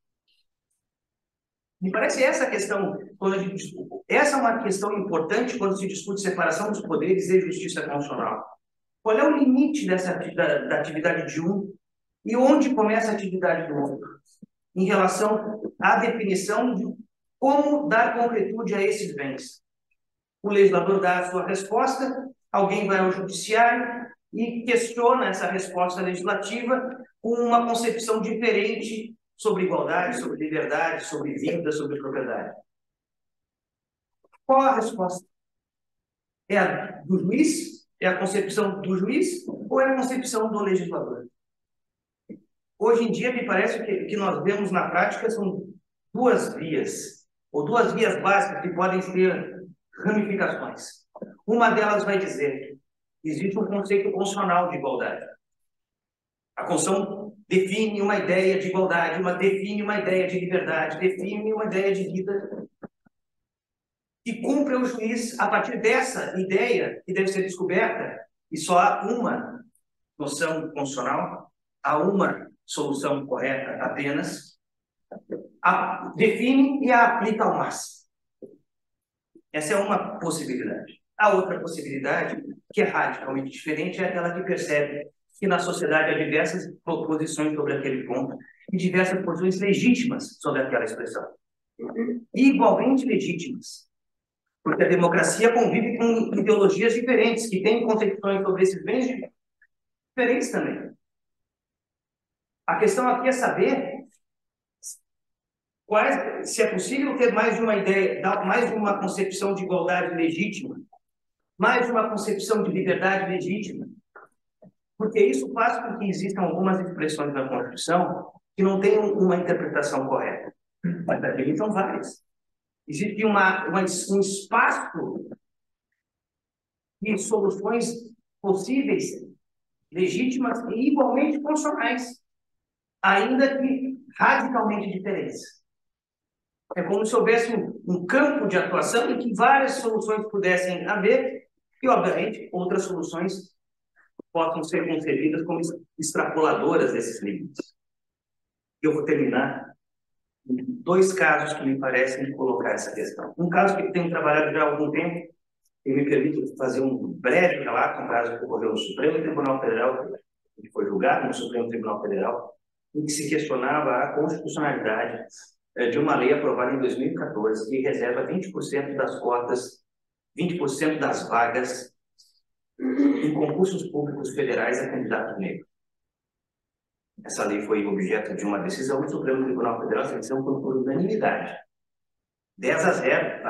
Me parece essa a questão, essa é uma questão importante quando se discute separação dos poderes e justiça constitucional. Qual é o limite da atividade de um e onde começa a atividade do outro, em relação à definição de como dar concretude a esses bens? O legislador dá a sua resposta, alguém vai ao judiciário e questiona essa resposta legislativa com uma concepção diferente sobre igualdade, sobre liberdade, sobre vida, sobre propriedade. Qual a resposta? É a do juiz? É a concepção do juiz? Ou é a concepção do legislador? Hoje em dia, me parece que o que nós vemos na prática são duas vias, ou duas vias básicas que podem ter ramificações. Uma delas vai dizer que existe um conceito constitucional de igualdade. A Constituição define uma ideia de igualdade, define uma ideia de liberdade, define uma ideia de vida, e cumpre o juiz a partir dessa ideia que deve ser descoberta, e só há uma noção constitucional, há uma solução correta apenas, define e a aplica ao máximo. Essa é uma possibilidade. A outra possibilidade, que é radicalmente diferente, é aquela que percebe que na sociedade há diversas proposições sobre aquele ponto e diversas posições legítimas sobre aquela expressão. Igualmente legítimas. Porque a democracia convive com ideologias diferentes, que têm concepções sobre esses bens diferentes também. A questão aqui é saber se é possível ter mais de uma ideia, mais de uma concepção de igualdade legítima, mais de uma concepção de liberdade legítima, porque isso faz com que existam algumas expressões da Constituição que não tenham uma interpretação correta, mas daquele são várias. Existe um espaço de soluções possíveis, legítimas e igualmente constitucionais, ainda que radicalmente diferentes. É como se houvesse um campo de atuação em que várias soluções pudessem haver e, obviamente, outras soluções possam ser concebidas como extrapoladoras desses limites. Eu vou terminar com 2 casos que me parecem colocar essa questão. Um caso que tenho trabalhado já há algum tempo, e me permite fazer um breve relato, um caso que ocorreu no Supremo Tribunal Federal, que foi julgado no Supremo Tribunal Federal, em que se questionava a constitucionalidade de uma lei aprovada em 2014 que reserva 20% das cotas, 20% das vagas em concursos públicos federais a candidatos negros. Essa lei foi objeto de uma decisão do Supremo Tribunal Federal, essa decisão foi por unanimidade. 10-0,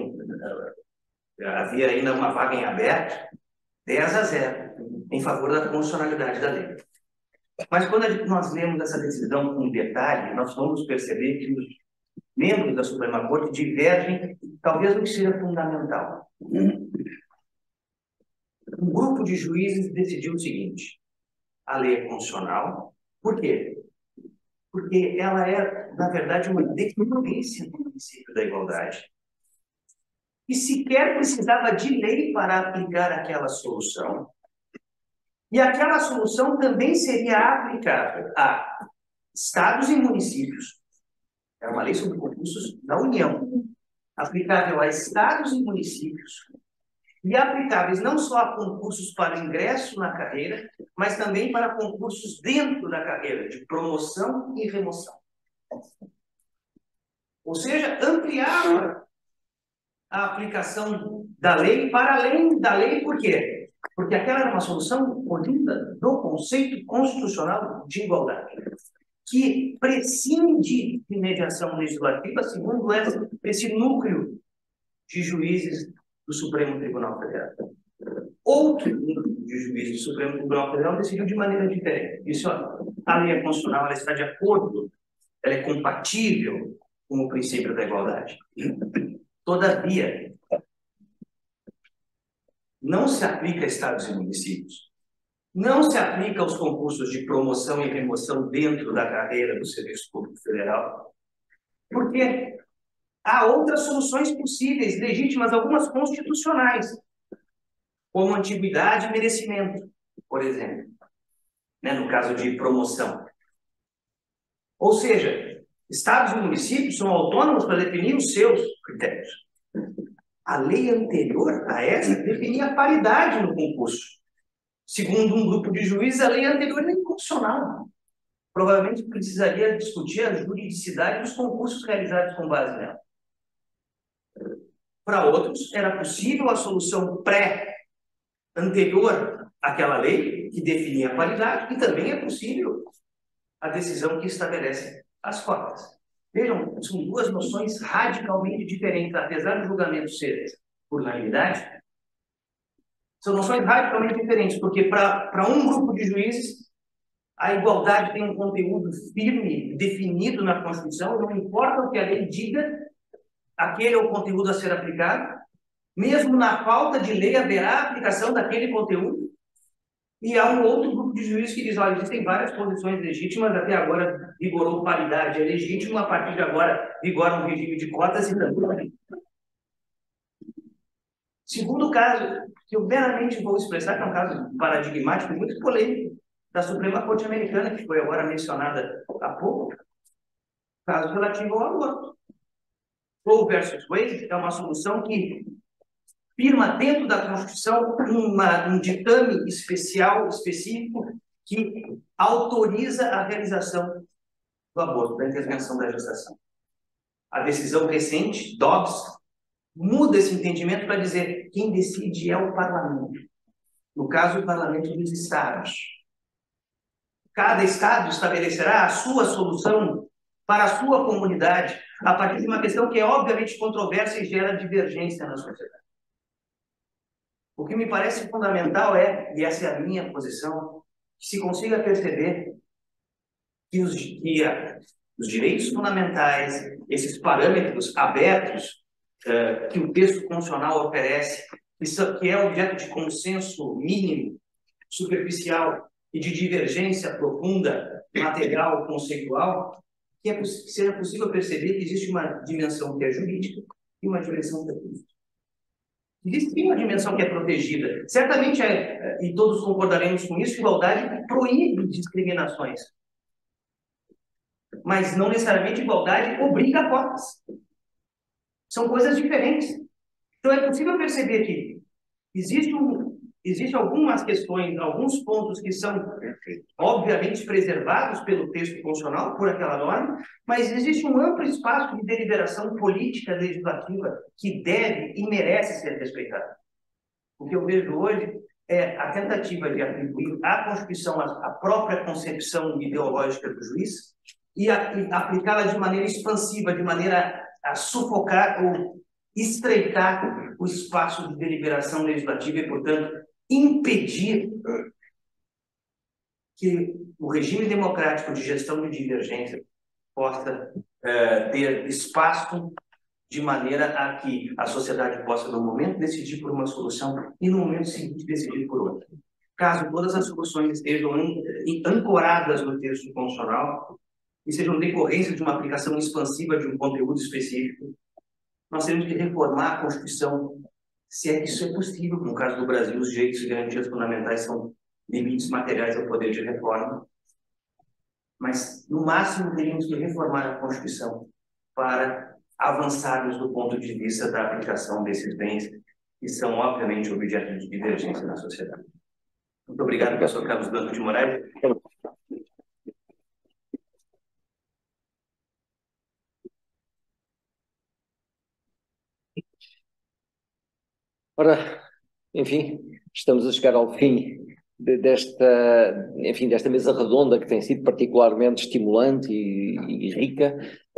havia ainda uma vaga em aberto, 10-0, em favor da constitucionalidade da lei. Mas quando nós lemos essa decisão com detalhe, nós vamos perceber que os membros da Suprema Corte divergem, talvez no que seja fundamental. Um grupo de juízes decidiu o seguinte: a lei é constitucional. Por quê? Porque ela é, na verdade, uma decadência do princípio da igualdade. E sequer precisava de lei para aplicar aquela solução. E aquela solução também seria aplicável a estados e municípios. É uma lei sobre concursos da União. Aplicável a estados e municípios. E aplicáveis não só a concursos para ingresso na carreira, mas também para concursos dentro da carreira, de promoção e remoção. Ou seja, ampliava a aplicação da lei para além da lei, por quê? Porque aquela era uma solução oriunda do conceito constitucional de igualdade, que prescinde de mediação legislativa, segundo esse núcleo de juízes do Supremo Tribunal Federal. Outro núcleo de juízes do Supremo Tribunal Federal decidiu de maneira diferente. Disse, olha, a lei é constitucional, ela está de acordo, ela é compatível com o princípio da igualdade. Todavia, não se aplica a estados e municípios. Não se aplica aos concursos de promoção e remoção dentro da carreira do Serviço Público Federal. Porque há outras soluções possíveis, legítimas, algumas constitucionais, como antiguidade e merecimento, por exemplo, né, no caso de promoção. Ou seja, estados e municípios são autônomos para definir os seus critérios. A lei anterior a essa definia paridade no concurso. Segundo um grupo de juízes, a lei anterior era inconstitucional. Provavelmente precisaria discutir a juridicidade dos concursos realizados com base nela. Para outros, era possível a solução anterior àquela lei, que definia a paridade, e também é possível a decisão que estabelece as cotas. Vejam, são duas noções radicalmente diferentes, apesar do julgamento ser por unanimidade. São noções radicalmente diferentes, porque para um grupo de juízes, a igualdade tem um conteúdo firme, definido na Constituição, não importa o que a lei diga, aquele é o conteúdo a ser aplicado. Mesmo na falta de lei, haverá a aplicação daquele conteúdo. E há um outro grupo de juízes que diz, olha, existem várias posições legítimas, até agora vigorou paridade, é legítimo, a partir de agora vigora um regime de cotas e também. Segundo caso, que eu meramente vou expressar, que é um caso paradigmático, muito polêmico, da Suprema Corte Americana, que foi agora mencionada há pouco, caso relativo ao aborto. Roe versus Wade é uma solução que firma dentro da Constituição um ditame específico, que autoriza a realização do aborto, da intervenção da gestação. A decisão recente, Dobbs, muda esse entendimento para dizer quem decide é o parlamento. No caso, o parlamento dos estados. Cada estado estabelecerá a sua solução para a sua comunidade, a partir de uma questão que é obviamente controversa e gera divergência na sociedade. O que me parece fundamental e essa é a minha posição, que se consiga perceber que os direitos fundamentais, esses parâmetros abertos que o texto constitucional oferece, que é objeto de consenso mínimo, superficial e de divergência profunda, material, conceitual, que seja possível perceber que existe uma dimensão que é jurídica e uma dimensão que é política. Existe uma dimensão que é protegida. Certamente, e todos concordaremos com isso, igualdade proíbe discriminações. Mas não necessariamente igualdade obriga a cotas. São coisas diferentes. Então é possível perceber que existe algumas questões, alguns pontos que são obviamente preservados pelo texto constitucional, por aquela norma, mas existe um amplo espaço de deliberação política legislativa que deve e merece ser respeitado. O que eu vejo hoje é a tentativa de atribuir à Constituição a própria concepção ideológica do juiz e aplicá-la de maneira expansiva, de maneira a sufocar ou estreitar o espaço de deliberação legislativa e, portanto, impedir que o regime democrático de gestão de divergência possa ter espaço de maneira a que a sociedade possa, no momento, decidir por uma solução e, no momento seguinte, decidir por outra. caso todas as soluções estejam ancoradas no texto constitucional e sejam decorrência de uma aplicação expansiva de um conteúdo específico, nós temos que reformar a Constituição, se é que isso é possível. No caso do Brasil, os direitos e garantias fundamentais são limites materiais ao poder de reforma. Mas, no máximo, teríamos que reformar a Constituição para avançarmos do ponto de vista da aplicação desses bens que são, obviamente, objeto de divergência na sociedade. Muito obrigado, professor Carlos Blanco de Moraes. Ora, enfim, estamos a chegar ao fim desta mesa redonda que tem sido particularmente estimulante e rica.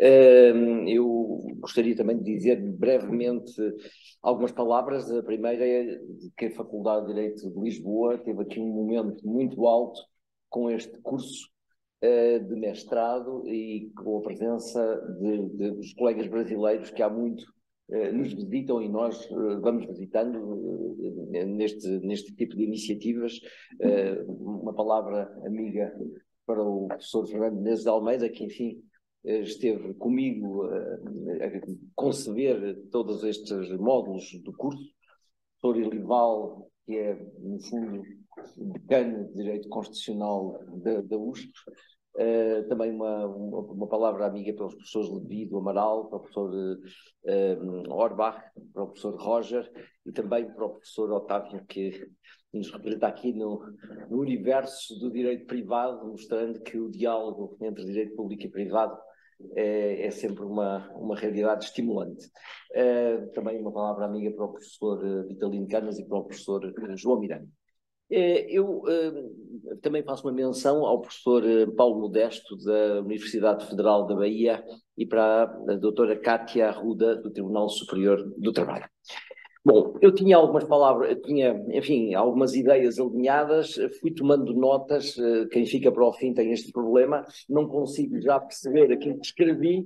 Eu gostaria também de dizer brevemente algumas palavras. A primeira é que a Faculdade de Direito de Lisboa teve aqui um momento muito alto com este curso de mestrado e com a presença dos colegas brasileiros que há muito nos visitam e nós vamos visitando neste tipo de iniciativas. Uma palavra amiga para o professor Fernando Menezes de Almeida, que, enfim, esteve comigo a conceber todos estes módulos do curso. O professor Ilival, que é, no fundo, decano de Direito Constitucional da USP. Também uma palavra amiga para os professores Levi do Amaral, para o professor Orbach, para o professor Roger e também para o professor Otávio, que nos representa aqui no universo do direito privado, mostrando que o diálogo entre direito público e privado é sempre uma realidade estimulante. Também uma palavra amiga para o professor Vitalino Canas e para o professor João Miranda. Eu também faço uma menção ao professor Paulo Modesto, da Universidade Federal da Bahia, e para a doutora Cátia Arruda, do Tribunal Superior do Trabalho. Bom, eu tinha algumas palavras, enfim, algumas ideias alinhadas, fui tomando notas. Quem fica para o fim tem este problema, não consigo já perceber aquilo que escrevi,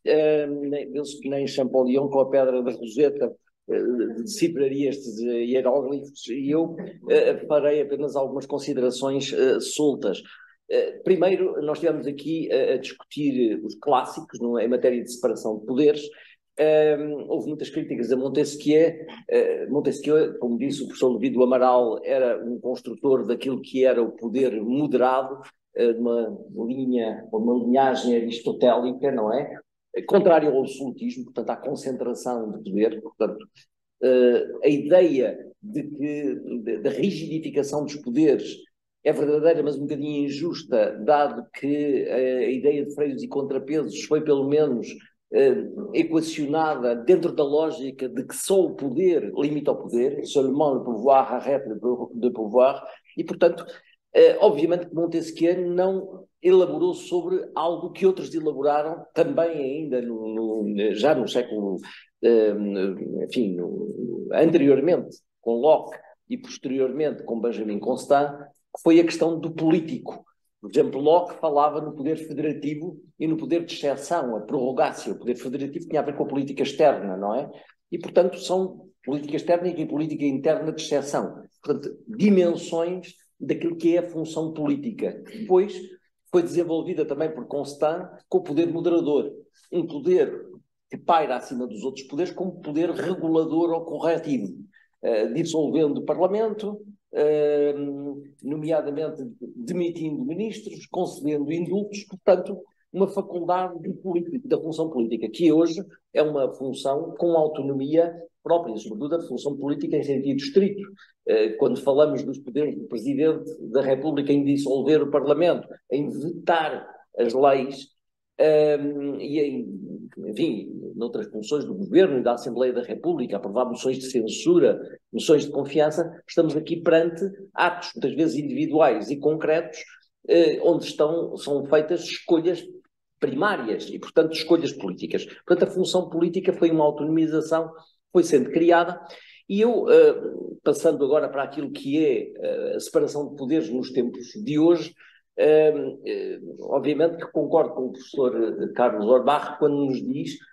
nem Champollion com a pedra da Roseta decifraria estes hieróglifos, e eu farei apenas algumas considerações soltas. Primeiro, nós estivemos aqui a discutir os clássicos em matéria de separação de poderes. Houve muitas críticas a Montesquieu. Montesquieu, como disse o professor Levi do Amaral, era um construtor daquilo que era o poder moderado, uma linhagem aristotélica, não é? Contrário ao absolutismo, portanto, à concentração de poder. Portanto, a ideia da rigidificação dos poderes é verdadeira, mas um bocadinho injusta, dado que a ideia de freios e contrapesos foi, pelo menos, equacionada dentro da lógica de que só o poder limita o poder, seulement le pouvoir arrête de pouvoir, e, portanto, obviamente que Montesquieu não elaborou sobre algo que outros elaboraram também ainda já no século, enfim, anteriormente com Locke e posteriormente com Benjamin Constant, que foi a questão do político. Por exemplo, Locke falava no poder federativo e no poder de exceção, a prorrogácia. O poder federativo tinha a ver com a política externa, não é? E, portanto, são política externa e política interna de exceção. Portanto, dimensões daquilo que é a função política. Depois foi desenvolvida também por Constant com o poder moderador. Um poder que paira acima dos outros poderes como poder regulador ou corretivo, dissolvendo o Parlamento, nomeadamente demitindo ministros, concedendo indultos, portanto, uma faculdade da função política, que hoje é uma função com autonomia própria, sobretudo a função política em sentido estrito. Quando falamos dos poderes do Presidente da República em dissolver o Parlamento, em vetar as leis, e enfim, noutras funções do Governo e da Assembleia da República, aprovar moções de censura, moções de confiança, estamos aqui perante atos, muitas vezes individuais e concretos, onde são feitas escolhas primárias e, portanto, escolhas políticas. Portanto, a função política foi uma autonomização, foi sendo criada, e eu, passando agora para aquilo que é a separação de poderes nos tempos de hoje, obviamente que concordo com o professor Carlos Orbach quando nos diz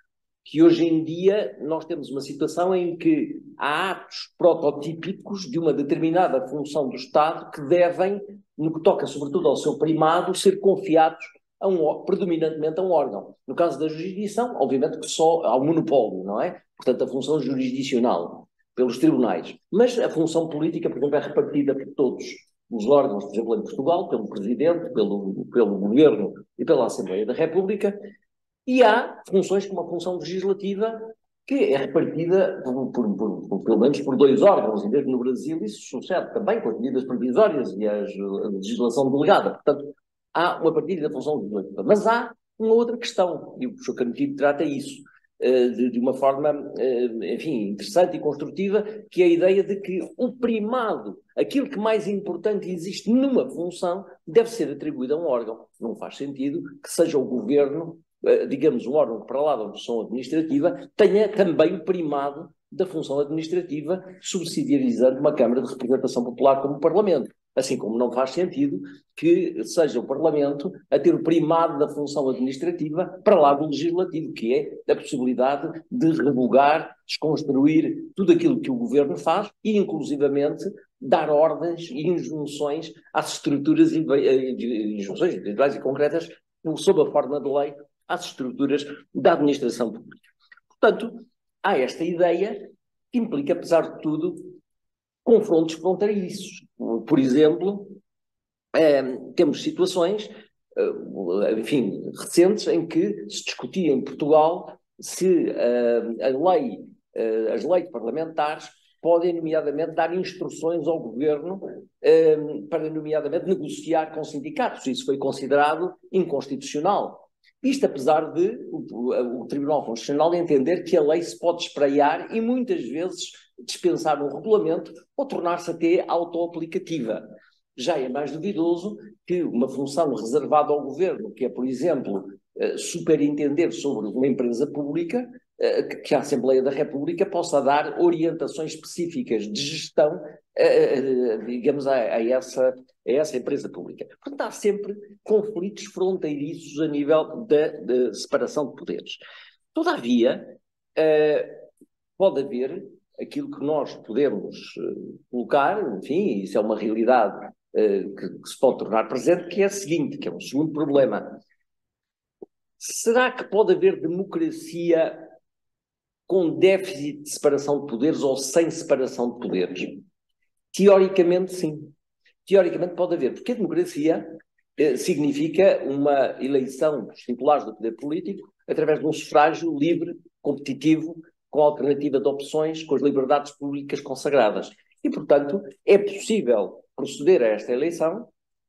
que hoje em dia nós temos uma situação em que há atos prototípicos de uma determinada função do Estado que devem, no que toca sobretudo ao seu primado, ser confiados predominantemente a um órgão. No caso da jurisdição, obviamente que só há um monopólio, não é? Portanto, a função jurisdicional pelos tribunais. Mas a função política, por exemplo, é repartida por todos os órgãos, por exemplo, em Portugal, pelo Presidente, pelo Governo e pela Assembleia da República. E há funções como a função legislativa, que é repartida pelo menos por 2 órgãos, e mesmo no Brasil isso sucede também com as medidas provisórias e a legislação delegada. Portanto, há uma partilha da função legislativa. Mas há uma outra questão, e o professor Canutilho trata isso de uma forma, enfim, interessante e construtiva, que é a ideia de que o primado, aquilo que mais importante existe numa função, deve ser atribuído a um órgão. Não faz sentido que seja o governo, digamos, um órgão que, para lá da função administrativa, tenha também o primado da função administrativa, subsidiarizando uma Câmara de Representação Popular como o Parlamento. Assim como não faz sentido que seja o Parlamento a ter o primado da função administrativa para lá do legislativo, que é a possibilidade de revogar, desconstruir tudo aquilo que o governo faz e, inclusivamente, dar ordens e injunções às estruturas, injunções individuais e concretas, sob a forma de lei, às estruturas da administração pública. Portanto, há esta ideia que implica, apesar de tudo, confrontos fronteiriços. Por exemplo, temos situações, enfim, recentes, em que se discutia em Portugal se as leis parlamentares podem, nomeadamente, dar instruções ao governo para, nomeadamente, negociar com sindicatos. Isso foi considerado inconstitucional. Isto apesar de o Tribunal Constitucional entender que a lei se pode espraiar e muitas vezes dispensar um regulamento ou tornar-se até autoaplicativa. Já é mais duvidoso que uma função reservada ao governo, que é, por exemplo, superintender sobre uma empresa pública, que a Assembleia da República possa dar orientações específicas de gestão, digamos, a essa empresa pública. Portanto, há sempre conflitos fronteiriços a nível da separação de poderes. Todavia, pode haver aquilo que nós podemos colocar, enfim, isso é uma realidade que se pode tornar presente, que é a seguinte, que é um segundo problema. Será que pode haver democracia com déficit de separação de poderes ou sem separação de poderes? Teoricamente, sim. Teoricamente pode haver, porque a democracia significa uma eleição dos titulares do poder político através de um sufrágio livre, competitivo, com alternativa de opções, com as liberdades públicas consagradas. E, portanto, é possível proceder a esta eleição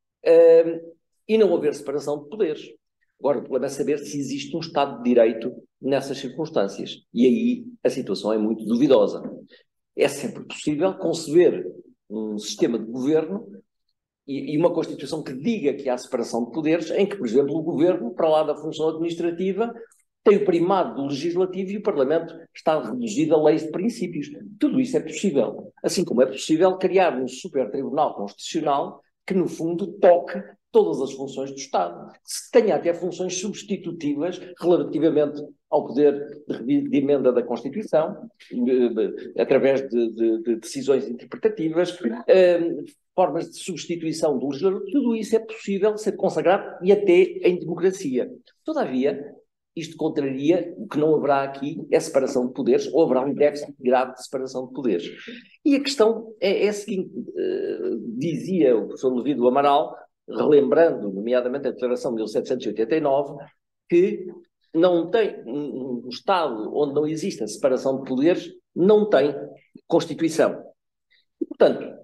e não haver separação de poderes. Agora, o problema é saber se existe um Estado de Direito nessas circunstâncias. E aí a situação é muito duvidosa. É sempre possível conceber um sistema de governo e uma Constituição que diga que há separação de poderes, em que, por exemplo, o governo, para lá da função administrativa, tem o primado do legislativo e o Parlamento está reduzido a leis de princípios. Tudo isso é possível. Assim como é possível criar um super tribunal constitucional que, no fundo, toque todas as funções do Estado. Se tenha até funções substitutivas relativamente ao poder de emenda da Constituição, através de decisões interpretativas, formas de substituição do legislador, tudo isso é possível ser consagrado e até em democracia. Todavia, isto contraria o que não haverá aqui é separação de poderes, ou haverá um déficit grave de separação de poderes. E a questão é a seguinte, dizia o professor Levi do Amaral, relembrando, nomeadamente, a Declaração de 1789, que não tem um Estado onde não existe a separação de poderes, não tem Constituição. E, portanto,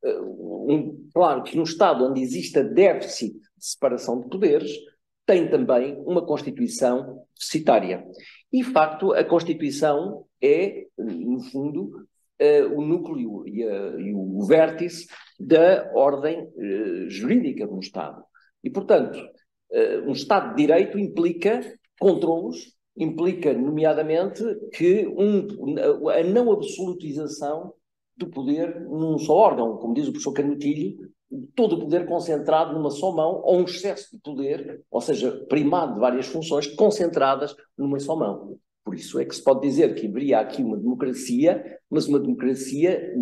claro que num Estado onde exista déficit de separação de poderes, tem também uma Constituição deficitária. E, de facto, a Constituição é, no fundo, o núcleo e o vértice da ordem jurídica de um Estado. E, portanto, um Estado de Direito implica controlos, implica, nomeadamente, que a não absolutização do poder num só órgão, como diz o professor Canutilho, todo o poder concentrado numa só mão, ou um excesso de poder, ou seja, primado de várias funções concentradas numa só mão. Por isso é que se pode dizer que haveria aqui uma democracia, mas uma democracia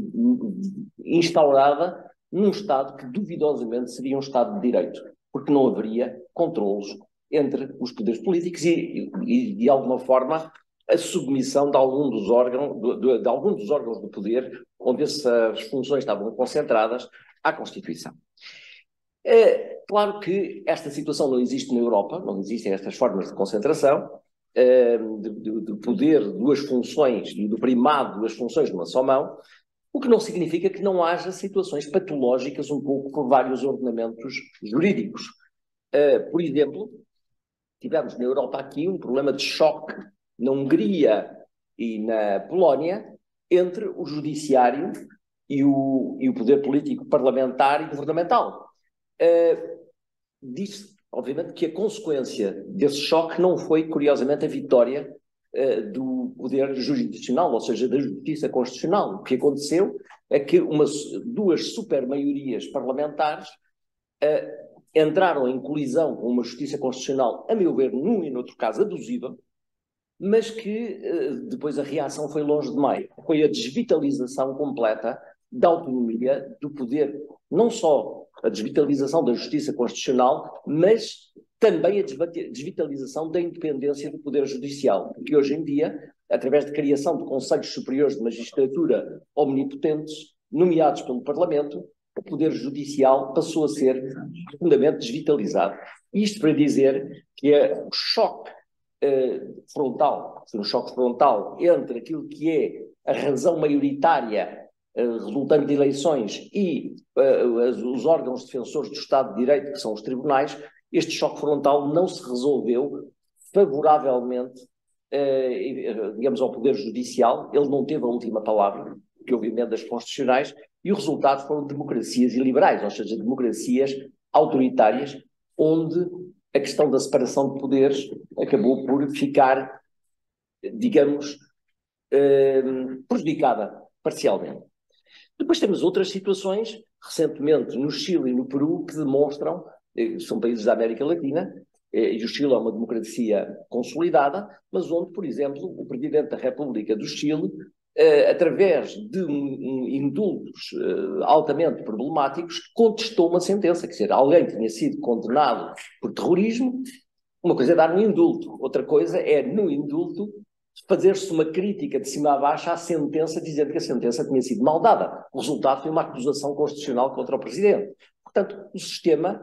instaurada num Estado que duvidosamente seria um Estado de Direito, porque não haveria controlos entre os poderes políticos e de alguma forma, a submissão de algum dos órgãos do poder, onde essas funções estavam concentradas, à Constituição. Claro que esta situação não existe na Europa, não existem estas formas de concentração, de poder, duas funções e do primado de duas funções numa só mão, o que não significa que não haja situações patológicas um pouco por vários ordenamentos jurídicos. Por exemplo, tivemos na Europa aqui um problema de choque na Hungria e na Polónia entre o judiciário e o poder político parlamentar e governamental. Diz-se, obviamente, que a consequência desse choque não foi, curiosamente, a vitória do poder jurisdicional, ou seja, da justiça constitucional. O que aconteceu é que duas supermaiorias parlamentares entraram em colisão com uma justiça constitucional, a meu ver, num e noutro caso abusiva, mas que depois a reação foi longe demais. Foi a desvitalização completa da autonomia do poder, não só a desvitalização da justiça constitucional, mas também a desvitalização da independência do poder judicial, porque hoje em dia, através de criação de conselhos superiores de magistratura omnipotentes, nomeados pelo Parlamento, o poder judicial passou a ser profundamente desvitalizado. Isto para dizer que o choque frontal, um choque frontal entre aquilo que é a razão maioritária resultante de eleições e os órgãos defensores do Estado de Direito, que são os tribunais, este choque frontal não se resolveu favoravelmente, digamos, ao Poder Judicial. Ele não teve a última palavra, que houve emendas constitucionais, e o resultado foram democracias iliberais, ou seja, democracias autoritárias, onde a questão da separação de poderes acabou por ficar, digamos, prejudicada parcialmente. Depois temos outras situações, recentemente no Chile e no Peru, que demonstram, são países da América Latina, e o Chile é uma democracia consolidada, mas onde, por exemplo, o Presidente da República do Chile, através de indultos altamente problemáticos, contestou uma sentença, quer dizer, alguém tinha sido condenado por terrorismo, uma coisa é dar um indulto, outra coisa é, no indulto, fazer-se uma crítica de cima a baixo à sentença, dizendo que a sentença tinha sido mal dada. O resultado foi uma acusação constitucional contra o Presidente. Portanto, o sistema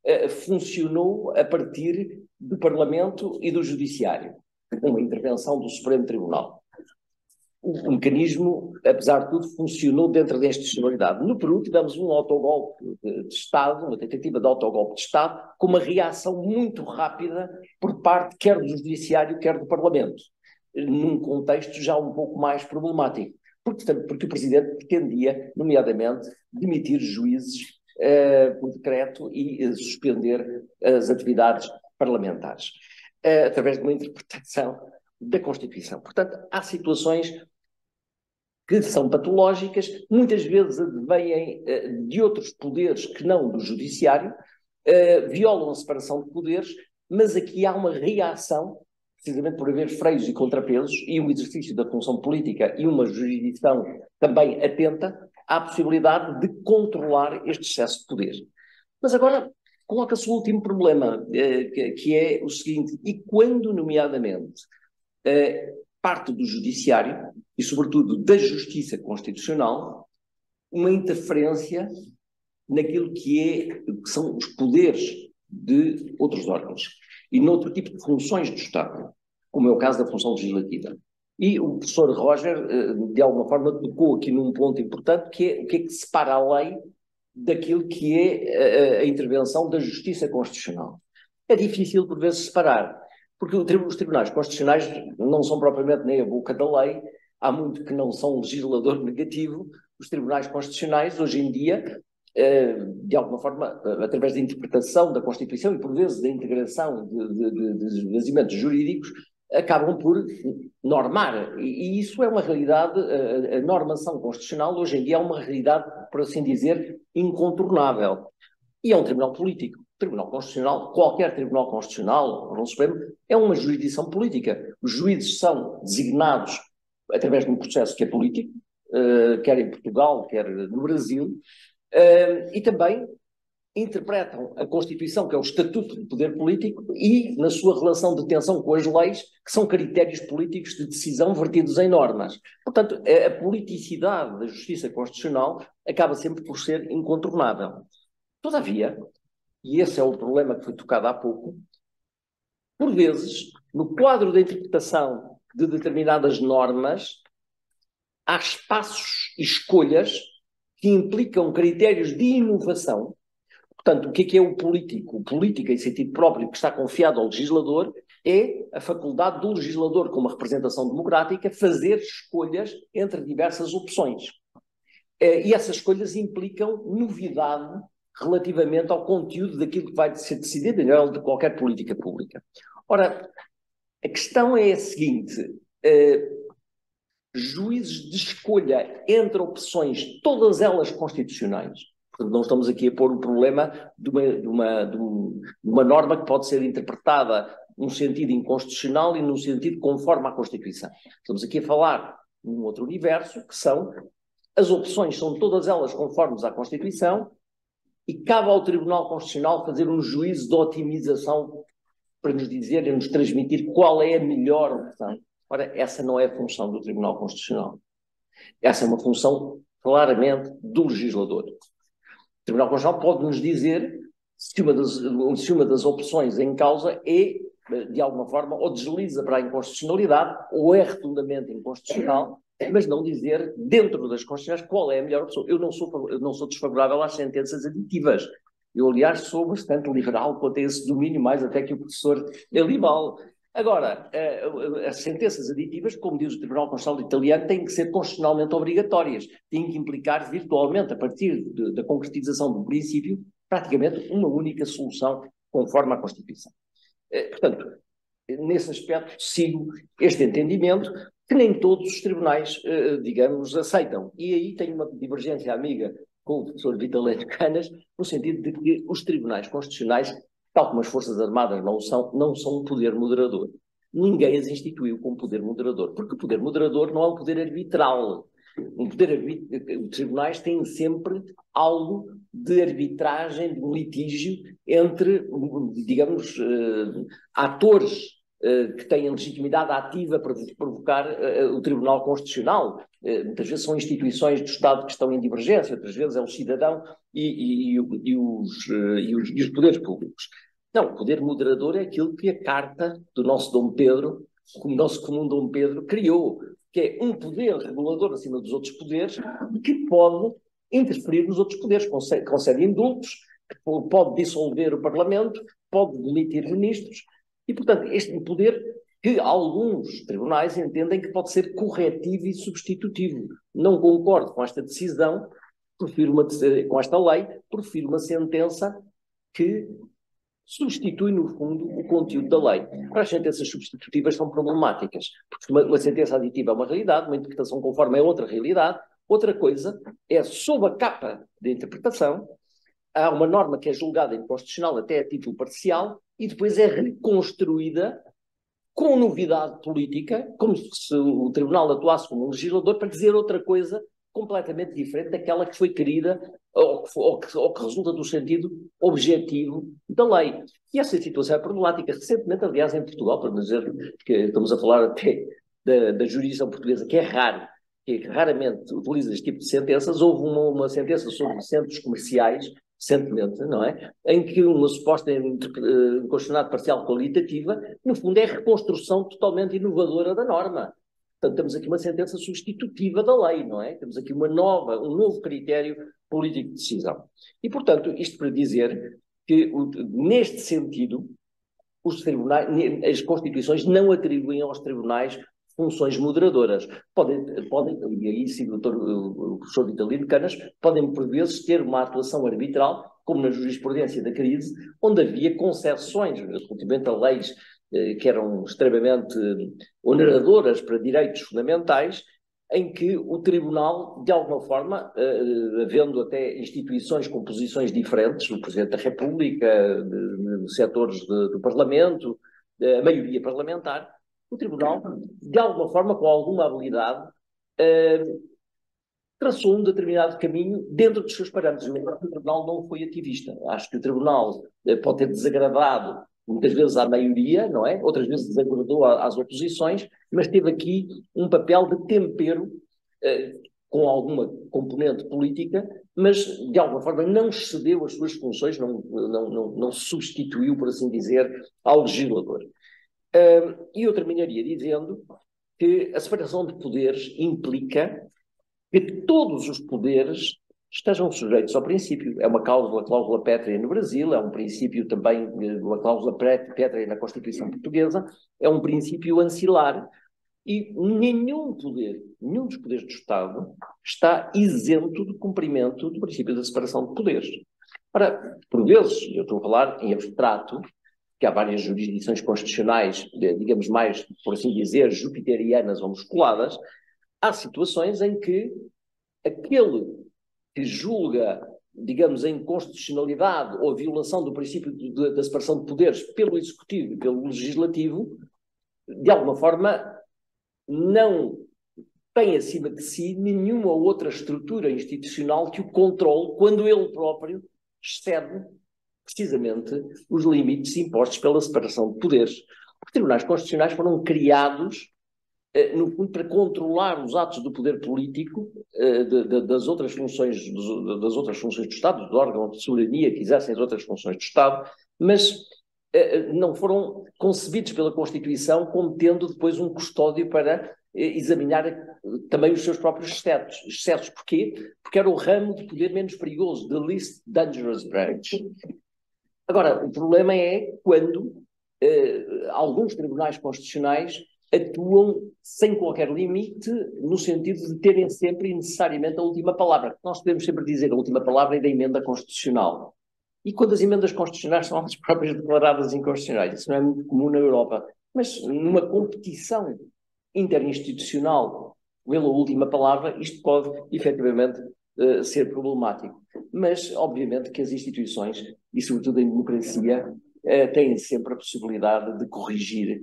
funcionou a partir do Parlamento e do Judiciário, com uma intervenção do Supremo Tribunal. O mecanismo, apesar de tudo, funcionou dentro da institucionalidade. No Peru tivemos um autogolpe de Estado, uma tentativa de autogolpe de Estado, com uma reação muito rápida por parte quer do Judiciário, quer do Parlamento, num contexto já um pouco mais problemático, porque o Presidente pretendia, nomeadamente, demitir juízes por decreto e suspender as atividades parlamentares, através de uma interpretação da Constituição. Portanto, há situações que são patológicas, muitas vezes advêm de outros poderes que não do Judiciário, violam a separação de poderes, mas aqui há uma reação, precisamente por haver freios e contrapesos, e um exercício da função política e uma jurisdição também atenta à possibilidade de controlar este excesso de poder. Mas agora coloca-se o último problema, que é o seguinte: e quando, nomeadamente, parte do Judiciário e, sobretudo, da Justiça Constitucional, uma interferência naquilo que são os poderes de outros órgãos e noutro tipo de funções do Estado, como é o caso da função legislativa. E o professor Roger, de alguma forma, tocou aqui num ponto importante, que é o que separa a lei daquilo que é a intervenção da Justiça Constitucional. É difícil, por vezes, separar, porque os tribunais constitucionais não são propriamente nem a boca da lei, há muito que não são um legislador negativo. Os tribunais constitucionais, hoje em dia, de alguma forma, através da interpretação da Constituição e, por vezes, da integração de elementos jurídicos, acabam por normar. E isso é uma realidade, a normação constitucional, hoje em dia, é uma realidade, por assim dizer, incontornável. E é um tribunal político. Tribunal Constitucional, qualquer Tribunal Constitucional, ou no Supremo, é uma jurisdição política. Os juízes são designados através de um processo que é político, quer em Portugal, quer no Brasil, e também interpretam a Constituição, que é o Estatuto do Poder Político, e na sua relação de tensão com as leis, que são critérios políticos de decisão vertidos em normas. Portanto, a politicidade da justiça constitucional acaba sempre por ser incontornável. Todavia, e esse é o problema que foi tocado há pouco, por vezes, no quadro da interpretação de determinadas normas, há espaços e escolhas que implicam critérios de inovação. Portanto, o que é o político? O político, em sentido próprio, que está confiado ao legislador, é a faculdade do legislador, com uma representação democrática, fazer escolhas entre diversas opções. E essas escolhas implicam novidade relativamente ao conteúdo daquilo que vai ser decidido em nível de qualquer política pública. Ora, a questão é a seguinte: juízes de escolha entre opções, todas elas constitucionais. Portanto, não estamos aqui a pôr o problema de uma norma que pode ser interpretada num sentido inconstitucional e num sentido conforme à Constituição. Estamos aqui a falar num outro universo, que são as opções, são todas elas conformes à Constituição, e cabe ao Tribunal Constitucional fazer um juízo de otimização para nos dizer e nos transmitir qual é a melhor opção. Ora, essa não é a função do Tribunal Constitucional. Essa é uma função claramente do legislador. O Tribunal Constitucional pode nos dizer se uma das opções em causa é, de alguma forma, ou desliza para a inconstitucionalidade, ou é rotundamente inconstitucional, mas não dizer, dentro das constitucionais, qual é a melhor opção. Eu não sou desfavorável às sentenças aditivas. Eu, aliás, sou bastante liberal quanto a esse domínio, mais até que o professor é liberal. Agora, as sentenças aditivas, como diz o Tribunal Constitucional italiano, têm que ser constitucionalmente obrigatórias, têm que implicar virtualmente, a partir da concretização do princípio, praticamente uma única solução conforme à Constituição. Portanto, nesse aspecto, sigo este entendimento que nem todos os tribunais, digamos, aceitam. E aí tenho uma divergência amiga com o professor Vitalino Canas, no sentido de que os tribunais constitucionais, tal como as Forças Armadas não são um poder moderador. Ninguém as instituiu como poder moderador, porque o poder moderador não é um poder arbitral. Os tribunais têm sempre algo de arbitragem, de um litígio entre, digamos, atores que têm legitimidade ativa para provocar o Tribunal Constitucional. Muitas vezes são instituições do Estado que estão em divergência, outras vezes é o cidadão e os poderes públicos. Não, o poder moderador é aquilo que a Carta do nosso Dom Pedro, o nosso comum Dom Pedro, criou, que é um poder regulador acima dos outros poderes que pode interferir nos outros poderes, concede indultos, pode dissolver o Parlamento, pode demitir ministros, e, portanto, este poder que alguns tribunais entendem que pode ser corretivo e substitutivo. Não concordo com esta decisão, com esta lei, prefiro uma sentença que substitui, no fundo, o conteúdo da lei. Para as sentenças substitutivas são problemáticas, porque uma sentença aditiva é uma realidade, uma interpretação conforme é outra realidade. Outra coisa é, sob a capa de interpretação, há uma norma que é julgada inconstitucional até a título parcial e depois é reconstruída com novidade política, como se o tribunal atuasse como um legislador para dizer outra coisa completamente diferente daquela que foi querida ou que resulta do sentido objetivo da lei. E essa situação é problemática. Recentemente, aliás, em Portugal, para dizer que estamos a falar até da jurisdição portuguesa, que é raro, que raramente utiliza este tipo de sentenças, houve uma sentença sobre centros comerciais, recentemente, não é? Em que uma suposta inconstitucionalidade parcial qualitativa, no fundo, é a reconstrução totalmente inovadora da norma. Portanto, temos aqui uma sentença substitutiva da lei, não é? Temos aqui um novo critério político de decisão. E, portanto, isto para dizer que, neste sentido, os tribunais, as Constituições não atribuem aos tribunais funções moderadoras. Podem e aí sim o professor Vitalino Canas, podem por vezes ter uma atuação arbitral, como na jurisprudência da crise, onde havia concessões relativamente a leis que eram extremamente oneradoras para direitos fundamentais em que o Tribunal, de alguma forma, havendo até instituições com posições diferentes, o Presidente da República, de setores do Parlamento, a maioria parlamentar, o Tribunal, de alguma forma, com alguma habilidade, traçou um determinado caminho dentro dos seus parâmetros. O Tribunal não foi ativista. Acho que o Tribunal pode ter desagradado muitas vezes à maioria, não é? Outras vezes desagradou às oposições, mas teve aqui um papel de tempero com alguma componente política, mas de alguma forma não excedeu as suas funções, não se substituiu, por assim dizer, ao legislador. E eu terminaria dizendo que a separação de poderes implica que todos os poderes estejam sujeitos ao princípio. É uma cláusula pétrea no Brasil, é um princípio também, uma cláusula pétrea na Constituição Portuguesa, é um princípio ancilar, e nenhum dos poderes do Estado está isento do cumprimento do princípio da separação de poderes. Ora, por vezes, eu estou a falar em abstrato, que há várias jurisdições constitucionais, digamos mais, por assim dizer, jupiterianas ou musculadas, há situações em que aquele que julga, digamos, a inconstitucionalidade ou a violação do princípio da separação de poderes pelo Executivo e pelo Legislativo, de alguma forma, não tem acima de si nenhuma outra estrutura institucional que o controle quando ele próprio excede precisamente os limites impostos pela separação de poderes. Os tribunais constitucionais foram criados no fundo, para controlar os atos do poder político, das outras funções do Estado, do órgão de soberania que exercem as outras funções do Estado, mas não foram concebidos pela Constituição como tendo depois um custódio para examinar também os seus próprios excessos. Excessos porquê? Porque era o ramo de poder menos perigoso, the least dangerous branch. Agora, o problema é quando alguns tribunais constitucionais atuam sem qualquer limite, no sentido de terem sempre e necessariamente a última palavra. Nós podemos sempre dizer a última palavra é da emenda constitucional. E quando as emendas constitucionais são as próprias declaradas inconstitucionais, isso não é muito comum na Europa, mas numa competição interinstitucional pela última palavra, isto pode efetivamente ser problemático. Mas, obviamente, que as instituições, e sobretudo em democracia, têm sempre a possibilidade de corrigir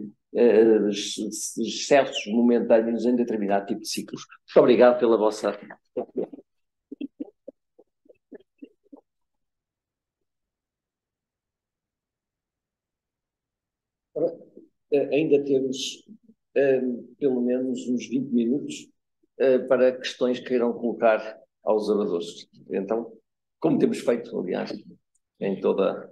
excessos momentâneos em determinado tipo de ciclos. Muito obrigado pela vossa atenção. Ainda temos pelo menos uns 20 minutos para questões que queiram colocar aos oradores. Então, como temos feito, aliás, em toda...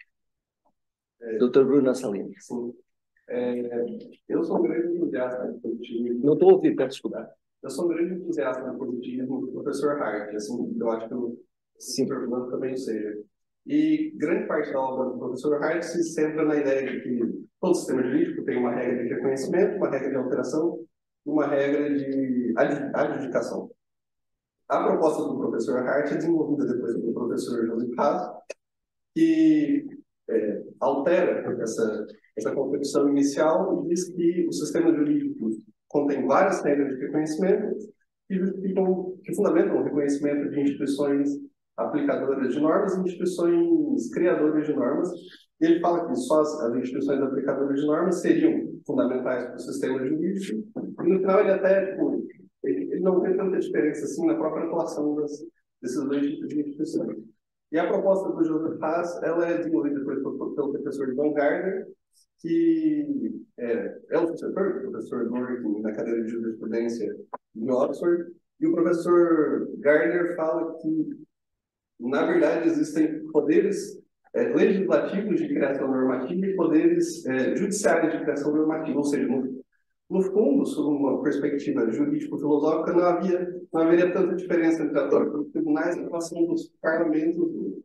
Dr. Bruno Salino. Sim. Eu sou um grande entusiasta do positivismo. Não estou a ouvir, peço desculpa. Eu sou um grande entusiasta do positivismo do professor Hart, assim, eu acho que o Dr. Bruno também seja. E grande parte da obra do professor Hart se centra na ideia de que todo sistema jurídico tem uma regra de reconhecimento, uma regra de alteração e uma regra de adjudicação. A proposta do professor Hart é desenvolvida depois pelo professor Joseph Haas, que altera essa concepção inicial e diz que o sistema jurídico contém várias regras de reconhecimento que fundamentam o reconhecimento de instituições aplicadoras de normas e instituições criadoras de normas. E ele fala que só as instituições aplicadoras de normas seriam fundamentais para o sistema jurídico. E no final ele não vê tanta diferença assim na própria atuação desses dois tipos de instituições. E a proposta do Joseph Haas, ela é desenvolvida pelo professor John Gardner, que é um professor Norton na cadeira de jurisprudência em Oxford, e o professor Gardner fala que, na verdade, existem poderes legislativos de criação normativa e poderes judiciários de criação normativa, ou seja, no fundo, sob uma perspectiva jurídico-filosófica, não haveria tanta diferença entre a atuação dos tribunais e a atuação dos parlamentos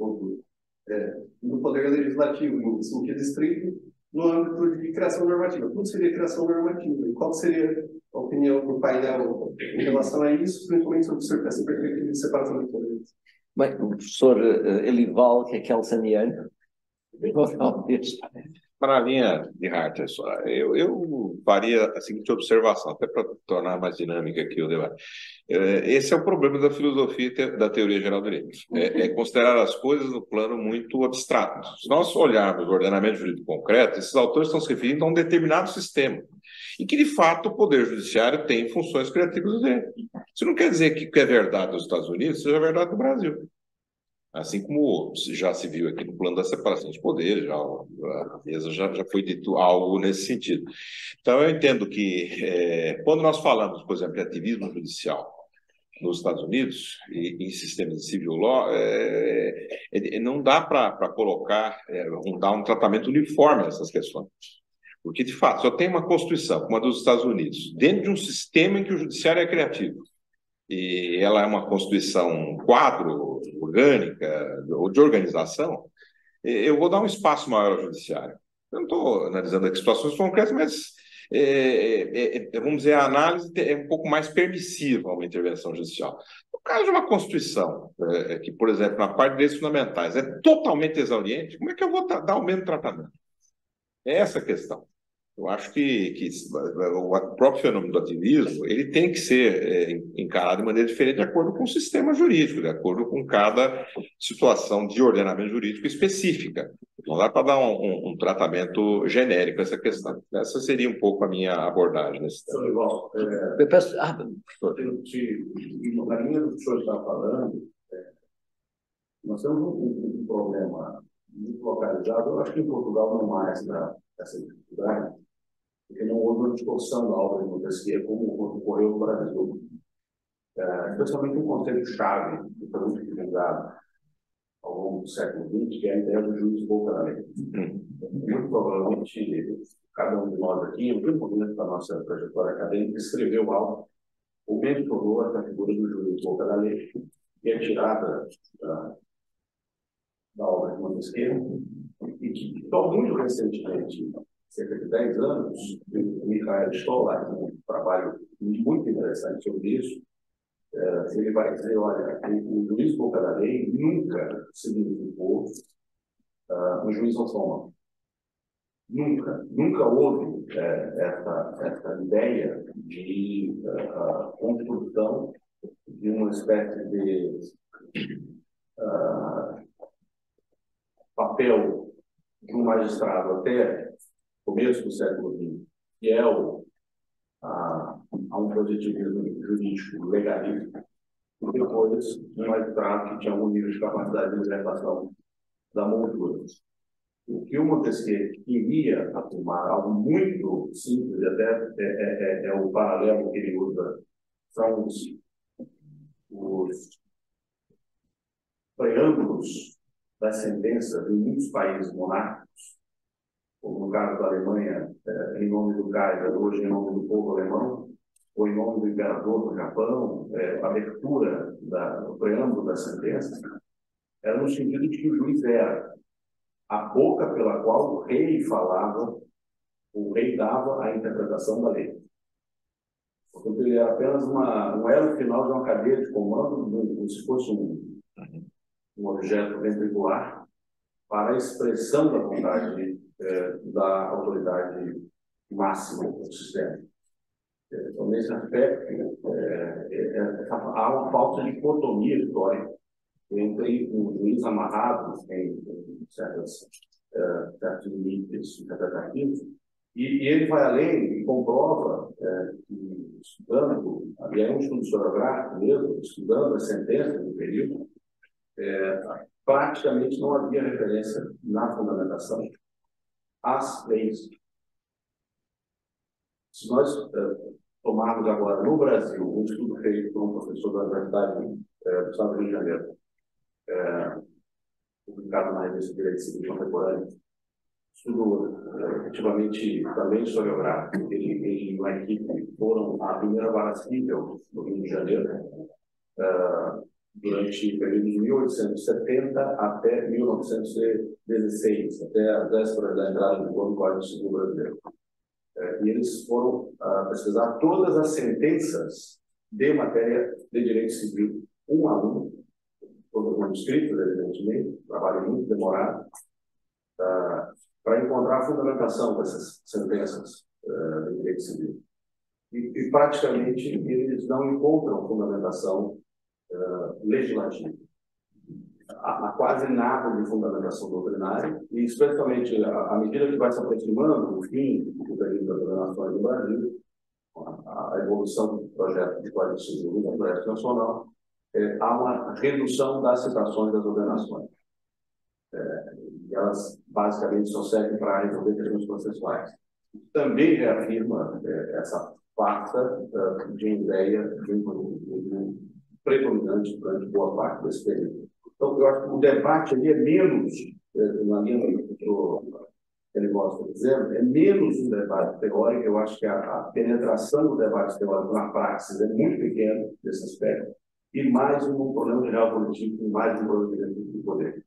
do poder legislativo, em sentido estrito, no âmbito de criação normativa. Tudo seria criação normativa. E qual seria a opinião do painel em relação a isso, principalmente sobre essa perspectiva de separação de poderes? Bem, o professor Elival, que é kelseniano, Para a linha de Harter, eu faria a seguinte observação, até para tornar mais dinâmica aqui o debate. Esse é o problema da filosofia da teoria geral do direito. É considerar as coisas no plano muito abstrato. Se nós olharmos o ordenamento jurídico concreto, esses autores estão se referindo a um determinado sistema, e que, de fato, o Poder Judiciário tem funções criativas dele. Isso não quer dizer que o que é verdade nos Estados Unidos seja verdade no Brasil. Assim como já se viu aqui no plano da separação de poderes, a mesa já foi dito algo nesse sentido. Então, eu entendo que, quando nós falamos, por exemplo, de ativismo judicial nos Estados Unidos e em sistemas de civil law, não dá para colocar, dar um tratamento uniforme a essas questões. Porque, de fato, só tem uma Constituição, como a dos Estados Unidos, dentro de um sistema em que o judiciário é criativo. E ela é uma Constituição quadro, orgânica, ou de organização, eu vou dar um espaço maior ao judiciário. Eu não estou analisando aqui situações concretas, mas, vamos dizer, a análise é um pouco mais permissiva a uma intervenção judicial. No caso de uma Constituição, que, por exemplo, na parte de direitos fundamentais, é totalmente exauriente, como é que eu vou dar o mesmo tratamento? É essa a questão. Eu acho que o próprio fenômeno do ativismo ele tem que ser encarado de maneira diferente de acordo com o sistema jurídico, de acordo com cada situação de ordenamento jurídico específica. Não dá para dar um tratamento genérico a essa questão. Essa seria um pouco a minha abordagem nesse tema. Eu peço... Na linha do que o senhor está falando, nós temos um problema muito localizado. Eu acho que em Portugal não há essa dificuldade, porque não houve uma distorção da obra de Montesquieu como ocorreu no Brasil. Especialmente um conceito-chave que foi muito utilizado ao longo do século XX, que é a ideia do juiz boca da lei. Muito provavelmente, cada um de nós aqui, em algum momento da nossa trajetória acadêmica, escreveu algo ou mencionou essa figura do juiz boca da lei, que é tirada da obra de Montesquieu, e que só muito recentemente, cerca de 10 anos, o Michael Stoller, um trabalho muito interessante sobre isso, ele vai dizer, olha, o juiz boca da lei nunca significou um juiz autônomo. Nunca houve essa ideia de construção de uma espécie de papel de um magistrado até o começo do século XX, que é a um positivismo jurídico legalista, e depois um magistrado que tinha um nível de capacidade de interpretação da moldura. O que o Montesquieu queria afirmar, algo muito simples, até é o paralelo que ele usa, são os preâmbulos das sentenças em muitos países monárquicos, como no caso da Alemanha, em nome do Kaiser, hoje em nome do povo alemão, ou em nome do imperador do Japão, a abertura do preâmbulo das sentenças, era no sentido de que o juiz era a boca pela qual o rei falava, o rei dava a interpretação da lei. Portanto, ele era apenas um elo final de uma cadeia de comando, como se fosse um objeto ventricular para a expressão da vontade da autoridade máxima do sistema. Então, nesse aspecto, há uma falta de dicotomia histórica entre um juiz amarrado em certos limites interpretativos, e ele vai além e comprova que, estudando, havia um estudo historiográfico mesmo, estudando as sentenças do período, praticamente não havia referência na fundamentação às leis. Se nós tomarmos agora no Brasil um estudo feito por um professor da Universidade do Estado do Rio de Janeiro, publicado na revista Direito Civil Contemporâneo, estudo efetivamente também historiográfico, ele e uma equipe foram a primeira vara civil do Rio de Janeiro, durante o período de 1870 até 1916, até a véspera da entrada do Código Civil brasileiro. E eles foram pesquisar todas as sentenças de matéria de direito civil, um a um, todos manuscritos, evidentemente, trabalho muito demorado, para encontrar a fundamentação dessas sentenças do direito civil. E praticamente eles não encontram fundamentação legislativa. Há quase nada de fundamentação doutrinária, e especialmente à medida que vai se aproximando o fim do período das ordenações no Brasil, a evolução do projeto de Código Civil no Congresso Nacional, há uma redução das citações das ordenações. E elas basicamente só servem para resolver questões processuais. Também reafirma essa falta de ideia de um predominante durante boa parte desse período. Então, eu acho que o debate ali é menos, na linha do que ele gosta de dizer, é menos um debate teórico. Eu acho que a penetração do debate teórico na praxis é muito pequena nesse aspecto, e mais um problema de realpolitik, mais um problema de poder.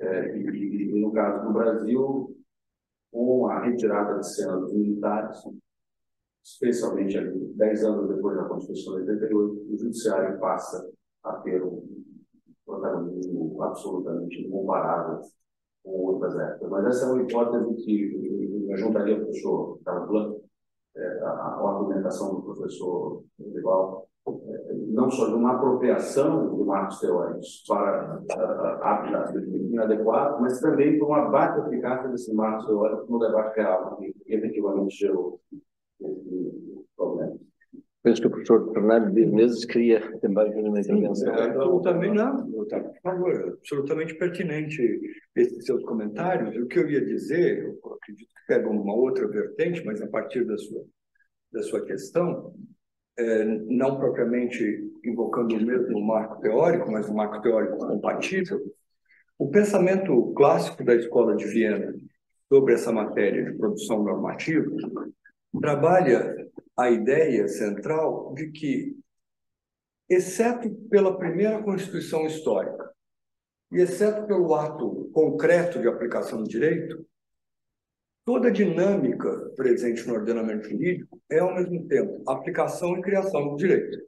E no caso do Brasil, com a retirada de cena dos militares, especialmente ali, 10 anos depois da Constituição de 88, o Judiciário passa a ter um protagonismo absolutamente incomparável com outras épocas. Mas essa é uma hipótese que eu juntaria ao professor Carlos Blanco, a argumentação do professor Rival, não só de uma apropriação de marcos teóricos para hábitos inadequados, mas também por uma baixa eficácia desses marcos teóricos no debate real, que efetivamente gerou esse problema. Penso que o professor Fernando de Menezes queria também fazer uma intervenção. Absolutamente não, por favor, absolutamente pertinente esses seus comentários. O que eu ia dizer, eu acredito que pega uma outra vertente, mas a partir da sua questão, não propriamente invocando o mesmo marco teórico, mas um marco teórico compatível, o pensamento clássico da Escola de Viena sobre essa matéria de produção normativa trabalha a ideia central de que, exceto pela primeira Constituição histórica e exceto pelo ato concreto de aplicação do direito, toda a dinâmica presente no ordenamento jurídico é, ao mesmo tempo, aplicação e criação do direito.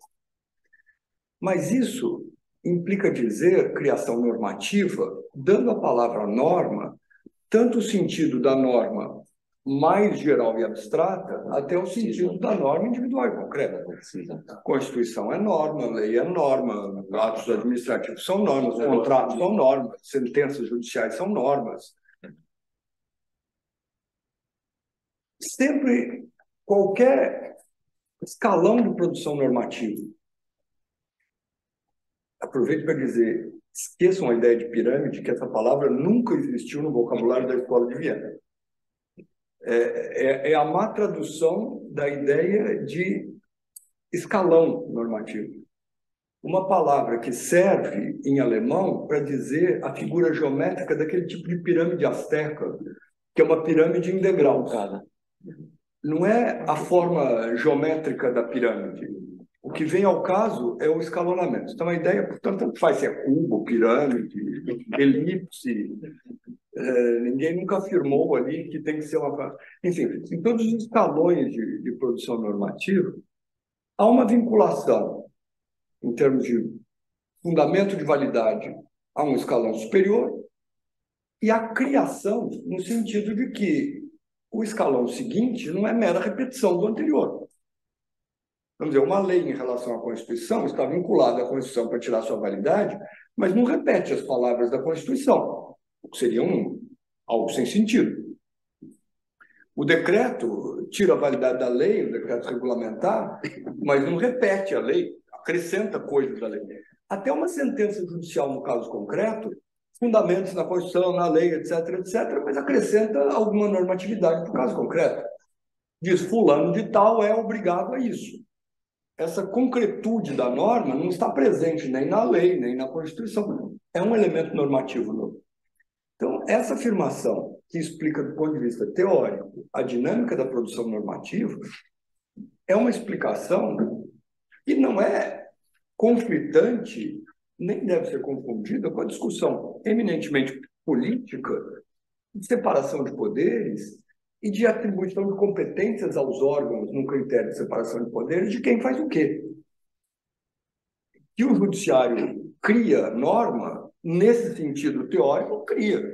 Mas isso implica dizer criação normativa, dando a palavra norma, tanto o sentido da norma mais geral e abstrata, até o sentido da norma individual e concreta. Constituição é norma, lei é norma, atos administrativos são normas, contratos são normas, sentenças judiciais são normas. Sempre, qualquer escalão de produção normativa, aproveito para dizer, esqueçam a ideia de pirâmide, que essa palavra nunca existiu no vocabulário da Escola de Viena. É a má tradução da ideia de escalão normativo. Uma palavra que serve em alemão para dizer a figura geométrica daquele tipo de pirâmide asteca, que é uma pirâmide em degraus. Não é a forma geométrica da pirâmide. O que vem ao caso é o escalonamento. Então, a ideia, portanto, faz se é cubo, pirâmide, elipse. Ninguém nunca afirmou ali que tem que ser uma... Enfim, em todos os escalões de produção normativa, há uma vinculação, em termos de fundamento de validade, a um escalão superior, e a criação, no sentido de que o escalão seguinte não é mera repetição do anterior. Vamos dizer, uma lei em relação à Constituição está vinculada à Constituição para tirar sua validade, mas não repete as palavras da Constituição, o que seria algo sem sentido. O decreto tira a validade da lei, o decreto regulamentar, mas não repete a lei, acrescenta coisas da lei. Até uma sentença judicial, no caso concreto, fundamentos na Constituição, na lei, etc., mas acrescenta alguma normatividade para o caso concreto. Diz, fulano de tal é obrigado a isso. Essa concretude da norma não está presente nem na lei, nem na Constituição. É um elemento normativo novo. Então, essa afirmação, que explica do ponto de vista teórico a dinâmica da produção normativa, é uma explicação que não é conflitante, nem deve ser confundida com a discussão eminentemente política de separação de poderes e de atribuição de competências aos órgãos num critério de separação de poderes de quem faz o quê. Que o judiciário cria norma, nesse sentido teórico, cria.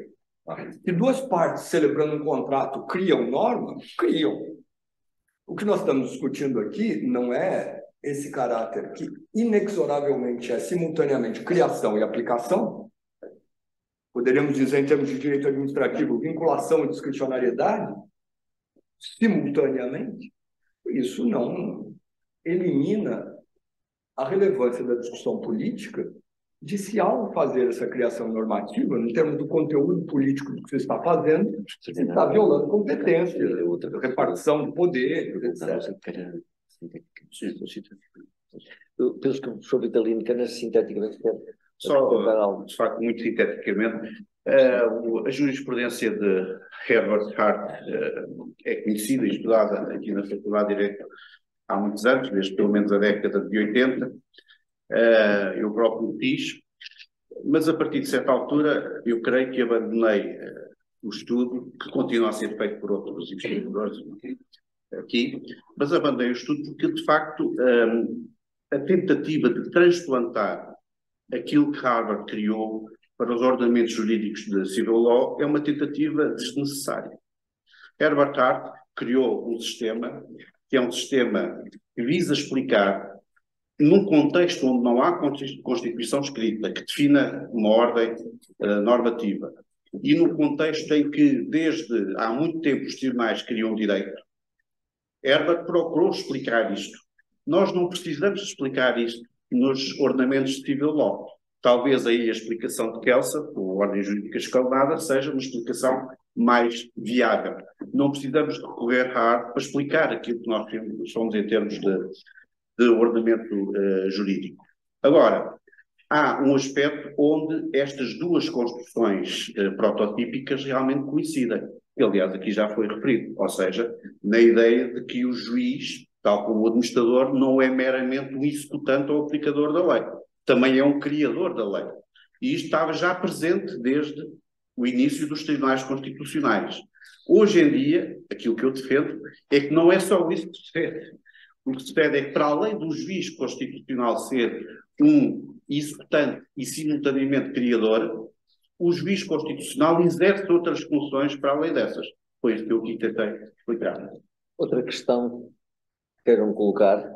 Se duas partes celebrando um contrato criam norma, criam. O que nós estamos discutindo aqui não é esse caráter que inexoravelmente é simultaneamente criação e aplicação. Poderíamos dizer, em termos de direito administrativo, vinculação e discricionariedade, simultaneamente. Isso não elimina a relevância da discussão política de se, ao fazer essa criação normativa, em termos do conteúdo político do que você está fazendo, você está violando competência, repartição de poder, etc. Eu penso que o professor Vitalino quer sinteticamente. Só, de facto, muito sinteticamente, a jurisprudência de Herbert Hart é conhecida e estudada aqui na Faculdade de Direito há muitos anos, desde pelo menos a década de 80. Eu próprio fiz, mas a partir de certa altura eu creio que abandonei o estudo, que continua a ser feito por outros investigadores aqui, mas abandonei o estudo porque, de facto, a tentativa de transplantar aquilo que Harvard criou para os ordenamentos jurídicos de civil law é uma tentativa desnecessária. Herbert Hart criou um sistema que é um sistema que visa explicar, num contexto onde não há Constituição escrita, que defina uma ordem normativa, e no contexto em que, desde há muito tempo, os tribunais criam direito, Herbert procurou explicar isto. Nós não precisamos explicar isto nos ordenamentos de civil law. Talvez aí a explicação de Kelsa, ou ordem jurídica escalonada, seja uma explicação mais viável. Não precisamos de recorrer a Hart para explicar aquilo que nós somos em termos de ordenamento jurídico. Agora, há um aspecto onde estas duas construções prototípicas realmente coincidem. Aliás, aqui já foi referido, ou seja, na ideia de que o juiz, tal como o administrador, não é meramente um executante ou aplicador da lei. Também é um criador da lei. E isto estava já presente desde o início dos tribunais constitucionais. Hoje em dia, aquilo que eu defendo é que não é só isso que sucede. O que sucede é que, para além do juiz constitucional ser um executante e simultaneamente criador, o juiz constitucional exerce outras funções para além dessas. Foi isso que eu aqui tentei explicar. Outra questão que queiram colocar.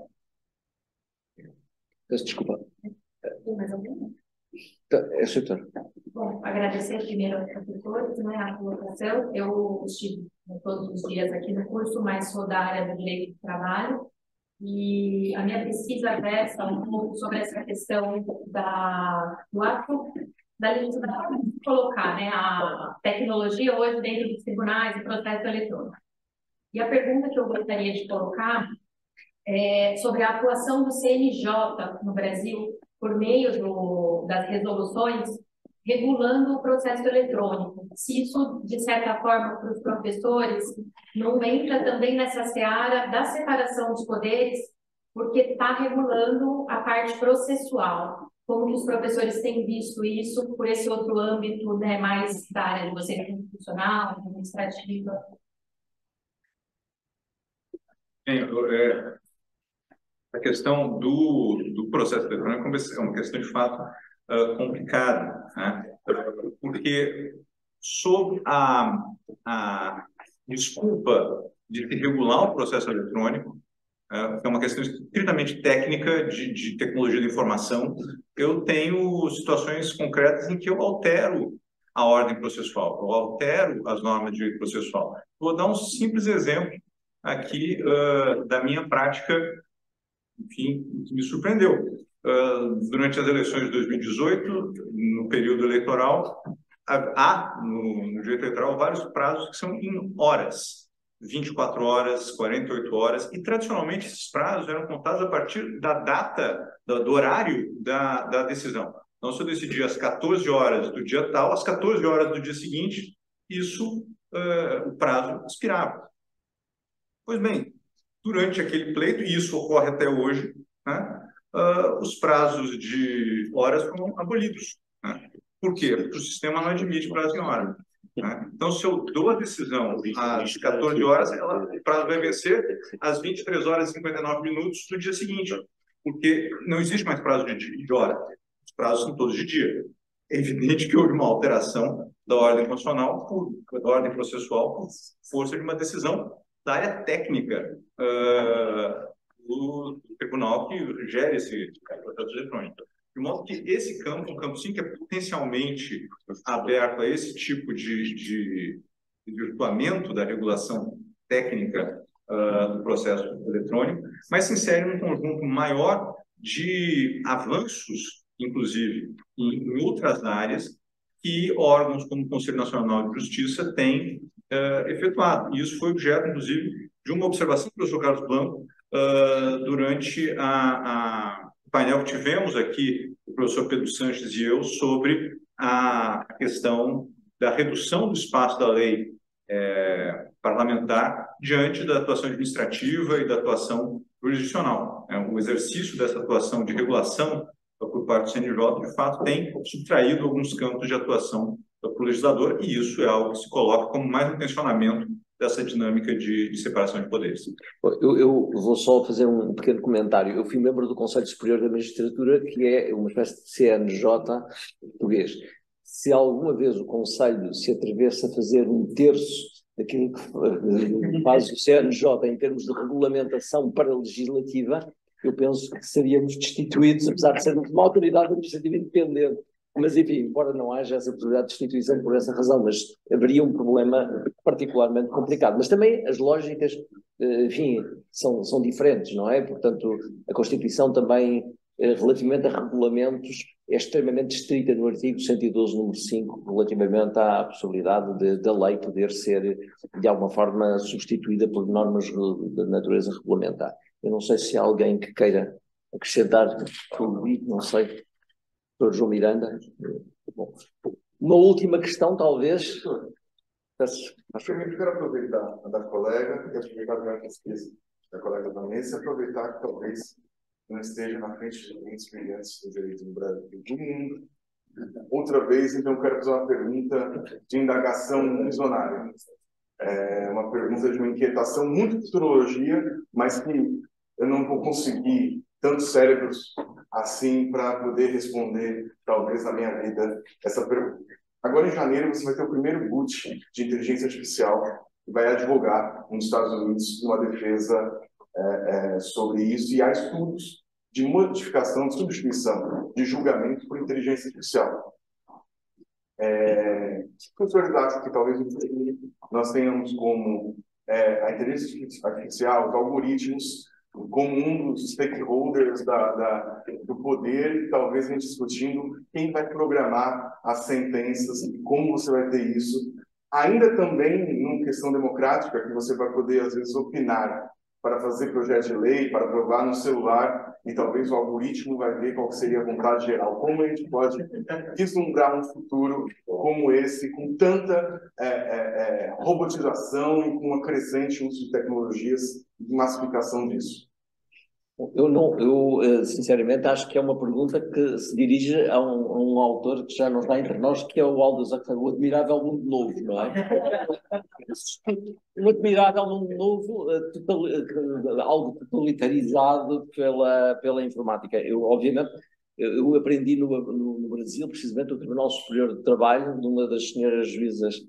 Peço desculpa. Tem mais alguém? É, senhor. Bom, agradecer primeiro aos professores, né, a colocação. Eu estive todos os dias aqui no curso, mas sou da área do direito do trabalho, e a minha pesquisa versa um pouco sobre essa questão do ato da legislação de colocar, né, a tecnologia hoje dentro dos tribunais e processo eletrônico. E a pergunta que eu gostaria de colocar é sobre a atuação do CNJ no Brasil por meio das resoluções regulando o processo eletrônico. Se isso, de certa forma, para os professores, não entra também nessa seara da separação dos poderes, porque está regulando a parte processual. Como que os professores têm visto isso por esse outro âmbito, né, mais da área de você constitucional, administrativa? A questão do processo eletrônico é uma questão, de fato, complicada, né? Porque, sob a desculpa de regular o processo eletrônico, que é uma questão estritamente técnica de tecnologia da informação, eu tenho situações concretas em que eu altero a ordem processual, eu altero as normas de direito processual. Vou dar um simples exemplo aqui da minha prática, enfim, que me surpreendeu. Durante as eleições de 2018, no período eleitoral, há no direito eleitoral vários prazos que são em horas, 24 horas, 48 horas, e tradicionalmente esses prazos eram contados a partir da data, do horário da decisão. Então, se eu decidir às 14 horas do dia tal, às 14 horas do dia seguinte, o prazo expirava. Pois bem, durante aquele pleito, e isso ocorre até hoje, né, os prazos de horas foram abolidos. Né? Por quê? Porque o sistema não admite prazo em hora. Né? Então, se eu dou a decisão às 14 horas, o prazo vai vencer às 23 horas e 59 minutos do dia seguinte, porque não existe mais prazo de hora. Os prazos são todos de dia. é evidente que houve uma alteração da ordem constitucional, da ordem processual, por força de uma decisão da área técnica do tribunal que gera esse processo eletrônico. De modo que esse campo, um campo sim que é potencialmente aberto a esse tipo de virtuamento da regulação técnica do processo eletrônico, mas se insere num conjunto maior de avanços, inclusive, em outras áreas que órgãos como o Conselho Nacional de Justiça têm efetuado. E isso foi objeto, inclusive, de uma observação do professor Carlos Blanco durante o painel que tivemos aqui, o professor Pedro Sanches e eu, sobre a questão da redução do espaço da lei parlamentar diante da atuação administrativa e da atuação jurisdicional. O exercício dessa atuação de regulação por parte do CNJ, de fato, tem subtraído alguns campos de atuação para o legislador, e isso é algo que se coloca como mais um tensionamento dessa dinâmica de separação de poderes. Eu vou só fazer um pequeno comentário. Eu fui membro do Conselho Superior da Magistratura, que é uma espécie de CNJ português. Se alguma vez o Conselho se atrevesse a fazer um terço daquilo que faz o CNJ em termos de regulamentação para-legislativa, eu penso que seríamos destituídos, apesar de sermos uma autoridade administrativa independente. Mas, enfim, embora não haja essa possibilidade de destituição por essa razão, mas haveria um problema particularmente complicado. Mas também as lógicas, enfim, são diferentes, não é? Portanto, a Constituição também, relativamente a regulamentos, é extremamente estrita no artigo 112, número 5, relativamente à possibilidade da lei poder ser, de alguma forma, substituída por normas de natureza regulamentar. Eu não sei se há alguém que queira acrescentar, não sei. Dr. João Miranda. Bom. Uma última questão, talvez. Eu quero aproveitar a da colega, e aproveitar a pesquisa da colega Vanessa, e aproveitar que talvez não esteja na frente de mentes brilhantes do direito no Brasil e do mundo. Outra vez, então, quero fazer uma pergunta de indagação visionária. Uma pergunta de uma inquietação muito de futurologia, mas que eu não vou conseguir tantos cérebros assim para poder responder, talvez, na minha vida, essa pergunta. Agora, em janeiro, você vai ter o primeiro boot de inteligência artificial que vai advogar nos Estados Unidos uma defesa sobre isso, e há estudos de modificação, de substituição de julgamento por inteligência artificial. Que possibilidades que talvez nós tenhamos como a inteligência artificial, os algoritmos, como um dos stakeholders do poder, talvez a gente discutindo quem vai programar as sentenças e como você vai ter isso. Ainda também, numa questão democrática, que você vai poder, às vezes, opinar para fazer projeto de lei, para aprovar no celular, e talvez o algoritmo vai ver qual seria a vontade geral. Como a gente pode vislumbrar um futuro como esse, com tanta robotização e com uma crescente uso de tecnologias e massificação disso? Eu sinceramente acho que é uma pergunta que se dirige a um autor que já não está entre nós, que é o Aldous Huxley, o Admirável Mundo Novo, não é? O Admirável Mundo Novo, algo totalitarizado pela informática. Obviamente, eu aprendi no Brasil, precisamente, no Tribunal Superior de Trabalho, de uma das senhoras juízas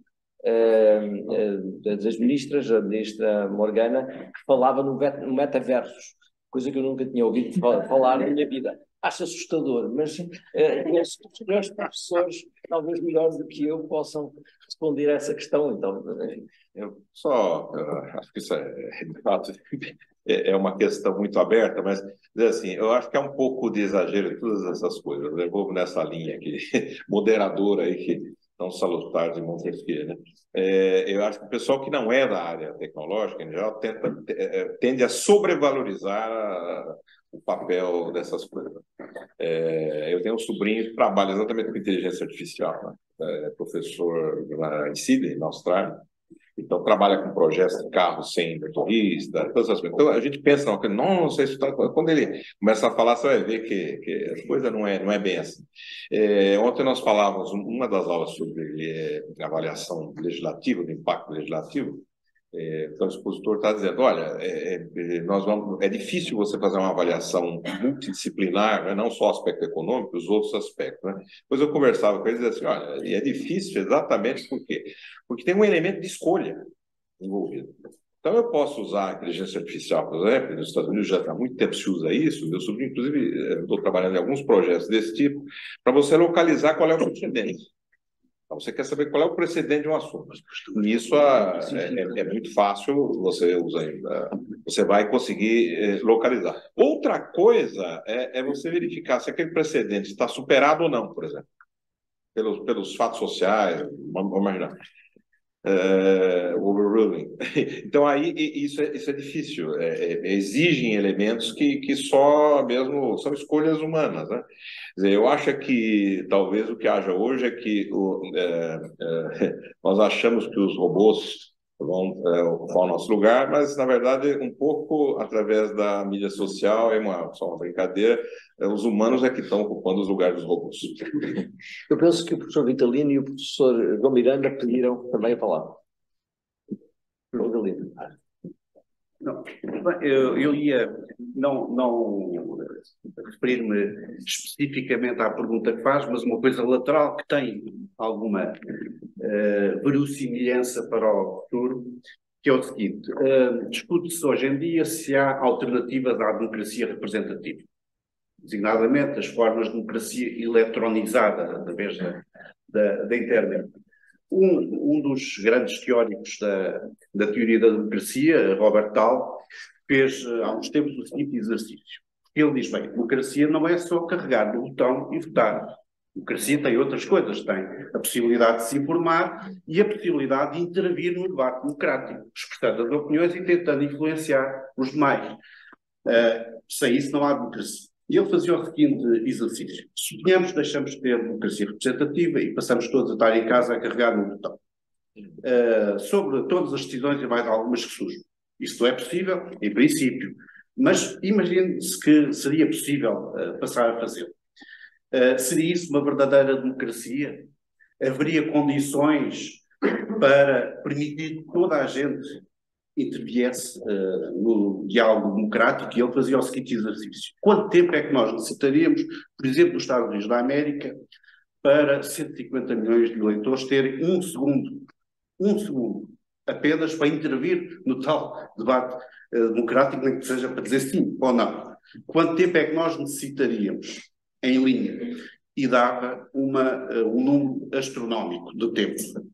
das ministras, a ministra Morgana, que falava no metaversos, coisa que eu nunca tinha ouvido falar na minha vida. Acho assustador, mas os meus professores, talvez melhores do que eu, possam responder a essa questão. Então, eu acho que isso de fato, é uma questão muito aberta, mas assim, eu acho que é um pouco de exagero em todas essas coisas. Eu vou nessa linha aqui, moderadora aí, que não salutar de Montesquieu, né? Eu acho que o pessoal que não é da área tecnológica, em geral, tende a sobrevalorizar o papel dessas coisas. Eu tenho um sobrinho que trabalha exatamente com inteligência artificial, né? Professor em Sydney, na Austrália. Então, trabalha com projetos de carros sem motorista, todas essas coisas. Então, a gente pensa, nossa, isso tá... Quando ele começa a falar, você vai ver que a coisa não é bem assim. Ontem nós falávamos, uma das aulas sobre avaliação legislativa, do impacto legislativo, Então, o expositor está dizendo, olha, é difícil você fazer uma avaliação multidisciplinar, né? Não só o aspecto econômico, os outros aspectos. Né? Depois eu conversava com eles e dizia assim, olha, e é difícil exatamente por quê? Porque tem um elemento de escolha envolvido. Então, eu posso usar a inteligência artificial, por exemplo, nos Estados Unidos já há muito tempo se usa isso, meu sobrinho, inclusive, estou trabalhando em alguns projetos desse tipo, para você localizar qual é o precedente. Então, você quer saber qual é o precedente de um assunto. E isso é muito fácil, você vai conseguir localizar. Outra coisa é você verificar se aquele precedente está superado ou não, por exemplo, pelos fatos sociais, vamos imaginar. Overruling. Então, aí isso é difícil. Exigem elementos que só mesmo são escolhas humanas, né? Quer dizer, eu acho que talvez o que haja hoje é que nós achamos que os robôs vão ocupar o nosso lugar, mas na verdade um pouco através da mídia social, só uma brincadeira, os humanos é que estão ocupando os lugares dos robôs. Eu penso que o professor Vitalino e o professor João Miranda pediram também a palavra. Vitalino. Não, eu ia não referir-me especificamente à pergunta que faz, mas uma coisa lateral que tem alguma verossimilhança para o futuro, que é o seguinte: discute-se hoje em dia se há alternativas à democracia representativa, designadamente as formas de democracia eletronizada através da internet. Um dos grandes teóricos da teoria da democracia, Robert Dahl, fez há uns tempos o seguinte exercício. Ele diz, bem, democracia não é só carregar no botão e votar. Democracia tem outras coisas, tem a possibilidade de se informar e a possibilidade de intervir no debate democrático, expressando as opiniões e tentando influenciar os demais. Sem isso não há democracia. E ele fazia o seguinte exercício. Suponhamos que deixamos de ter democracia representativa e passamos todos a estar em casa a carregar no botão. Sobre todas as decisões e mais algumas que surjam. Isso não é possível, em princípio. Mas imagine-se que seria possível passar a fazê-lo. Seria isso uma verdadeira democracia? Haveria condições para permitir que toda a gente interviesse no diálogo democrático? E ele fazia o seguinte exercício. Quanto tempo é que nós necessitaríamos, por exemplo, nos Estados Unidos da América, para 150 milhões de eleitores terem um segundo apenas para intervir no tal debate democrático, nem que seja para dizer sim ou não? Quanto tempo é que nós necessitaríamos em linha? E dava um número astronómico de tempo.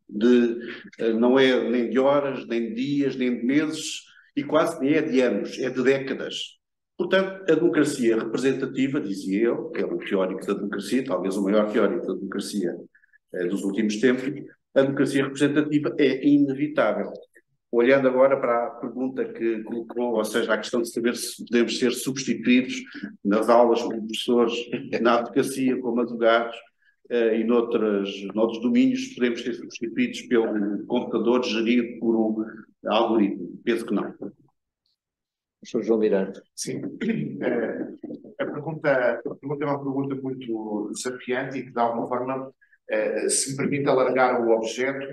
Não é nem de horas, nem de dias, nem de meses, e quase nem é de anos, é de décadas. Portanto, a democracia representativa, dizia ele, que é um teórico da democracia, talvez o maior teórico da democracia dos últimos tempos, a democracia representativa é inevitável. Olhando agora para a pergunta que colocou, ou seja, a questão de saber se podemos ser substituídos nas aulas por professores, na advocacia como advogados e noutros domínios, podemos ser substituídos pelo computador gerido por um algoritmo. Penso que não. Professor João Miranda. Sim. A pergunta é uma pergunta muito desafiante e que, de alguma forma, se me permite alargar o objeto,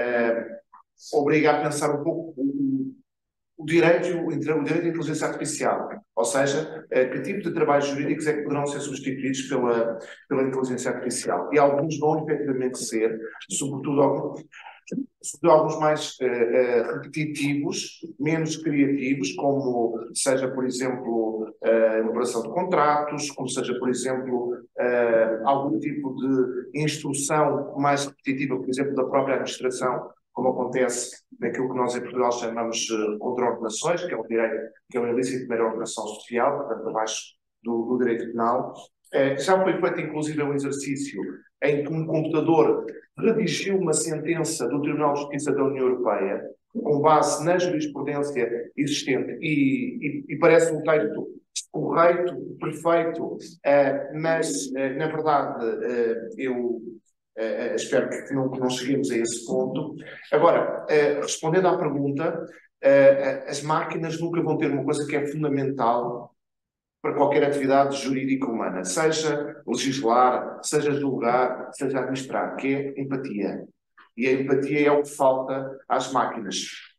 obriga a pensar um pouco o direito à inteligência artificial, ou seja, que tipo de trabalhos jurídicos é que poderão ser substituídos pela inteligência artificial. E alguns vão efetivamente ser, sobretudo alguns mais repetitivos, menos criativos, como seja, por exemplo, a elaboração de contratos, como seja, por exemplo, algum tipo de instrução mais repetitiva, por exemplo, da própria administração, como acontece naquilo que nós em Portugal chamamos contra-ordenações, que é o direito, que é o ilícito de mera ordenação social, portanto, abaixo do direito penal. Já foi feito, inclusive, um exercício em que um computador redigiu uma sentença do Tribunal de Justiça da União Europeia, com base na jurisprudência existente, e parece um texto correto, perfeito, mas, na verdade, eu espero que não cheguemos a esse ponto. Agora, respondendo à pergunta, as máquinas nunca vão ter uma coisa que é fundamental para qualquer atividade jurídica humana, seja legislar, seja julgar, seja administrar, que é empatia. E a empatia é o que falta às máquinas.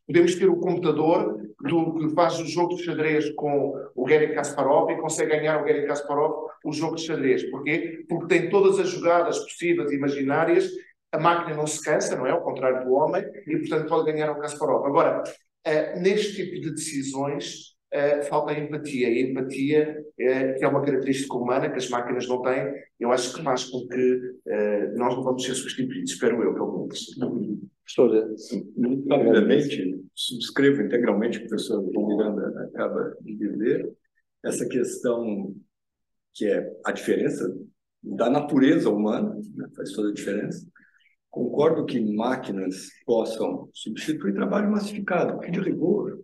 Podemos ter o computador que faz o jogo de xadrez com o Garry Kasparov e consegue ganhar o Garry Kasparov o jogo de xadrez. Porquê? Porque tem todas as jogadas possíveis e imaginárias, a máquina não se cansa, não é? Ao contrário do homem, e portanto pode ganhar o Kasparov. Agora, neste tipo de decisões, falta a empatia. E a empatia, que é uma característica humana que as máquinas não têm, eu acho que faz com que nós não vamos ser substituídos, espero eu, pelo menos. Professor, muito rapidamente, subscrevo integralmente o que o professor Miranda acaba de dizer, essa questão que é a diferença da natureza humana, né, faz toda a diferença. Concordo que máquinas possam substituir trabalho massificado, porque de rigor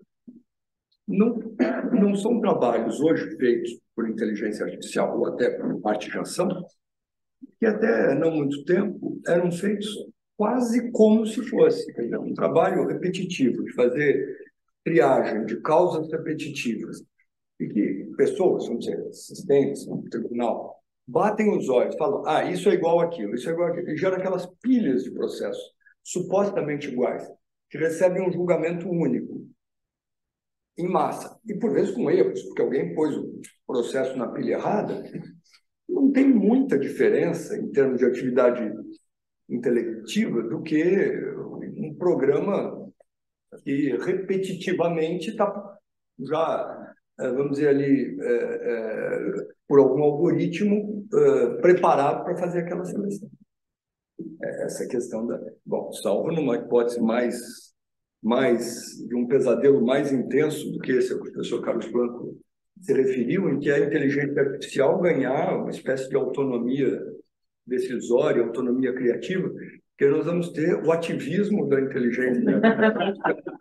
não são trabalhos hoje feitos por inteligência artificial ou até por parte de ação, que até não muito tempo eram feitos quase como se fosse um trabalho repetitivo, de fazer triagem de causas repetitivas, e que pessoas, vamos dizer, assistentes no tribunal, batem os olhos, falam, isso é igual àquilo, isso é igual àquilo, e gera aquelas pilhas de processos supostamente iguais, que recebem um julgamento único, em massa, e por vezes com erros, porque alguém pôs o processo na pilha errada. Não tem muita diferença em termos de atividade intelectiva do que um programa que repetitivamente está já, vamos dizer ali, por algum algoritmo preparado para fazer aquela seleção. Essa questão da... Bom, salvo numa hipótese mais de um pesadelo mais intenso do que esse que o professor Carlos Blanco se referiu, em que a inteligência artificial ganhar uma espécie de autonomia decisória, autonomia criativa, que nós vamos ter o ativismo da inteligência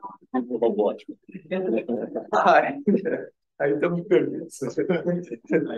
robótica. Aí estamos perdidos.